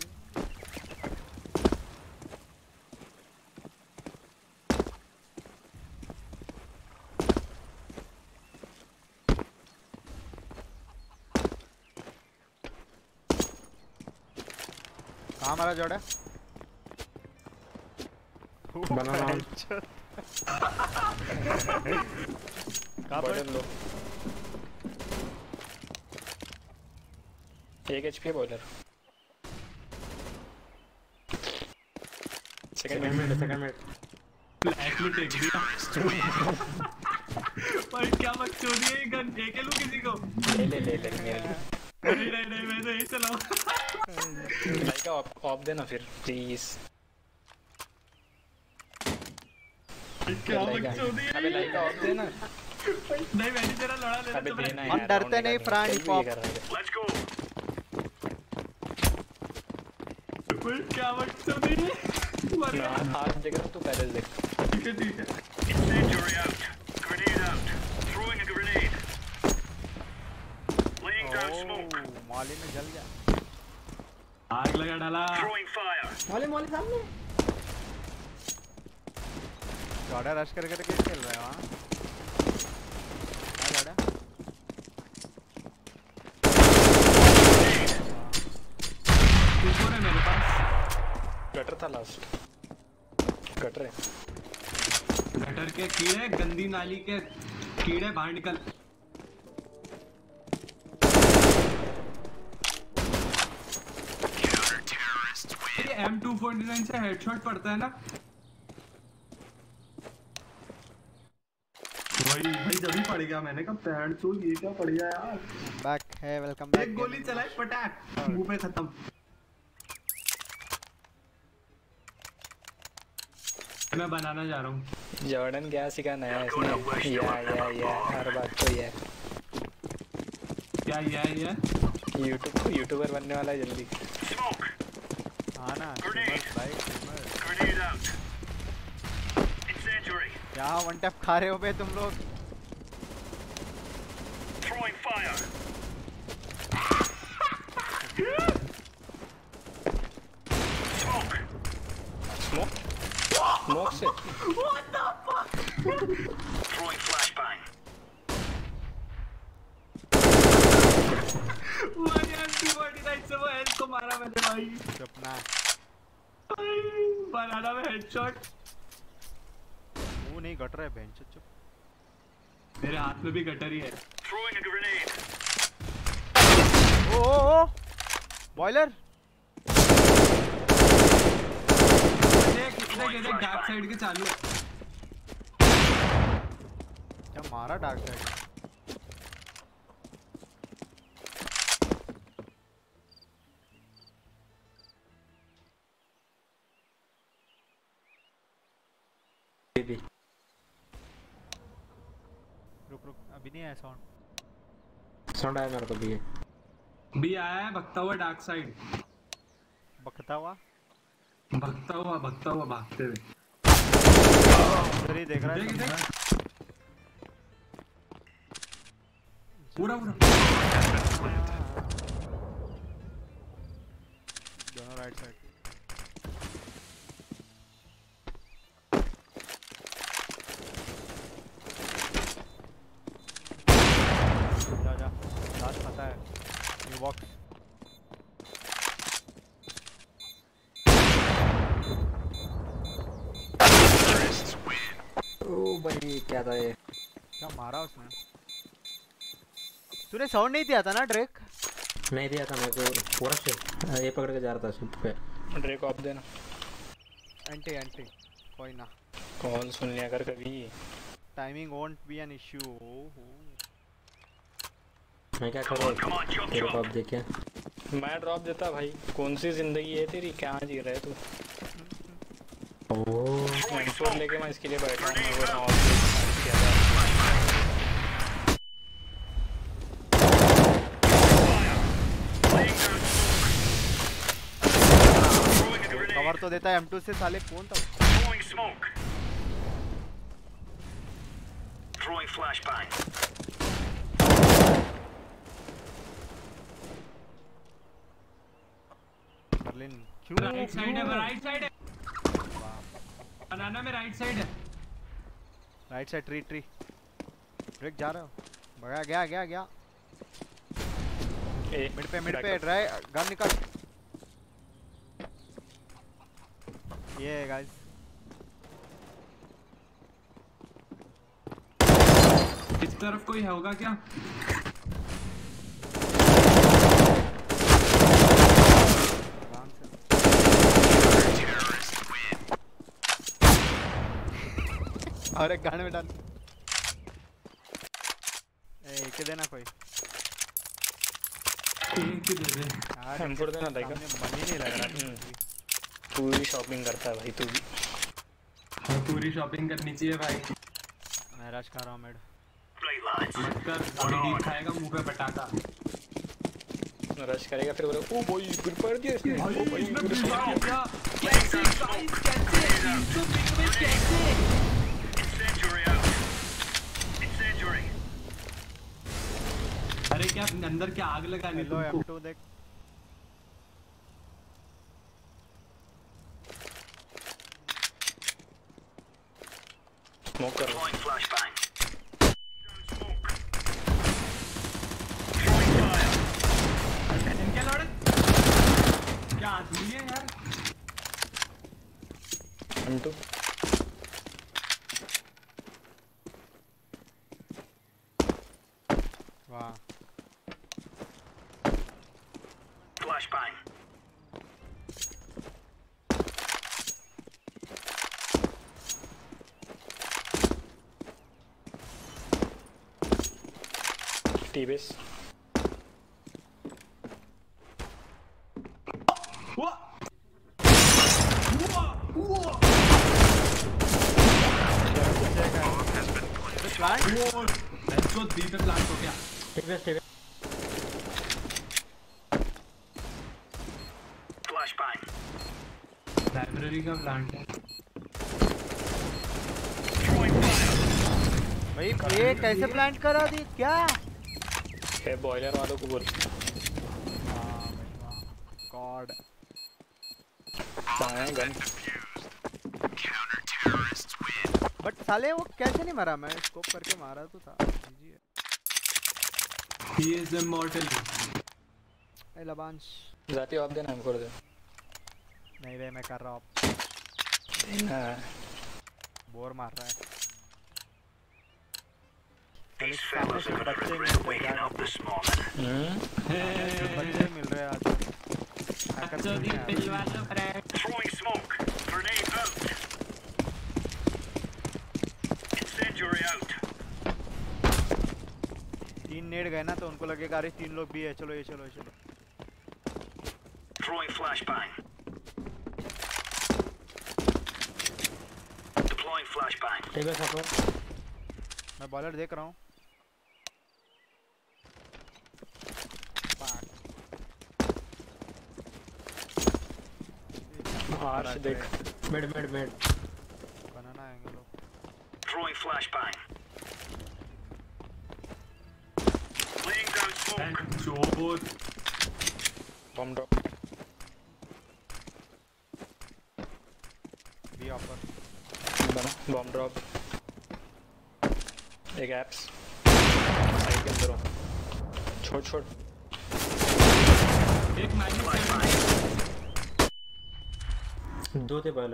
कहाँ मारा जोड़ा? बनाना कहाँ पर? लो 1 HP boiler. Second minute flash में टेक दिया। भाई क्या बकचोदी है ये गन। देख लूं किसी को? ले नहीं मैं तो यही चलाऊं। लाइका ऑफ देना फिर प्लीज। क्या बकचोदी है? अबे लाइका ऑफ देना। नहीं मैंने तेरा लड़ा लेना। अबे देना हम यार। डरते नहीं फ्रांड हिप हॉप। Let's go. क्या बकचोदी है? मर गया। हाथ देख रहा तू, पहले देख। ठीक है Incendiary out. Grenade out. Throwing a grenade. Laying down smoke. माली में जल गया। आग लगा डाला। Throwing fire. मौली सामने। जोड़ा रश करके तो क्या खेल रहा है वहाँ? क्या जोड़ा? ऊपर है मेरे पास। गटर था लास्ट। गटर है। गटर के कीड़े, गंदी नाली के कीड़े बाहर निकल। ये M249 से हेडशॉट पड़ता है ना? भाई जब ही पड़ गया मैंने कहा पैंट चोल ये क्या पड़ गया यार। बैक है, वेलकम बैक। एक गोली चलाई पटाक मुंह पे खत्म। मैं बनाना जा रहा हूँ। जॉर्डन क्या सिखाना है इसने? या हर बात तो ये क्या ये यूट्यूबर बनने वाला है जल्दी। Smoke. हाँ ना Grenade. Grenade out. Incendiary. क्या वन टैप खा रहे हो बे तुम लोग? Throwing fire. स्मोक से What the fuck? Throwing flashbang. One MP49 से वो हेल्थ को मारा मैंने भाई। अपना बनाना में हेडशॉट। वो नहीं कट रहा है बेंच चुप। मेरे हाथ में भी गटर ही है। Throwing a grenade. Oh boiler देख डार्क साइड के चालू है। क्या मारा डार्क साइड भी रुक अभी नहीं आया साउंड साउंड आया मेरे को भी। बी आया है भगता हुआ डार्क साइड। बकता हुआ भागते हुए। उधर ही देख रहा है देख पूरा दोनों राइट साइड। जा लास्ट पता है न्यू बॉक्स। ओ भाई क्या था ये? क्या मारा उसने? तूने साउंड नहीं दिया था ना ड्रेक? नहीं दिया था मेरे को। पूरा शिप ये पकड़ के जा रहा था शिप पे। ड्रेक ऑफ देना। एंटी कोई ना। कॉल सुन लिया कर कभी। Timing won't be an issue. मैं क्या करूँ तेरे को अब देखे। मैं ड्रॉप देता भाई। कौन सी जिंदगी है तेरी? क्या जी रहा है तू? M4 लेके मैं इसके लिए बैठा हूँ। मैं बोल रहा हूँ कवर तो देता है M2 से। साले कौन था? Throwing smoke. Throwing flashbang. Berlin क्यों? राइट साइड है। बनाना में राइट साइड है। राइट साइड ट्री ड्रेक जा रहा हो? गया मिड पे ड्राई गन निकाल। ये गाइस इस तरफ कोई होगा क्या? और एक गाने में डाल। एक देना कोई। एक दे दे। M4 देना था क्या? मन ही नहीं लग रहा। पूरी शॉपिंग करता है भाई तू भी। पूरी शॉपिंग करनी चाहिए भाई। मैं रश कर रहा हूँ मेड। मत कर बॉडी खाएगा मुंह पे पटाखा। रश करेगा फिर बोले ओ भाई फिर पड़ दिया इसने। ओ भाई कैसे गाइस कैसे? Incendiary out. Incendiary. अरे क्या अंदर क्या आग लगानी लो तुमको? M2 देख। स्मोक कर। Throwing flashbang. Smoke. Throwing fire. इनके लौड़े क्या आदमी है यार? M2 वाह Flashbang. T-base plant let's go दी पे प्लांट हो गया। TBS Flashbang. लाइब्रेरी का प्लांट है। Throwing fire. भाई ये कैसे प्लांट करा दी क्या? है बॉयलर वालों को बोल। गॉड कहाँ है गन? Counter terrorist बट साले वो कैसे नहीं मरा? मैं स्कोप करके मारा तो था। जी He is immortal. ए लबांश जाती आप देना हमको दे। नहीं रे मैं कर रहा हूँ। देना बोर मार रहा है। These fellas are gonna regret waking up this morning. बच्चे मिल रहे हैं आज। हैकर जो भी पिलवा लो friend. Throwing smoke. Grenade out. Incendiary out. 3 nade गए ना तो उनको लगेगा अरे 3 लोग भी है, चलो ये चलो ये चलो। Throwing flashbang. Deploying flashbang. Table support. मैं बॉलर देख रहा हूँ। आर्श देख। Mid mid mid. बनाना आएंगे लोग। Throwing flashbang. Laying down smoke. चोट। Bomb drop. B offer. बना बम ड्रॉप। एक एप्स साइड के अंदर हो। छोड़ छोड़। एक माइनस दो थे पहले।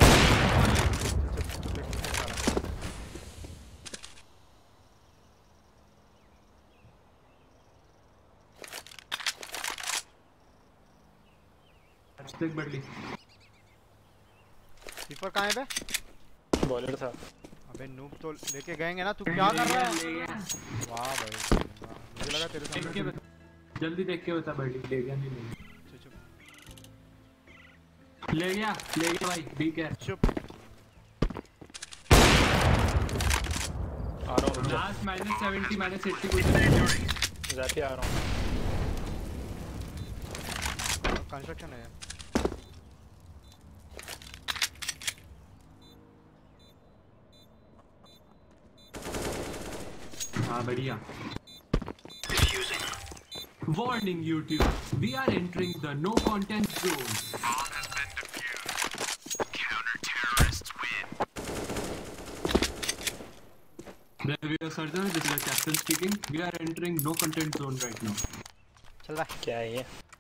देख बढ़ली। कीपर कहाँ है बे? बॉलर था। अबे नूब तो लेके गएंगे ना, तू क्या कर रहा है? वाह भाई वाह। मुझे लगा तेरे देख के सामने। बता, जल्दी देख के बता बढ़ली। ले गया नहीं ले गया? चुप चुप ले गया भाई। बी क्या? चुप। आ रहा हूँ। लास्ट -70 -80 कुछ। जाती आ रहा हूँ। कंस्ट्रक्शन है। हाँ बढ़िया। Diffusing. Warning YouTube, we are entering the no content zone. Bomb has been defused. Counter-terrorists win. Brave Surgeon, this is the captain speaking. We are entering no content zone right now. चल रहा क्या है ये?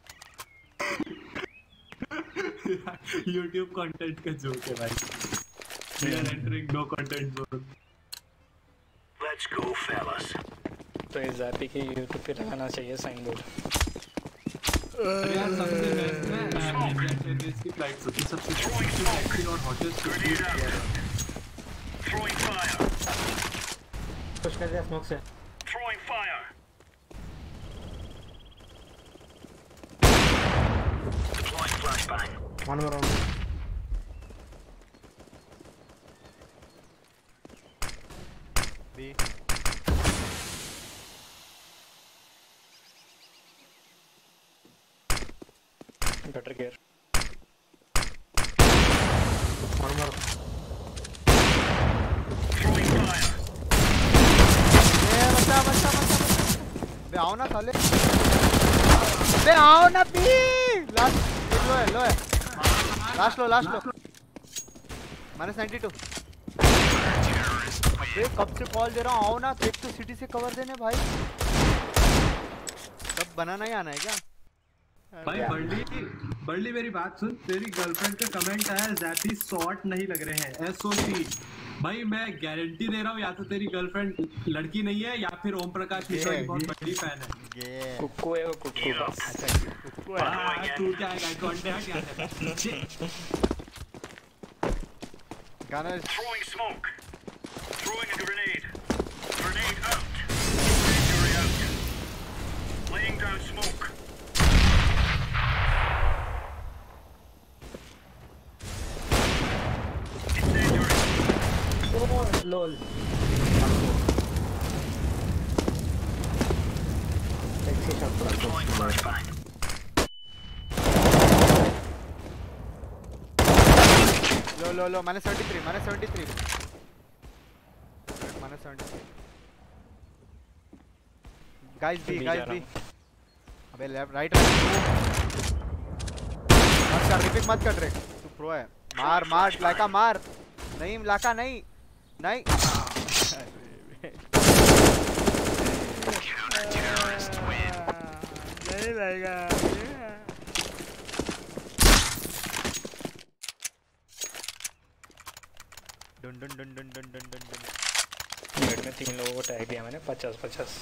YouTube content का joke है भाई। We are entering no content zone. Let's go, fellas. तो इस जाती की यूट्यूब पे लगाना चाहिए साइन बोर्ड। यार सबसे बेस्ट में इसकी फ्लाइट होती है, सबसे सेक्सी और hottest. Grenade out. Throwing fire. Push कर दिया स्मोक से। Throwing fire. Deploying flashbang. One more round. B. Better care. One more. Throwing fire. बच्चा बच्चा बच्चा। बे आओ ना साले। बे आओ ना बी। लास्ट लो है। Last low. -92। अबे कब से कॉल दे रहा हूँ, आओ ना। एक तो सिटी से कवर देने भाई। तब बनाना ही आना है क्या? भाई बर्ली मेरी बात सुन। तेरी गर्लफ्रेंड का कमेंट आया ज़ाती शॉर्ट नहीं लग रहे हैं, SOC। भाई मैं गारंटी दे रहा हूँ, या तो तेरी गर्लफ्रेंड लड़की नहीं है या फिर ओम प्रकाश मिश्रा की बहुत बड़ी फैन है। कुक्कू है वो, कुक्कू बस। तू क्या है कॉन्टेक्ट क्या है? गाना Throwing smoke. Throwing a grenade. Grenade out. Incendiary out. Laying down smoke. Incendiary. Oh lol. Sexy shot. Deploying flashbang. Low -73 -73 guys B अबे लेफ्ट राइट मत कर रिपिक मत कर ड्रेक, तू प्रो है। मार लाका मार। नहीं लाका नहीं नहीं नहीं लगेगा done done done done done done done. Mid में 3 लोगों को टैग दिया मैंने 50-50।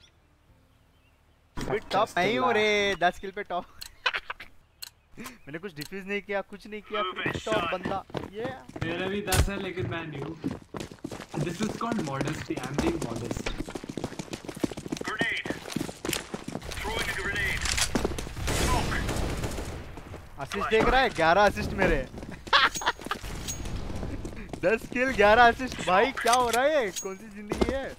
टॉप नहीं हो रे 10 किल पे टॉप। मैंने कुछ डिफ्यूज नहीं किया कुछ नहीं किया टॉप बंदा ये मेरा भी 10 है लेकिन मैं new. This is called modesty. I am being modest. Grenade. Throwing a grenade. Smoke. Assist देख रहा है 11 असिस्ट मेरे 10 किल 11 असिस्ट भाई क्या हो रहा है कौन सी जिंदगी है।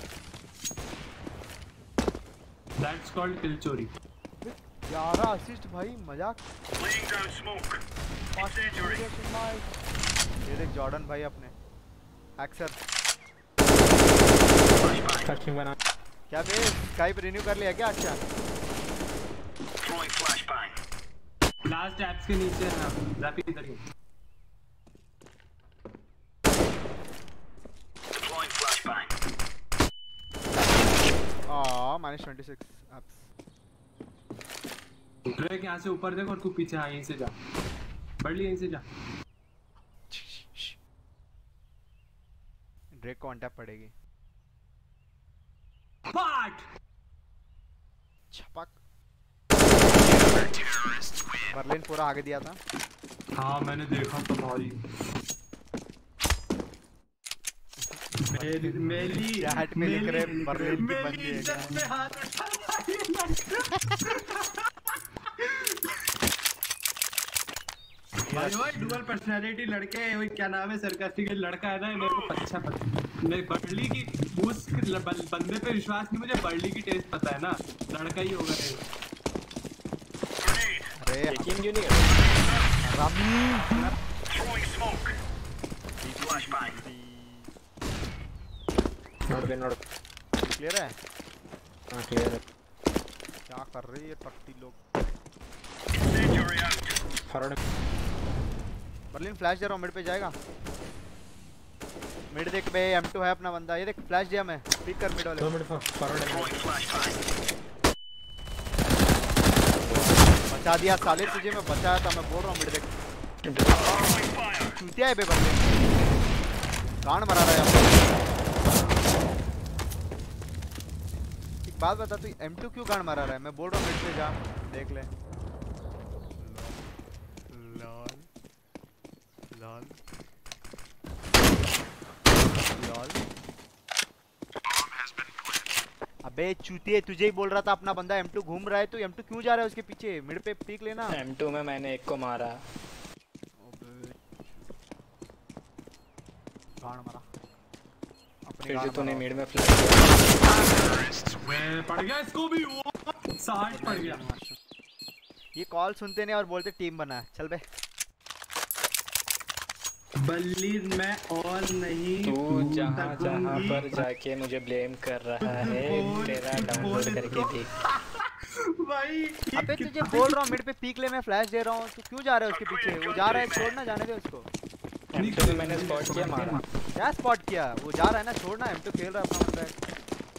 दैट्स कॉल्ड किल चोरी। 11 असिस्ट भाई मजाक। Laying down smoke. Incendiary. ये देख जॉर्डन भाई अपने एक्सर सर्चिंग बना क्या बे स्काइप रिन्यू कर लिया क्या। अच्छा Throwing flashbang. लास्ट एप्स के नीचे है रैपी इधर ही। Deploying flashbang. -26 एप्स। ड्रैग यहाँ से ऊपर देख और तू पीछे यहीं से जा। बढ़ ली यहीं से जा। ड्रैग को अनटैप पड़ेगी। फाट छपक बर्लिन पूरा आगे दिया था। हाँ मैंने देखा तो भाई मेरी चैट में लिख रहे बर्लिन की बंदी है इज्जत में हाथ उठा भाई। भाई डुअल पर्सनालिटी लड़के वही क्या नाम है सरकास्टिक लड़का है ना मेरे को अच्छा पता। मैं बर्ली की उस बंदे पे विश्वास नहीं मुझे बर्ली की टेस्ट पता है ना लड़का ही होगा ये। अरे यकीन क्यों नहीं करते रामी Throwing smoke. Flashbang. Not clear है। हां क्लियर है। क्या कर रही है टट्टी लोग। Incendiary out. Forward Berlin flash दे रहा हूँ मिड पे जाएगा। मिड देख बे M2 है अपना बंदा ये देख फ्लैश दिया मैं पिक कर मिड वाले। 2 मिनट फॉरवर्ड Throwing flashbang. बचा दिया साले तुझे मैं बचाया था मैं बोल रहा हूँ मिड देख Throwing fire. चूतिया है बे बर्लिन कान मरा रहा है। एक बात बता तू M2 क्यों कान मरा रहा है। मैं बोल रहा हूँ मिड पे जा देख ले। लॉल लॉल लॉल अबे चूतिए तुझे ही बोल रहा था अपना बंदा M2 घूम रहा है तो M2 क्यों जा रहा है उसके पीछे। मिड पे पीक लेना। M2 में मैंने एक को मारा। गाड़ मारा फिर जो तूने मिड में फ्लैश मैं पड़ गया इसको भी वो 60 पड़ गया। ये कॉल सुनते नहीं और बोलते टीम बना चल बे। बल्ली मैं और नहीं तू जहाँ जहाँ पर जाके मुझे ब्लेम कर रहा है तेरा डाउनलोड करके देख भाई। अबे तुझे बोल रहा हूँ मिड पे पीक ले मैं फ्लैश दे रहा हूँ तू क्यों जा रहा है उसके पीछे। वो जा रहा है छोड़ना जाने दे उसको। M2 में मैंने स्पॉट किया मारा। क्या स्पॉट किया वो जा रहा है ना छोड़ना M2 खेल रहा है अपना बंदा है।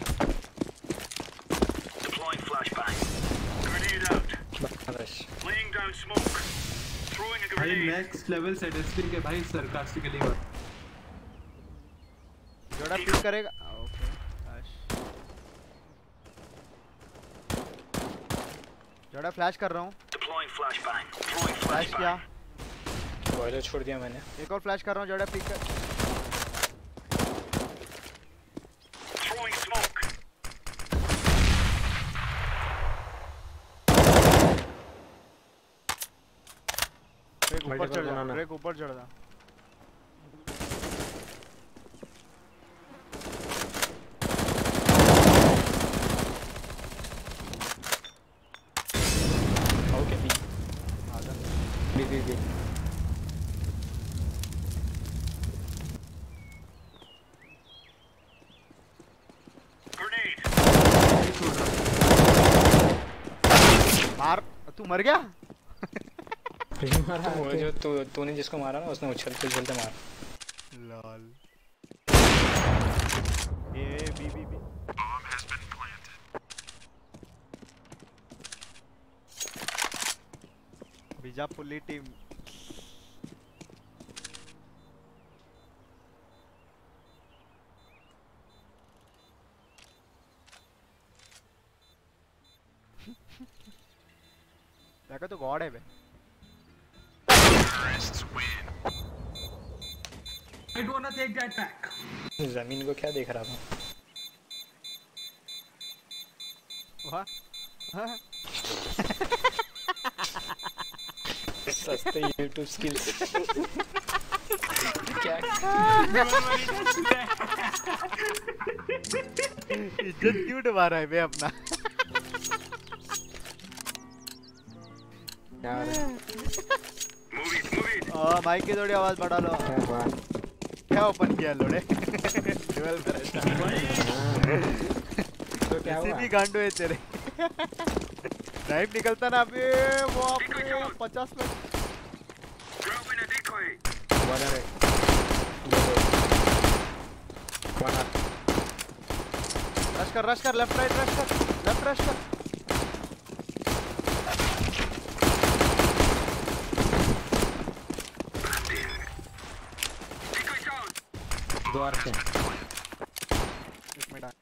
Deploying flashbang. Grenade out. बस Laying down smoke. Throwing a भाई grenade. नेक्स्ट लेवल सैडिस्टिक है भाई सरकास्टिकली बात। जोड़ा पिक करेगा ओके जोड़ा फ्लैश कर रहा हूँ। Deploying flashbang. Throwing फ्लैश किया flashbang. बॉयलर छोड़ दिया मैंने। एक और फ्लैश कर रहा हूँ जोड़ा पिक कर। Throwing smoke. ब्रेक ऊपर Multiple चढ़ जा बनाना। ब्रेक ऊपर चढ़ जा। Okay B B Grenade. मार तू मर गया। वो जो तूने जिसको मारा ना उसने उछलते उछलते मारा। लॉल बी बीजापुली टीम देखो तो गॉड है बे। I don't wanna take that back. जमीन को क्या देख रहा था? वाह सस्ते YouTube skills। क्या? इज्जत क्यों डुबा रहा है बे अपना? यार माइक की थोड़ी आवाज बढ़ा लो। क्या ओपन किया लोड़े? ड्यूल में रहता है। तो क्या हुआ? भी गांडो है तेरे। नाइफ निकलता ना अबे वो आपने 50 में। रश कर लेफ्ट राइट रश कर। द्वार से इसमें डाल।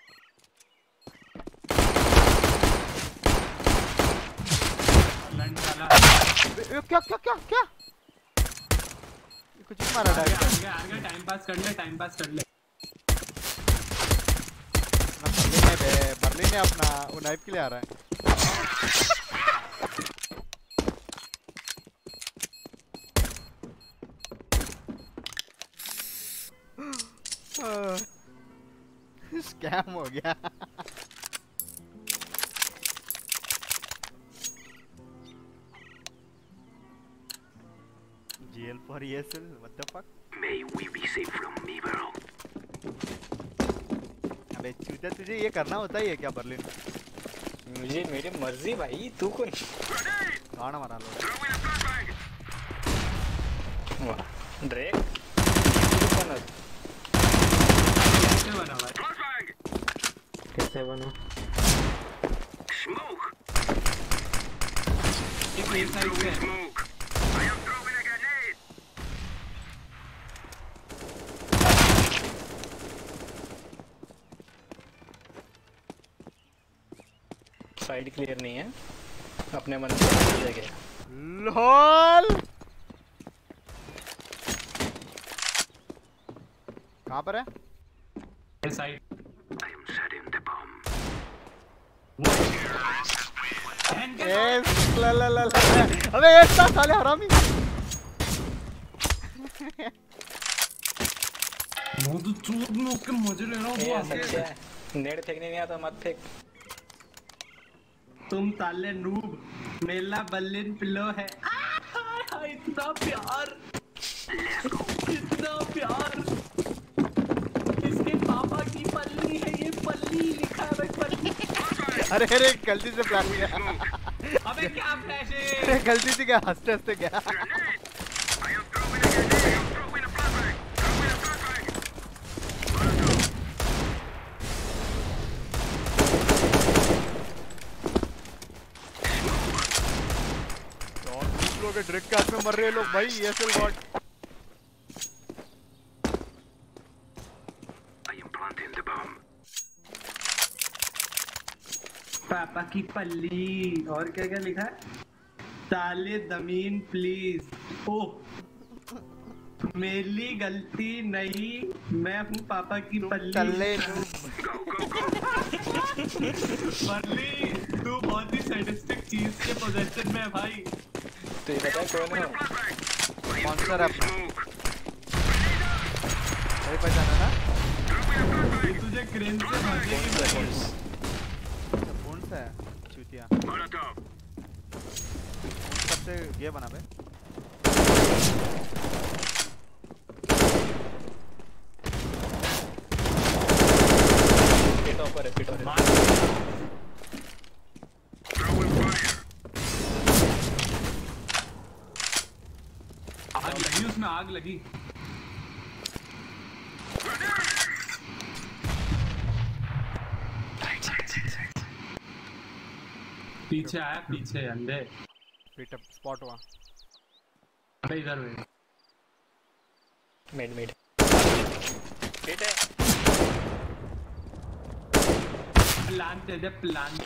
क्या कुछ ही मारा डायरेक्ट। टाइम पास कर ले। बर्लिन ने अपना वो नाइफ के लिए आ रहा है। स्कैम हो गया। GL for ESL, what the fuck? May we be safe from evil. अबे चूतिया तुझे ये करना होता ही है क्या बर्लिन? मुझे मेरी मर्जी भाई, तू कौन? गाना मारा लो। वाह ड्रेक कैसे बना? Smoke. एक साइड पे Smoke. I am throwing a grenade. Side clear नहीं है, अपने मन से जगह। LOL कहाँ पर है? Side. I am setting the bomb. अबे एक साथ साले हरामी। वो तो चूत में उसके मजे ले रहा हूँ। नेट फेंकने नहीं आता, मत फेंक। तुम ताले नूब, मेला बर्लिन पिलो है। इतना प्यार, इतना प्यार। इसके पापा की पल्ली है, ये पल्ली लिखा है पल्ली। अरे गलती से फ्लैश गया। अबे क्या फ्लैश है? गलती से क्या हंसते गया। I am throwing a grenade. I am throwing a flashbang. लोग ड्रिक के हाथ में मर रहे लोग भाई। ESL god. I am planting the bomb. पापा की पल्ली। और क्या क्या लिखा है? ताले जमीन प्लीज। ओह मेरी गलती नहीं, मैं हूँ पापा की पल्ली। चले पल्ली तू बहुत ही सैडिस्टिक चीज के पोजीशन में है भाई। तो ये बता कौन है? मॉन्स्टर अपना सही पहचाना ना? ये तुझे क्रेन से भागेगी भाई। कौन सा है चूतिया? Molotov. सबसे ये बना बे। पिट ऊपर है। Throwing fire. आग लगी, उसमें आग लगी। पीछे आया, पीछे अंधे। पिट अप स्पॉट हुआ। अबे इधर में मिड मिड हिट है। प्लान दे दे, प्लान।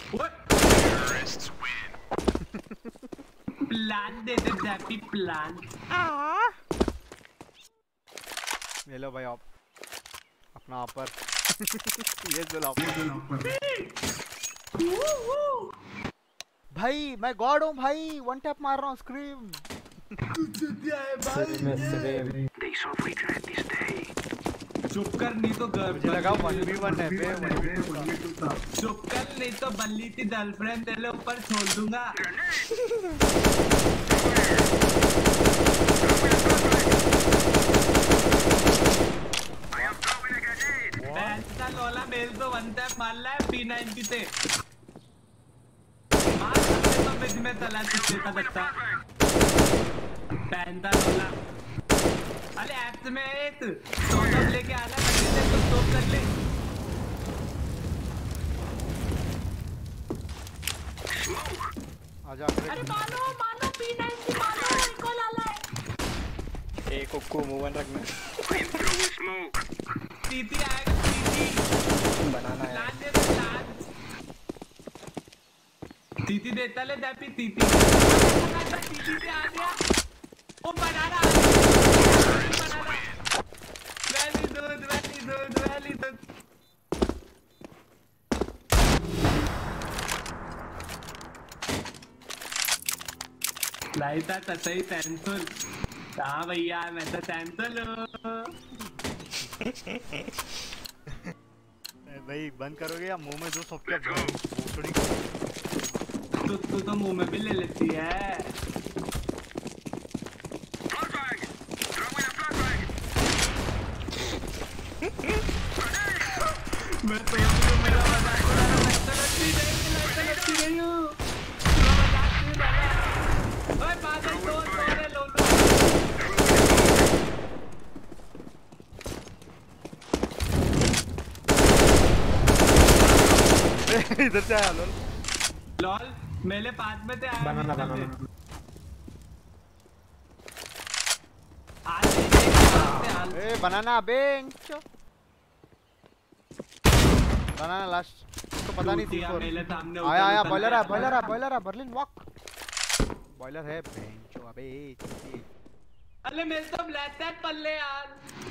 प्लान दे दे जैपी, प्लान। ले लो भाई आप अपना अपर। ये जो अपर भाई, मैं गॉड हूँ भाई, वन टैप मार रहा हूँ स्क्रीम। चुप कर, नहीं तो मुझे लगा 1v1 है बे। चुप कर, नहीं तो बल्ली की गर्लफ्रेंड तेरे ऊपर छोड़ दूंगा। पैंता लोला मेल तो वन टैप मार रहा है P90 से। मार सकते तो बिज में तला सकते था बच्चा। पैंता लोला अरे ऐप्स में एक सोटअप लेके आना, बच्चे से तो स्टॉप कर ले। आजा। अरे मानो मानो P90 मानो, इनको लाला है। ए कुक्कू मूव ऑन रखना। टीटी आएगा, टीटी बनाना है। लान दे दे, लान। टीटी देता ले दैपी, टीटी। टीटी से आ गया। ओ बनाना, बनाना। वैली दूध, वैली दूध, वैली दूध। लाइटा तसई पेंसिल। हाँ भैया, मैं तो पेंसिल हूँ। भाई बंद करोगे या मुंह में जो सब क्या तू तो मुंह में भी ले लेती है। मैं तो मेरा मजाक उड़ा रहा हूँ, मैं तो लड़की नहीं हूँ। ओए पागल, दो तोड़े लो लो। इधर से आया लोल। लॉल मेरे पास में थे। बनाना ए बनाना बेंचो। बनाना लास्ट तो पता नहीं थी। आया आया, बॉयलर है, बॉयलर है, बॉयलर है, बर्लिन वॉक। बॉयलर है बेंचो। अबे अरे मेरे तो ब्लैक टैप पल्ले यार।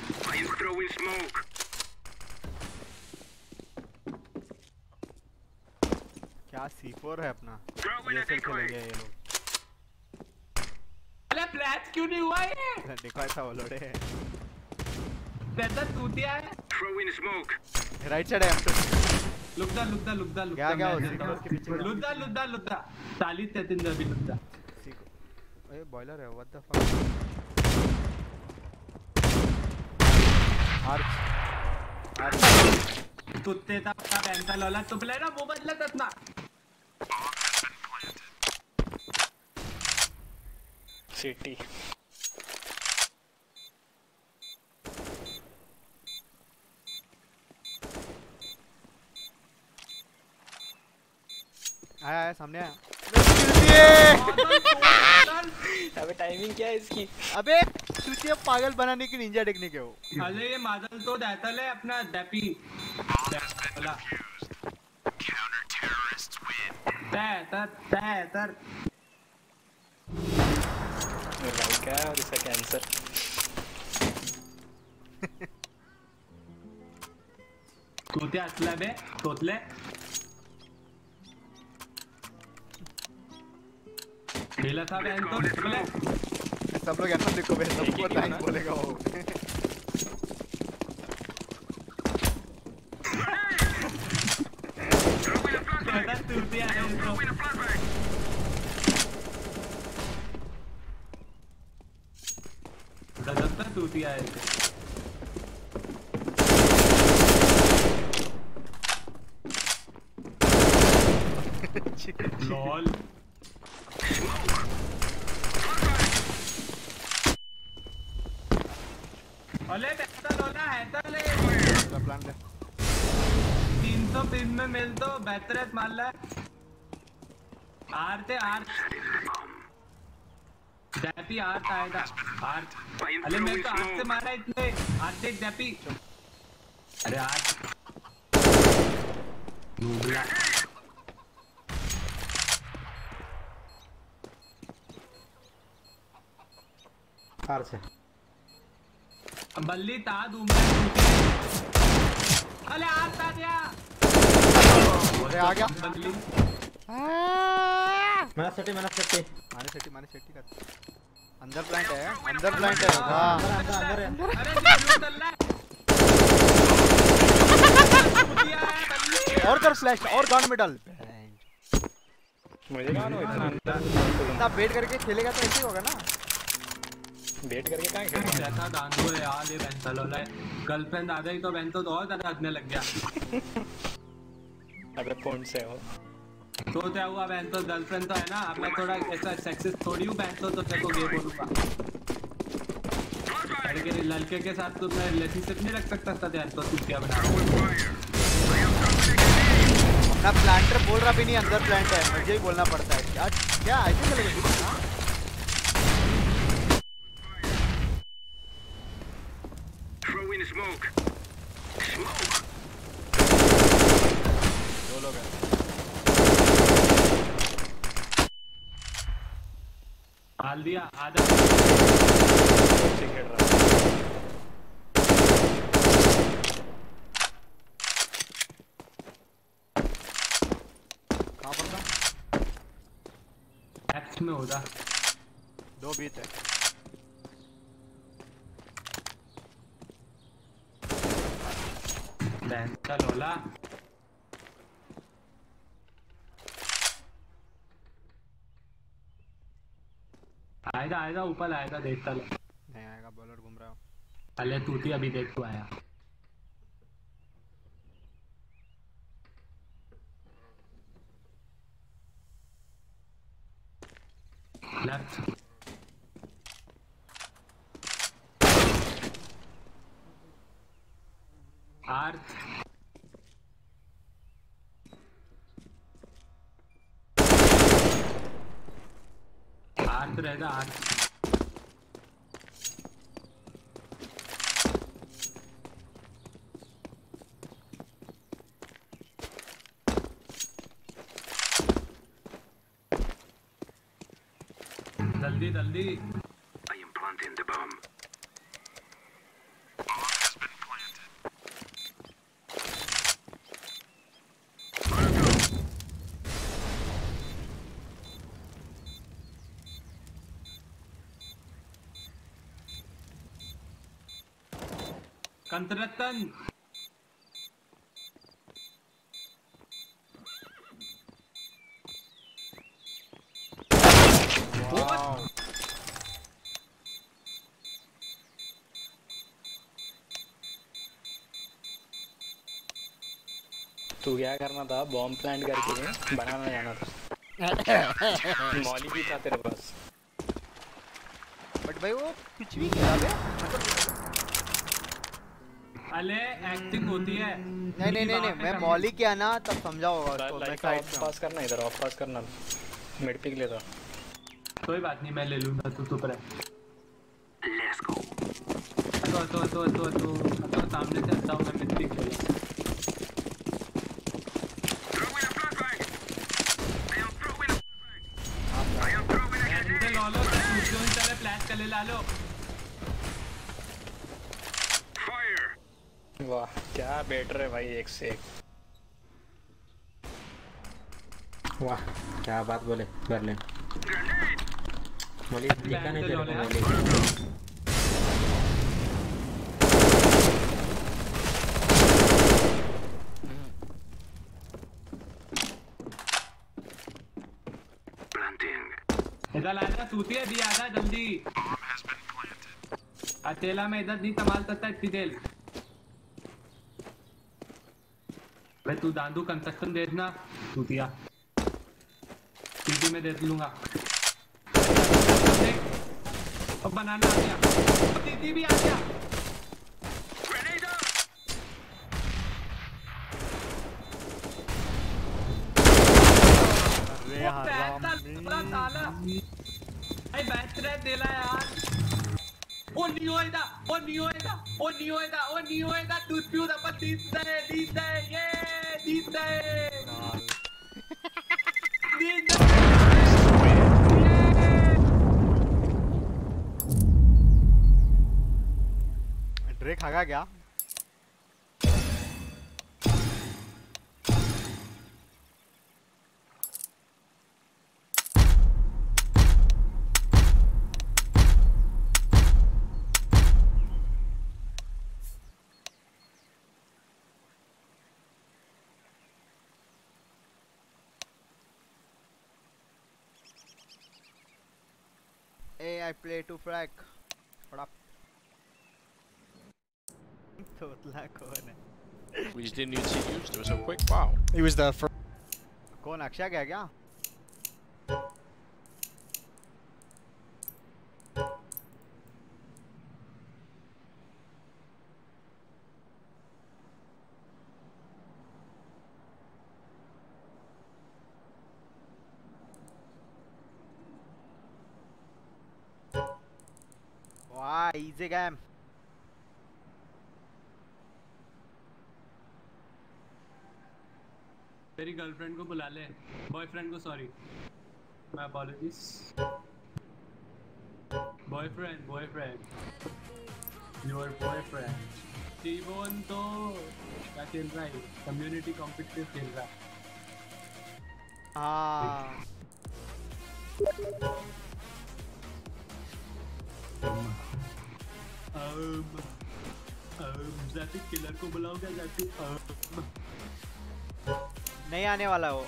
क्या C4 है अपना। ये सब खेलेंगे ये लोग। अरे ब्लैक क्यों नहीं हुआ ये? देखो ऐसा वो लोड़े है। बेहतर टूटिया है। राइट साइड है हम तो। लुकदा क्या क्या हो C4 के पीछे। लुकदा 40-33 अभी लुकदा। ए बॉयलर है, व्हाट द फक। आर्च तुत्ते ता पैंता लोला तो प्ले ना वो बदला ततना। सिटी आया सामने आया। अबे टाइमिंग क्या है इसकी? अबे चूतिया पागल बनाने की निंजा टेक्निक है वो। अरे ये मादल तो देता ले अपना डैपी। बोला तर भाई क्या है और इसका कैंसर। तोते असला बे तोतले। खेला था बहन तो बोले। सब लोग ऐसा देखो बे, सबको थैंक्स बोलेगा वो। दादा तूतिया है उसको। दादा तूतिया है। लॉल अले बेटा लोला है तो ले प्लान ले। 300 पिन में मिल तो बेहतर है मान ला। आरते आर्ट डैपी आर्ट आएगा आर्ट। अरे मैं तो आर्ट से मारा इतने आर्ट एक डैपी। अरे आर्ट नूबला कार से बल्ली ता दूं मैं। अरे आर्ट आ गया। अरे आ गया। बल्ली मैंने सेटी माने सेटी कर। अंदर प्लांट है हां अंदर है। अरे ब्लू चल रहा है। और कर फ्लैश और गन में डाल। मुझे कौन हो इतना अंदर इतना वेट करके खेलेगा तो ऐसे ही होगा ना। वेट करके कहां खेलेगा? जैसा दांडू है यार ये बेंचल हो रहा है। गर्लफ्रेंड आ गई तो बेंचो तो और ज्यादा हंसने लग गया। अबे कौन से हो? तो क्या हुआ बेंचो गर्लफ्रेंड तो है ना। अब मैं थोड़ा ऐसा सेक्सिस्ट थोड़ी हूं बेंचो तो तेरे को गे बोलूंगा। लड़के के साथ तो मैं रिलेशनशिप नहीं रख सकता था यार। तो तू क्या बना अपना प्लांटर बोल रहा भी नहीं अंदर प्लांट है। मुझे ही बोलना पड़ता है यार। क्या ऐसे चलेगा? Throw in smoke. Smoke. दो लोग हैं। हाल दिया आधा। खेल रहा कहां पर था? एक्स में होगा। दो बीत है। बेंचल होला आएगा ऊपर आएगा। देखता ले नहीं आएगा। बॉलर घूम रहा है। अले तूती अभी देख तू आया। लेफ्ट आर्थ आर्थ रहेगा आर्थ। जल्दी जल्दी। I am planting the bomb. कंत्रतन तू क्या करना था? बॉम्ब प्लांट करके बनाना जाना था। मॉली भी था तेरे पास। बट भाई वो कुछ भी किया बे। अले एक्टिंग होती है। नहीं मैं मॉली किया ना तब समझा होगा उसको। मैं साइड ऑफ पास करना इधर ऑफ पास करना मिड पिक लेता। कोई बात नहीं मैं ले लूंगा। तू चुप रह। Let's go. तो सामने से आता हूँ मैं मिड पिक ले लूंगा। Throw in a flashbang. I am throwing a flashbang. I am throwing a इनसे लो लो तो चले फ्लैश कर ले ला लो। fire. वाह क्या बेटर है भाई एक से एक। वाह क्या बात बोले कर ले। Grenade. मोली दिखा नहीं तेरे को मोली। Planting. इधर आजा तूती है भी आजा जल्दी। अकेला में इधर नहीं संभाल सकता इतनी देर। भाई तू दांडू कंस्ट्रक्शन देखना तूतिया। सीटी में देख लूंगा। अब बनाना आ गया। सीटी भी आ गया। Grenade out. रे हराम साला भाई बैटरी देला यार ओ नियोएदा दूध पिऊ दा पर दीद ये दीद ड्रेक खागा क्या? Hey, I play to frag. What up? तोतला कौन है? We just didn't even see you. It was so quick. Wow. He was the first. कौन अक्षय गया क्या? वाह, easy game. तेरी गर्लफ्रेंड को बुला ले, बॉयफ्रेंड को sorry, my apologies. Boyfriend your boyfriend टीबोन तो क्या खेल रहा है? कम्युनिटी कॉम्पिटिटिव खेल रहा है। हाँ जाती किलर को बुलाओगे जाती? नहीं आने वाला वो।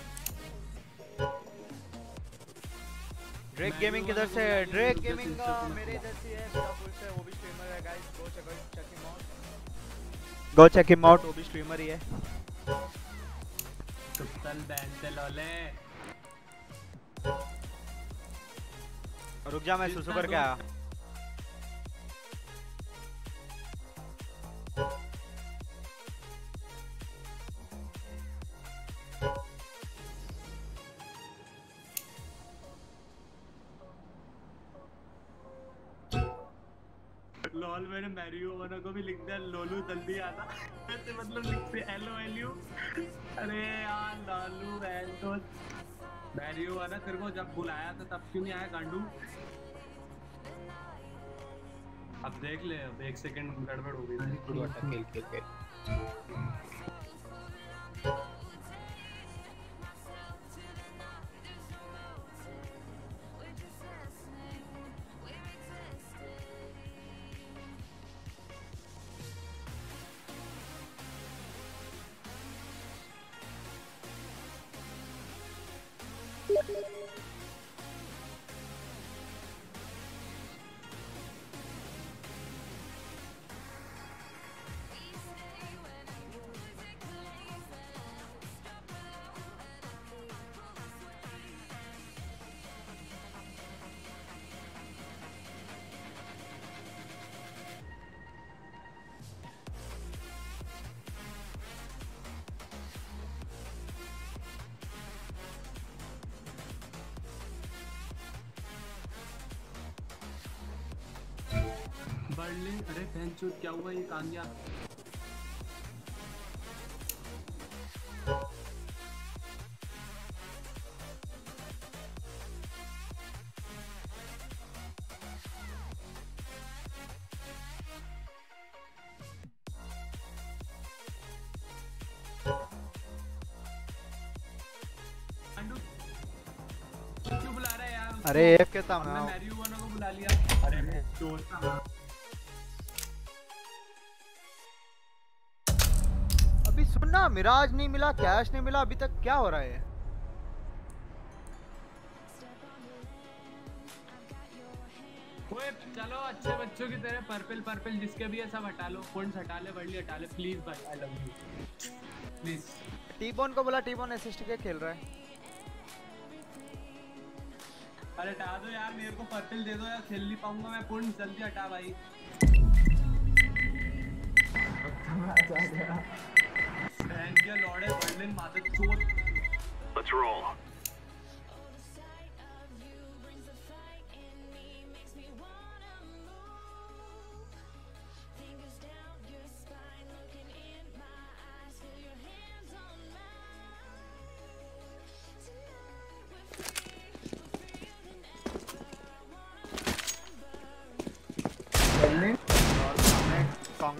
ड्रेक गेमिंग किधर से? ड्रेक गेमिंग मेरे इधर से है, मिर्जापुर से। वो भी स्ट्रीमर है guys, go check him out. Go check him out, वो भी स्ट्रीमर ही है। कुत्तल बैंते लोले। रुक जा, मैं सुसु करके आया। लॉल मैंने मैरियोवाना को भी लिख दिया, लोलू जल्दी आना। ऐसे मतलब लिखते LOLU। अरे यार लालू बहन तो मैरियोवाना तेरे को जब बुलाया था तब क्यों नहीं आया गांडू? अब देख ले, अब 1 सेकंड गड़बड़ हो गई। खेल बर्लिन, अरे बहनचोद क्या हुआ ये कांदिया? क्यों बुला रहा है यार? अरे एफ के था मैं। मैरियोवाना को बुला लिया। अरे मैं चोर था। अभी सुनना, मिराज नहीं मिला, कैश नहीं मिला, अभी तक क्या हो रहा है? ओए चलो अच्छे बच्चों की तरह पर्पल जिसके भी है सब हटा लो, पॉइंट्स हटा ले, बर्ली हटा ले प्लीज भाई, आई लव यू प्लीज। टीबोन को बोला, टीबोन असिस्ट के खेल रहा है। अरे हटा दो यार, मेरे को पर्पल दे दो यार, खेल नहीं पाऊंगा मैं। पॉइंट्स जल्दी हटा भाई। थैंक यू लॉर्ड बर्लिन मादर चोद। Let's roll.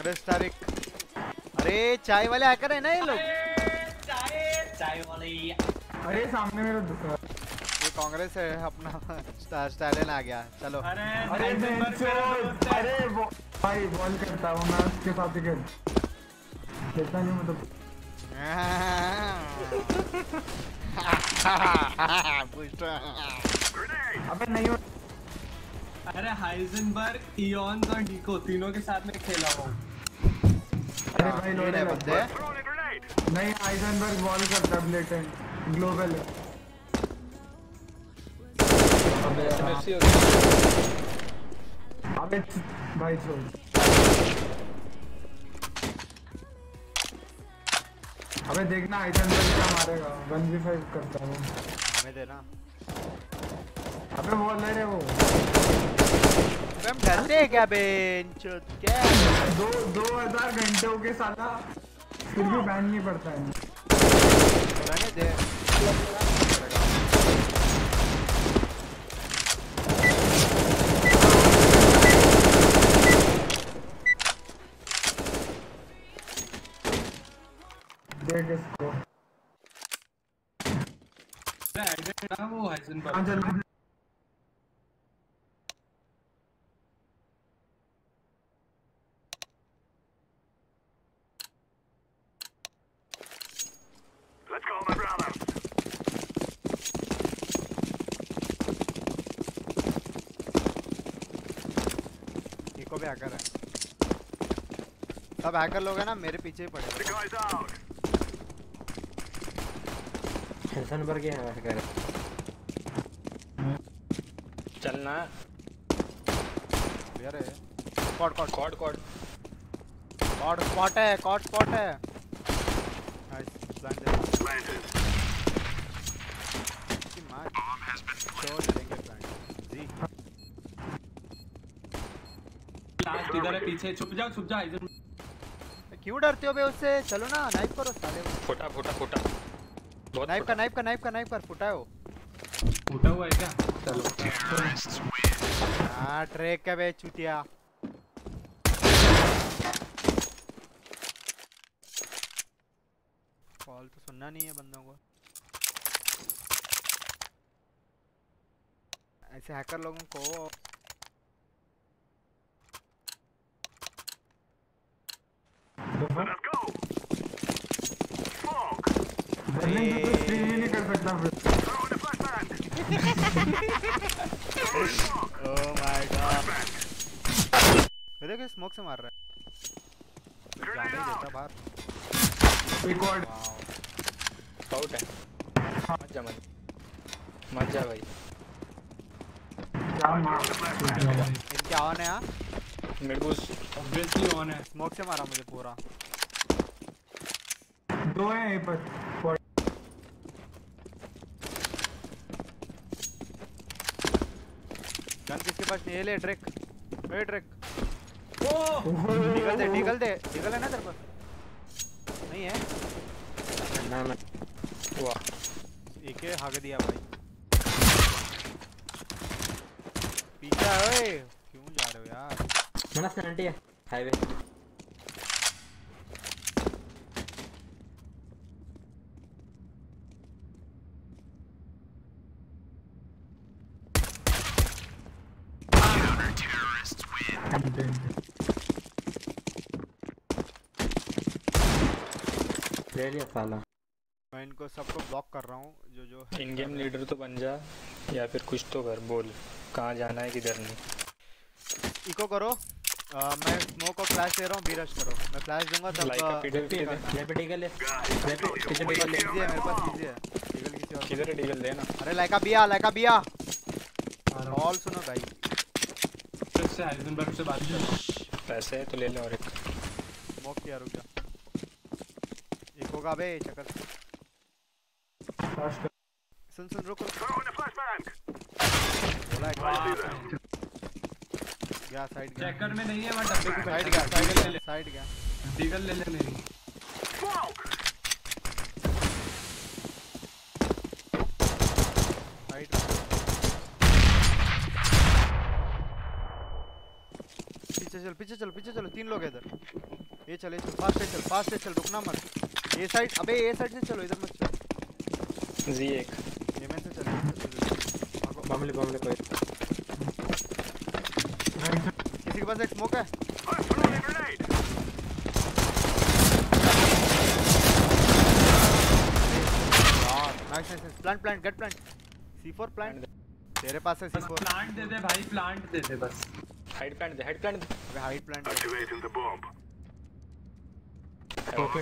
कांग्रेस तारिक। अरे चाय वाले हैकर है ना ये लोग। चाय वाले। अरे सामने मेरा ये कांग्रेस है अपना। स्टालिन आ गया चलो। अरे वो भाई बॉल करता हूँ मैं उसके साथ ही खेलता नहीं मतलब। अबे नहीं हो। अरे हाइजेनबर्ग, इयॉन और डीको तीनों के साथ में खेला हूँ। अरे भाई लोड़े बंदे नहीं, हाइजेनबर्ग बॉल करता है ब्लेटेंट ग्लोबल है। अबे भाई छोड़। अबे देखना हाइजेनबर्ग क्या मारेगा, 1v5 करता है वो। हमें देना। अबे बॉल ले रहे वो। हम डरते हैं क्या बेंचोद क्या? 2000 घंटे हो गए साला, फिर भी बैन नहीं पड़ता है। रहने दे। देख इसको। वो हाइजेनबर्ग। हाँ चल। Let's go, my brother. इको भी हैकर है। सब हैकर लोग हैं ना, मेरे पीछे ही पड़े। The guy's out. हाइजेनबर्ग है हैकर। चलना। यार है। कॉड स्पॉट है। नाइस प्लांट है। की मार। छोड़ देंगे प्लांट। जी। लास्ट इधर है पीछे। छुप जा हाइजेनबर्ग। क्यों डरते हो बे उससे? चलो ना नाइफ करो साले। फुटा। नाइफ कर फुटा है वो। फूटा हुआ है क्या? चलो। हाँ ट्रैक का बे चुतिया। कॉल तो सुनना नहीं है बंदों को। ऐसे हैकर लोगों को Let's go. Smoke. नहीं तो स्ट्रीम ही नहीं कर सकता फिर। Throw in the flashbang. Oh my god. देखो स्मोक से मार रहा है। जाने ही देता बाहर। एक और आउट है। मत जा भाई। क्या मार। इनके ऑन है। मेरे को ऑब्वियसली ऑन है। स्मोक से मारा मुझे पूरा। दो हैं यहीं पर। गन किसके पास नहीं है? ले ड्रेक। ओह निकल दे है ना तेरे पास? नहीं है ना। वाह एक हाग दिया भाई। पीछे ओए क्यों जा रहे हो यार? मेरा 70 है हाईवे। ले लिया साला। मैं इनको सबको ब्लॉक कर रहा हूँ जो इन गेम लीडर तो बन जा या फिर कुछ तो कर। बोल कहाँ जाना है किधर नहीं। इको करो। मैं स्मोक और फ्लैश दे रहा हूँ। बी रश करो। मैं फ्लैश दूंगा तब लाइक का पीडल ले पे टिकल ले। पीछे टिकल ले। इजी है मेरे पास। इजी है टिकल किसी और किधर है टिकल देना। अरे लाइका बिया ऑल सुनो भाई। फिर से हाइजेनबर्ग से बात कर। पैसे है तो ले ले। और एक स्मोक किया रुक जा। एक होगा बे चक्कर। सुन रुक। Throw in the flashbang. बोला एक गया साइड गया। चेकर में नहीं है मैं डब्बे को साइड गया। डीगल ले मेरी। Smoke. साइड पीछे चलो 3 लोग हैं इधर। ये चले चल फास्ट चल रुकना मत। ये साइड अबे ये साइड से चलो इधर मत चलो। जी एक ये में से चलो बमले कोई किसी के पास एक स्मोक है। Nice plant get plant C4 plant तेरे पास है C4 प्लांट दे दे भाई प्लांट दे दे बस हाइड प्लांट दे अबे hide plant Activating the bomb. Okay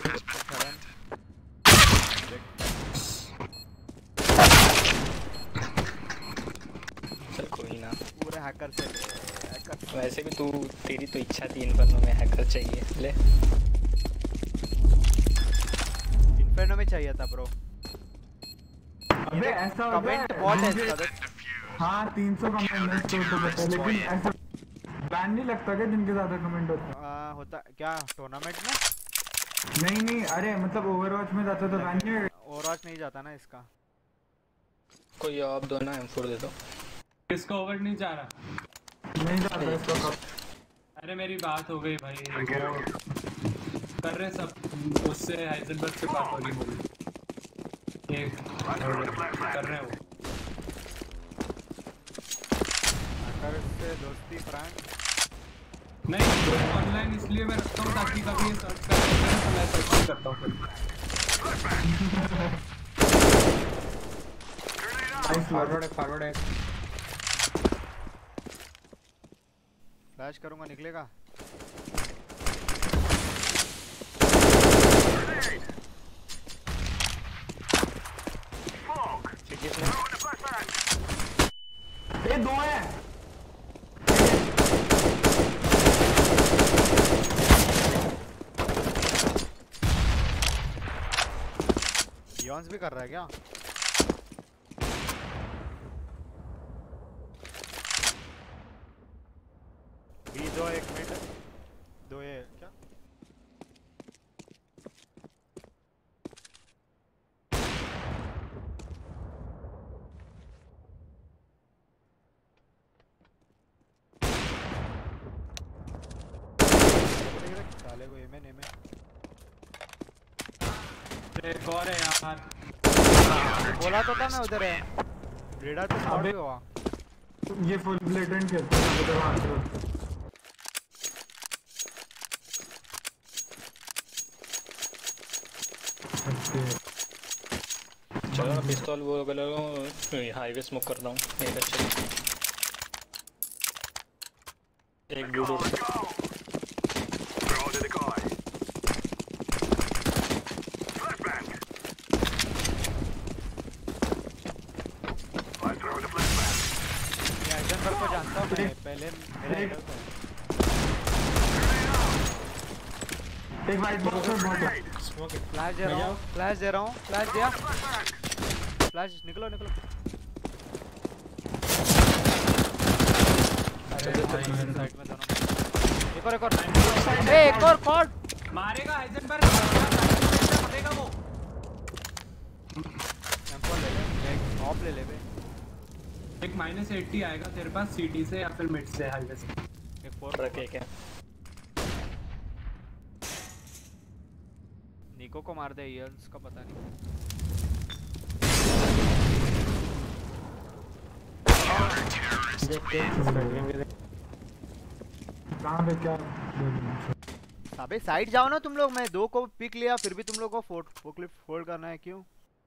चल कोई ना पूरे हैकर से वैसे भी तू तेरी तो इच्छा थी इन्फर्नो में हैकर चाहिए ले इन्फर्नो में चाहिए था ब्रो। अबे ऐसा कमेंट बहुत है इसका देख। हाँ 300 कमेंट है तो बता लेकिन ऐसा बैन नहीं लगता क्या जिनके ज्यादा कमेंट होता होता क्या टूर्नामेंट में? नहीं अरे मतलब ओवरवॉच में जाता तो बैन नहीं। ओवरवॉच नहीं जाता ना इसका। कोई ऑफ दो ना M4 दे दो। इसका ओवर नहीं जा रहा नहीं जाता इसका। अरे मेरी बात हो गई भाई कर रहे सब उससे हाइजेनबर्ग से बात हो रही मुझे एक कर रहे हो हैकर से दोस्ती फ्रेंड नहीं ऑनलाइन इसलिए मैं रखता हूँ ताकि कभी ये सर्च कर तो मैं सर्च करता हूँ फॉरवर्ड है फ्लैश करूंगा निकलेगा। ये दो है यॉन्स भी कर रहा है क्या? बी दो एक मिनट दो ये क्या साले को एम एक और है यार बोला तो था मैं उधर है रेडर पे स्पॉट भी हुआ। ये फुल ब्लेटेंट खेलता है उधर वहां से। चलो मैं पिस्तौल वो हाईवे स्मोक कर रहा हूँ एक ब्लू डॉट को जानता हूँ मैं पहले मेरा एक वाइट बॉक्स में स्मोक फ्लैश दे रहा हूँ फ्लैश दिया फ्लैश निकलो साइड में दोनों एक और कॉर्ड मारेगा हाइजेनबर्ग मारेगा वो टेंपो ले ले एक ऑफ ले बे एक -80 आएगा तेरे पास सीटी से या फिर मिड से हाईवे से एक 4 रखे क्या निको को मार दे ईयर्स का पता नहीं। कहां पे क्या अबे साइड जाओ ना तुम लोग। मैं दो को पिक लिया फिर भी तुम लोग को फोल्ड करना है क्यों?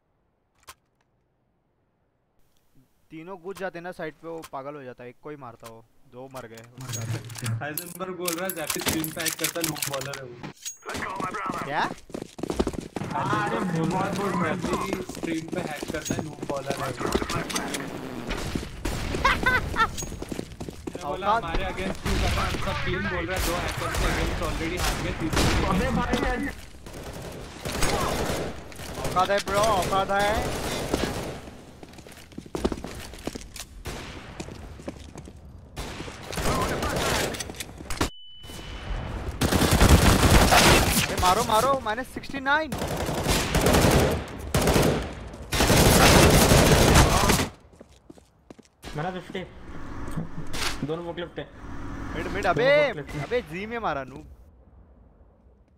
तीनों घुस जाते ना साइड पे वो पागल हो जाता है। एक को ही मारता वो दो मर गए। हाइजेनबर्ग बोल रहा है जैसे स्क्रीन पे हैक करता नूब बॉलर है वो क्या? अरे बहुत बोल रहा है स्क्रीन पे हैक करता है नूब बॉलर है बोला हमारे अगेंस्ट क्यों कर रहा है सब टीम बोल रहा है दो हैकर के अगेंस्ट ऑलरेडी हार गए तीसरे अबे भाई औकात है ब्रो औकात है। मारो -69 मेरा 50 दोनों वो क्लिप थे मिड अबे जी में मारा नू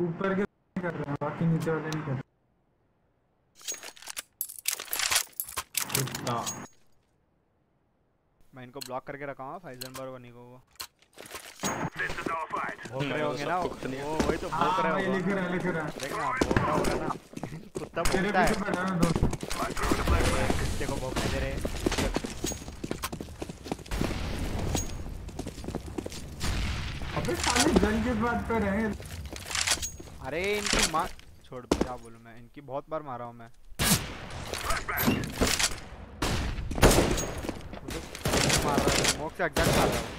ऊपर के कर रहे हैं, बाकी नीचे वाले नहीं कर रहे। मैं इनको ब्लॉक करके रखा हूँ फाइजनबर्ग और निको को। This is our fight. भौंक रहे होंगे ना वो, वही तो भौंक रहे होंगे। लिख रहा है देखना भौंक रहा होगा ना, कुत्ता भौंकता है। देखो भौंकने दे रहे हैं। अबे साले गन किस बात पे रहे? अरे इनकी मार छोड़, क्या बोलूं मैं, इनकी बहुत बार मारा हूं मैं। मार रहा है स्मोक से एग्जैक्ट मार रहा है।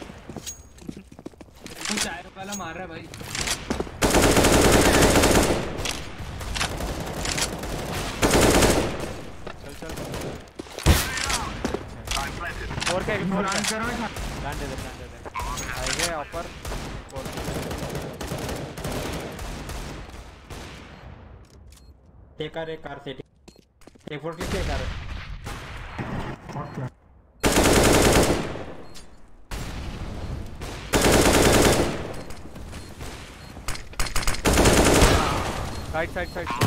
तो चाय वाला मार रहा है भाई। चल चल I'm planted. फोर के प्लान करो ना। प्लान दे दे हाईवे ऊपर एक कार से एक 450 एक car okay side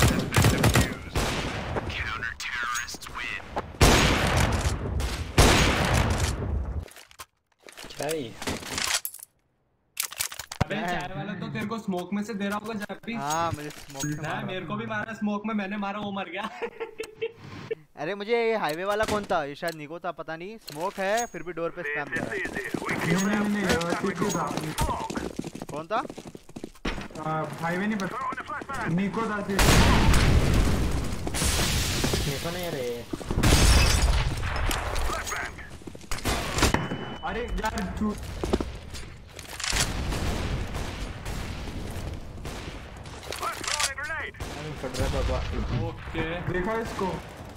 Counter-terrorists win. क्या ही अबे चार वाला तो तेरे को स्मोक में से दे रहा होगा जापी। हाँ मुझे स्मोक से मारा। मेरे को भी मारा स्मोक में, मैंने मारा वो मर गया। अरे मुझे ये हाईवे वाला कौन था, ये शायद निको था, पता नहीं। स्मोक है फिर भी डोर पे स्पैम दे रहा है। कौन था? हाईवे नहीं पता, निको था। निको नहीं रे। अरे यार ओके देखा इसको।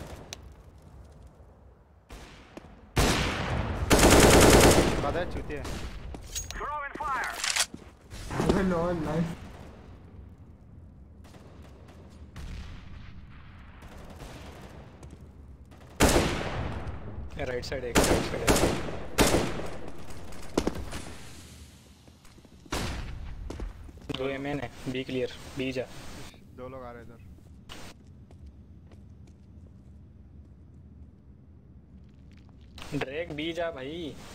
पता है चूती है। Throwing fire. अरे लॉल नाइस। राइट साइड है। दो एमएन है। बी क्लियर, बी जा। दो लोग आ रहे इधर। ड्रैग बी जा भाई।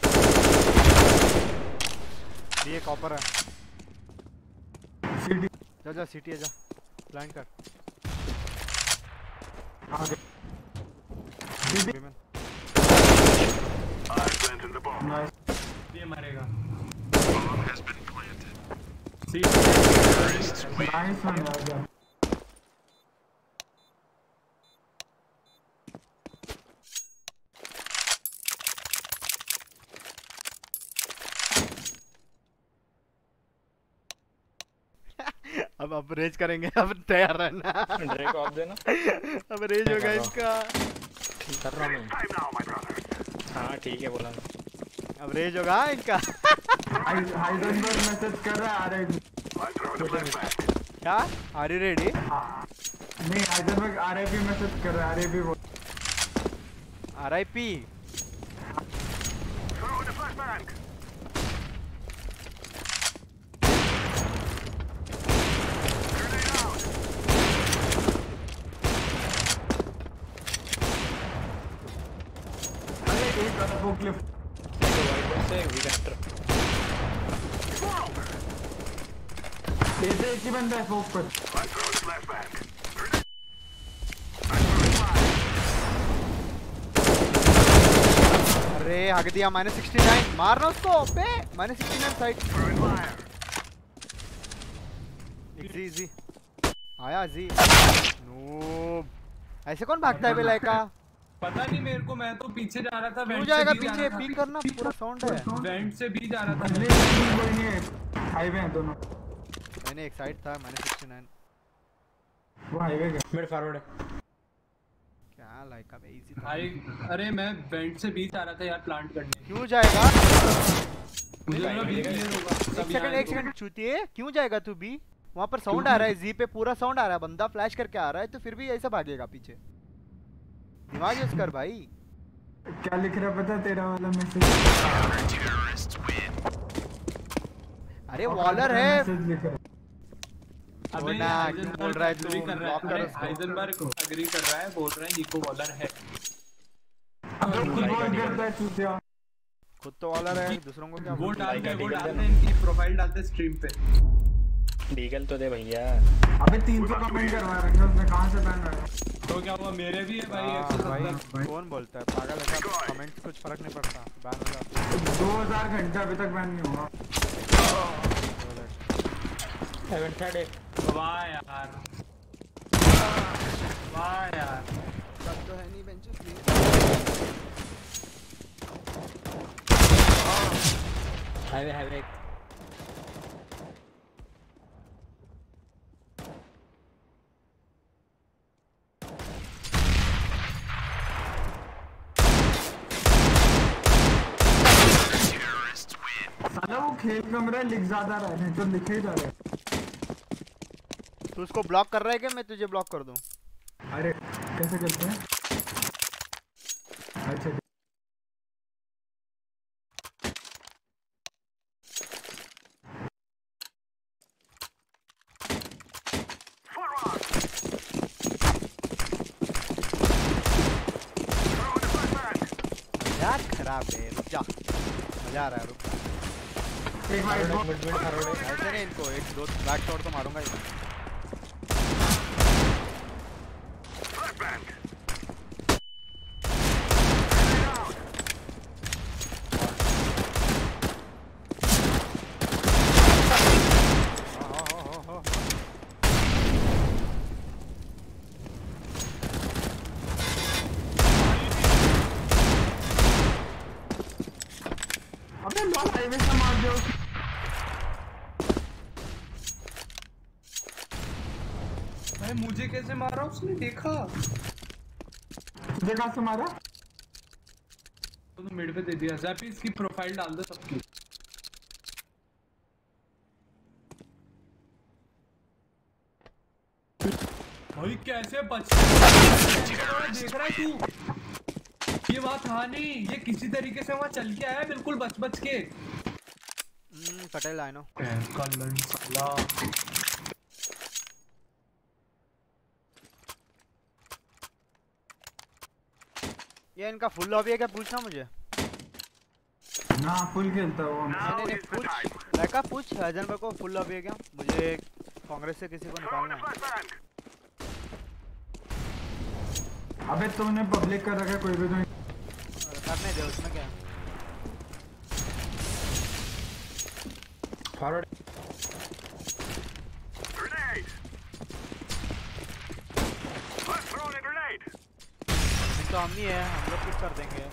ये कॉपर है। सीटी जा सिटी जा, प्लान कर। आगे Women. I planted the bomb. Nice. ये मरेगा। Bomb has been planted. Nice one यार। अब रेज करेंगे, अब तैयार रहना। ड्रैग ऑफ देना। अब रेज होगा इसका। ठीक कर रहा हूँ मैं। Time now, my brother. हाँ ठीक है बोला। अब रेज होगा इनका। हाइडेनबर्ग मैसेज कर रहा है आ रहा है। I throw the flashback. क्या? Are you ready? नहीं हाइडेनबर्ग आरआईपी मैसेज कर रहा है। आरआईपी बोल। RIP. Throw the flashback. Grenade out. अरे एक वो क्लिप वाइट बॉक्स से वी कैंटर। ऐसे एक ही बंदा है फोक पर। I throw the flashback. Grenade. I throw fire. अरे हक दिया। -69 मारना उसको पे। -69 साइड। Throwing fire. इजी आया जी। नूब ऐसे कौन भागता है बेलाय का? पता नहीं मेरे को, मैं तो पीछे जा रहा था। क्यों जाएगा पीछे? पीक करना, पूरा साउंड है। वेंट से भी जा रहा था। पहले कोई नहीं है, हाईवे हैं दोनों। मैंने एक साइड था। -69 वो हाईवे का मिड फॉरवर्ड है। क्या लाइक अब इजी था। भाई अरे मैं वेंट से भी जा रहा था यार प्लांट करने। क्यों जाएगा? मुझे लगा भी क्लियर होगा। एक सेकंड चूतिए, क्यों जाएगा तू भी? वहां पर साउंड आ रहा है, जी पे पूरा साउंड आ रहा है, बंदा फ्लैश करके आ रहा है, तो फिर भी ऐसा भागेगा पीछे। दिमाग यूज कर भाई। क्या लिख रहा पता तेरा वाला मैसेज? Counter-terrorists win. अरे वॉलर है। मैसेज लिख रहा अबे ना क्यों बोल रहा है तू? ब्लॉक कर उसको। हाइजेनबर्ग एग्री कर रहा है, बोल रहा है निको वॉलर है। अबे खुद बोल करता है चूतिया। खुद तो वाला है, दूसरों को क्या वो बोलता है? डालते इनकी प्रोफाइल डालते स्ट्रीम पे। डीगल तो दे भैया। अबे 300 कमेंट करवा रखे उसने, कहां से बैन आया? तो क्या हुआ, मेरे भी है भाई 170। कौन बोलता है पागल है? कमेंट्स कुछ फर्क नहीं पड़ता, बैन हो जाता है। 2000 घंटे अभी तक बैन नहीं हुआ। इवेंट साइड एक। वाह यार, वाह यार, सब तो है नहीं बेंच प्लीज। हाईवे एक। साला वो खेल कमरा लिख ज्यादा रहा है, जो लिखे ही जा रहा है। तू उसको ब्लॉक कर रहा है क्या? मैं तुझे ब्लॉक कर दूं? अरे कैसे करते हैं? अच्छा यार खराब है, रुक जा, मजा आ रहा है, रुक। एक बार ऐसे नहीं, इनको एक दो बैक शॉट तो मारूंगा ही। अबे लॉन्ग हाईवे से मार दिया उसने। भाई मुझे कैसे मारा उसने, देखा? तुझे कहां से मारा? तो मिड पे दे दिया। ज़ैपी इसकी प्रोफाइल डाल दो सबकी। भाई कैसे बच देख रहा है तू? ये बात था नहीं, ये किसी तरीके से वहां चल के आया बिल्कुल बच के। Patel I know. साला ये इनका फुल लॉबी है क्या? पूछना मुझे। ना फुल खेलता है वो। नहीं पूछ, लड़का पूछ हाइजेनबर्ग को फुल लॉबी है क्या? मुझे कांग्रेस से किसी को निकालना है। अबे तुमने पब्लिक कर रखा है, कोई भी तो करने दे, उसमें क्या है? फॉरवर्ड तो हम नहीं है, हम लोग कुछ कर देंगे।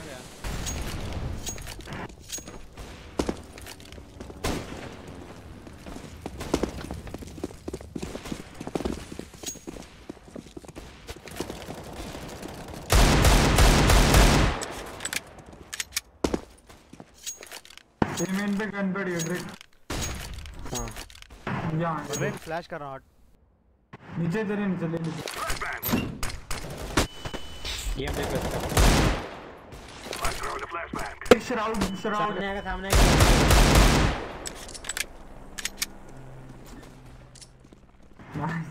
पेमेंट पे गन पड़ी है ट्रिक। हां यहां रेड फ्लैश कर रहा हूं। नीचे तेरे नीचे ले लीजिए। ये हम देख सकते हैं। शराउड सामने आएगा। नाइस।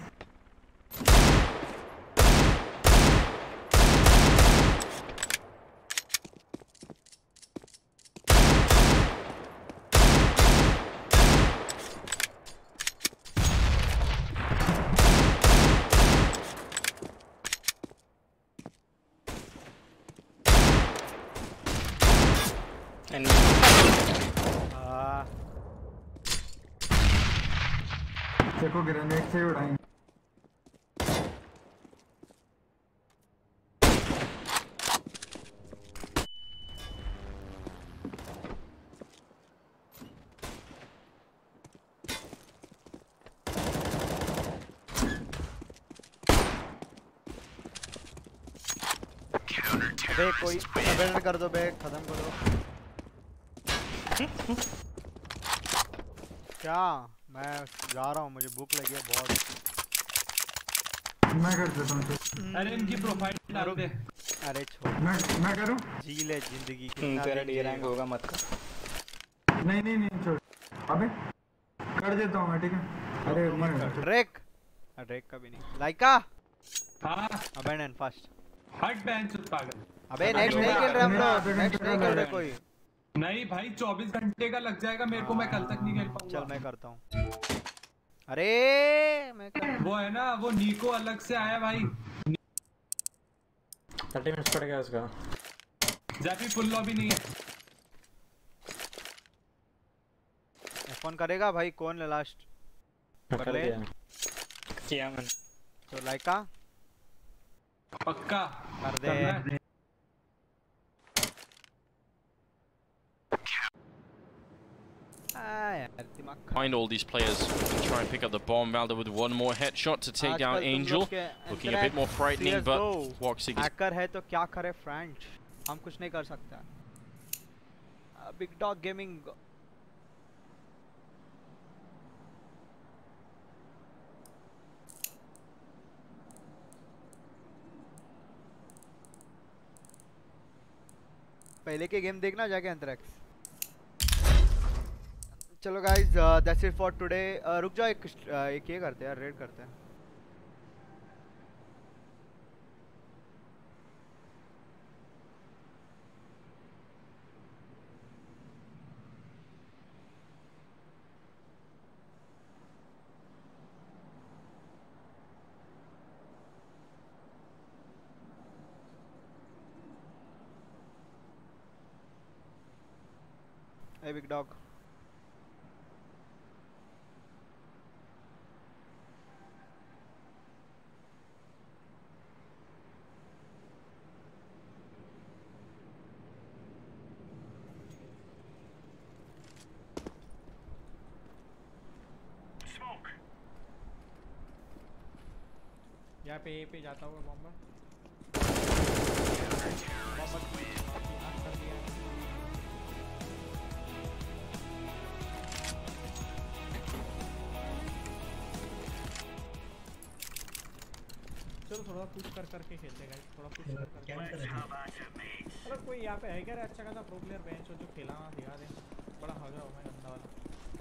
देखो ग्रेनेड से उड़ाएंगे। बे कोई अबेल्ट कर दो बे, खत्म करो। क्या? मैं जा रहा हूँ, मुझे भूख लगी है बहुत। मैं कर देता हूँ। अरे इनकी प्रोफाइल डाल दे। अरे छोड़, मैं करूँ? जी ले जिंदगी की। तेरा डी रैंक होगा मत कर। नहीं छोड़। अबे कर देता हूँ मैं, ठीक है। अरे ड्रेक का भी नहीं लाइका हाँ अबेंडन फर्स्ट हट बेंच पागल अबे नेक्स्ट नहीं खेल रहे हम लोग नेक्स्ट नहीं खेल रहे कोई नहीं भाई 24 घंटे का लग जाएगा मेरे को मैं कल तक नहीं खेल पाऊंगा चल मैं करता हूँ अरे मैं वो है ना वो नीको अलग से आया भाई 30 मिनट्स पड़ेगा उसका जैपी फुल लॉबी नहीं है फोन करेगा भाई कौन है लास्ट कर ले किया मैंने तो लाइका पक्का कर दे Find all these players and try and pick up the bomb. Valda with one more headshot to take down Angel. Looking a bit more frightening, but Woxic is... hacker है तो क्या करे फ्रेंच हम कुछ नहीं कर सकते बिग डॉग गेमिंग पहले के गेम देखना जाके एंथ्रैक्स चलो guys that's it for today रुक जाओ एक ये करते हैं रेड करते हैं Hey big dog यहाँ पे जाता हुआ बॉम्बर चलो थोड़ा पुश करके खेलते हैं थोड़ा पुश करके अरे कोई यहाँ पे है क्या रे अच्छा खासा प्रो प्लेयर बेंच हो जो खेला दिखा दे बड़ा मजा होगा गंदा वाला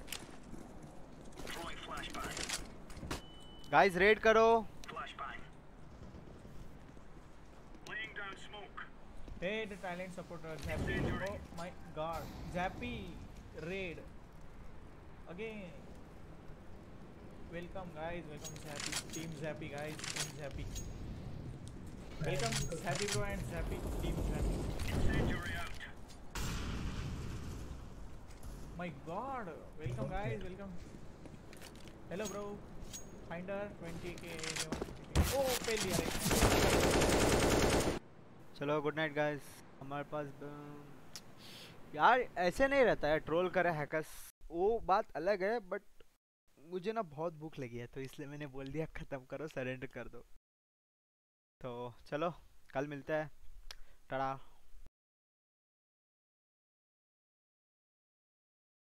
गाइस रेड करो Hey, the talent supporter, Zappy. Oh my god. Zappy, raid. Again. Welcome guys, welcome Zappy. Team Zappy guys, Team Zappy. Welcome Zappy bro and Zappy, Team Zappy. My god. Welcome guys, welcome. Hello bro. Finder 20k. Oh, पहली यार. चलो good night guys हमारे पास यार ऐसे नहीं रहता है troll करे हैकर्स वो बात अलग है बट मुझे ना बहुत भूख लगी है तो इसलिए मैंने बोल दिया ख़त्म करो सरेंडर कर दो तो चलो कल मिलते हैं टाटा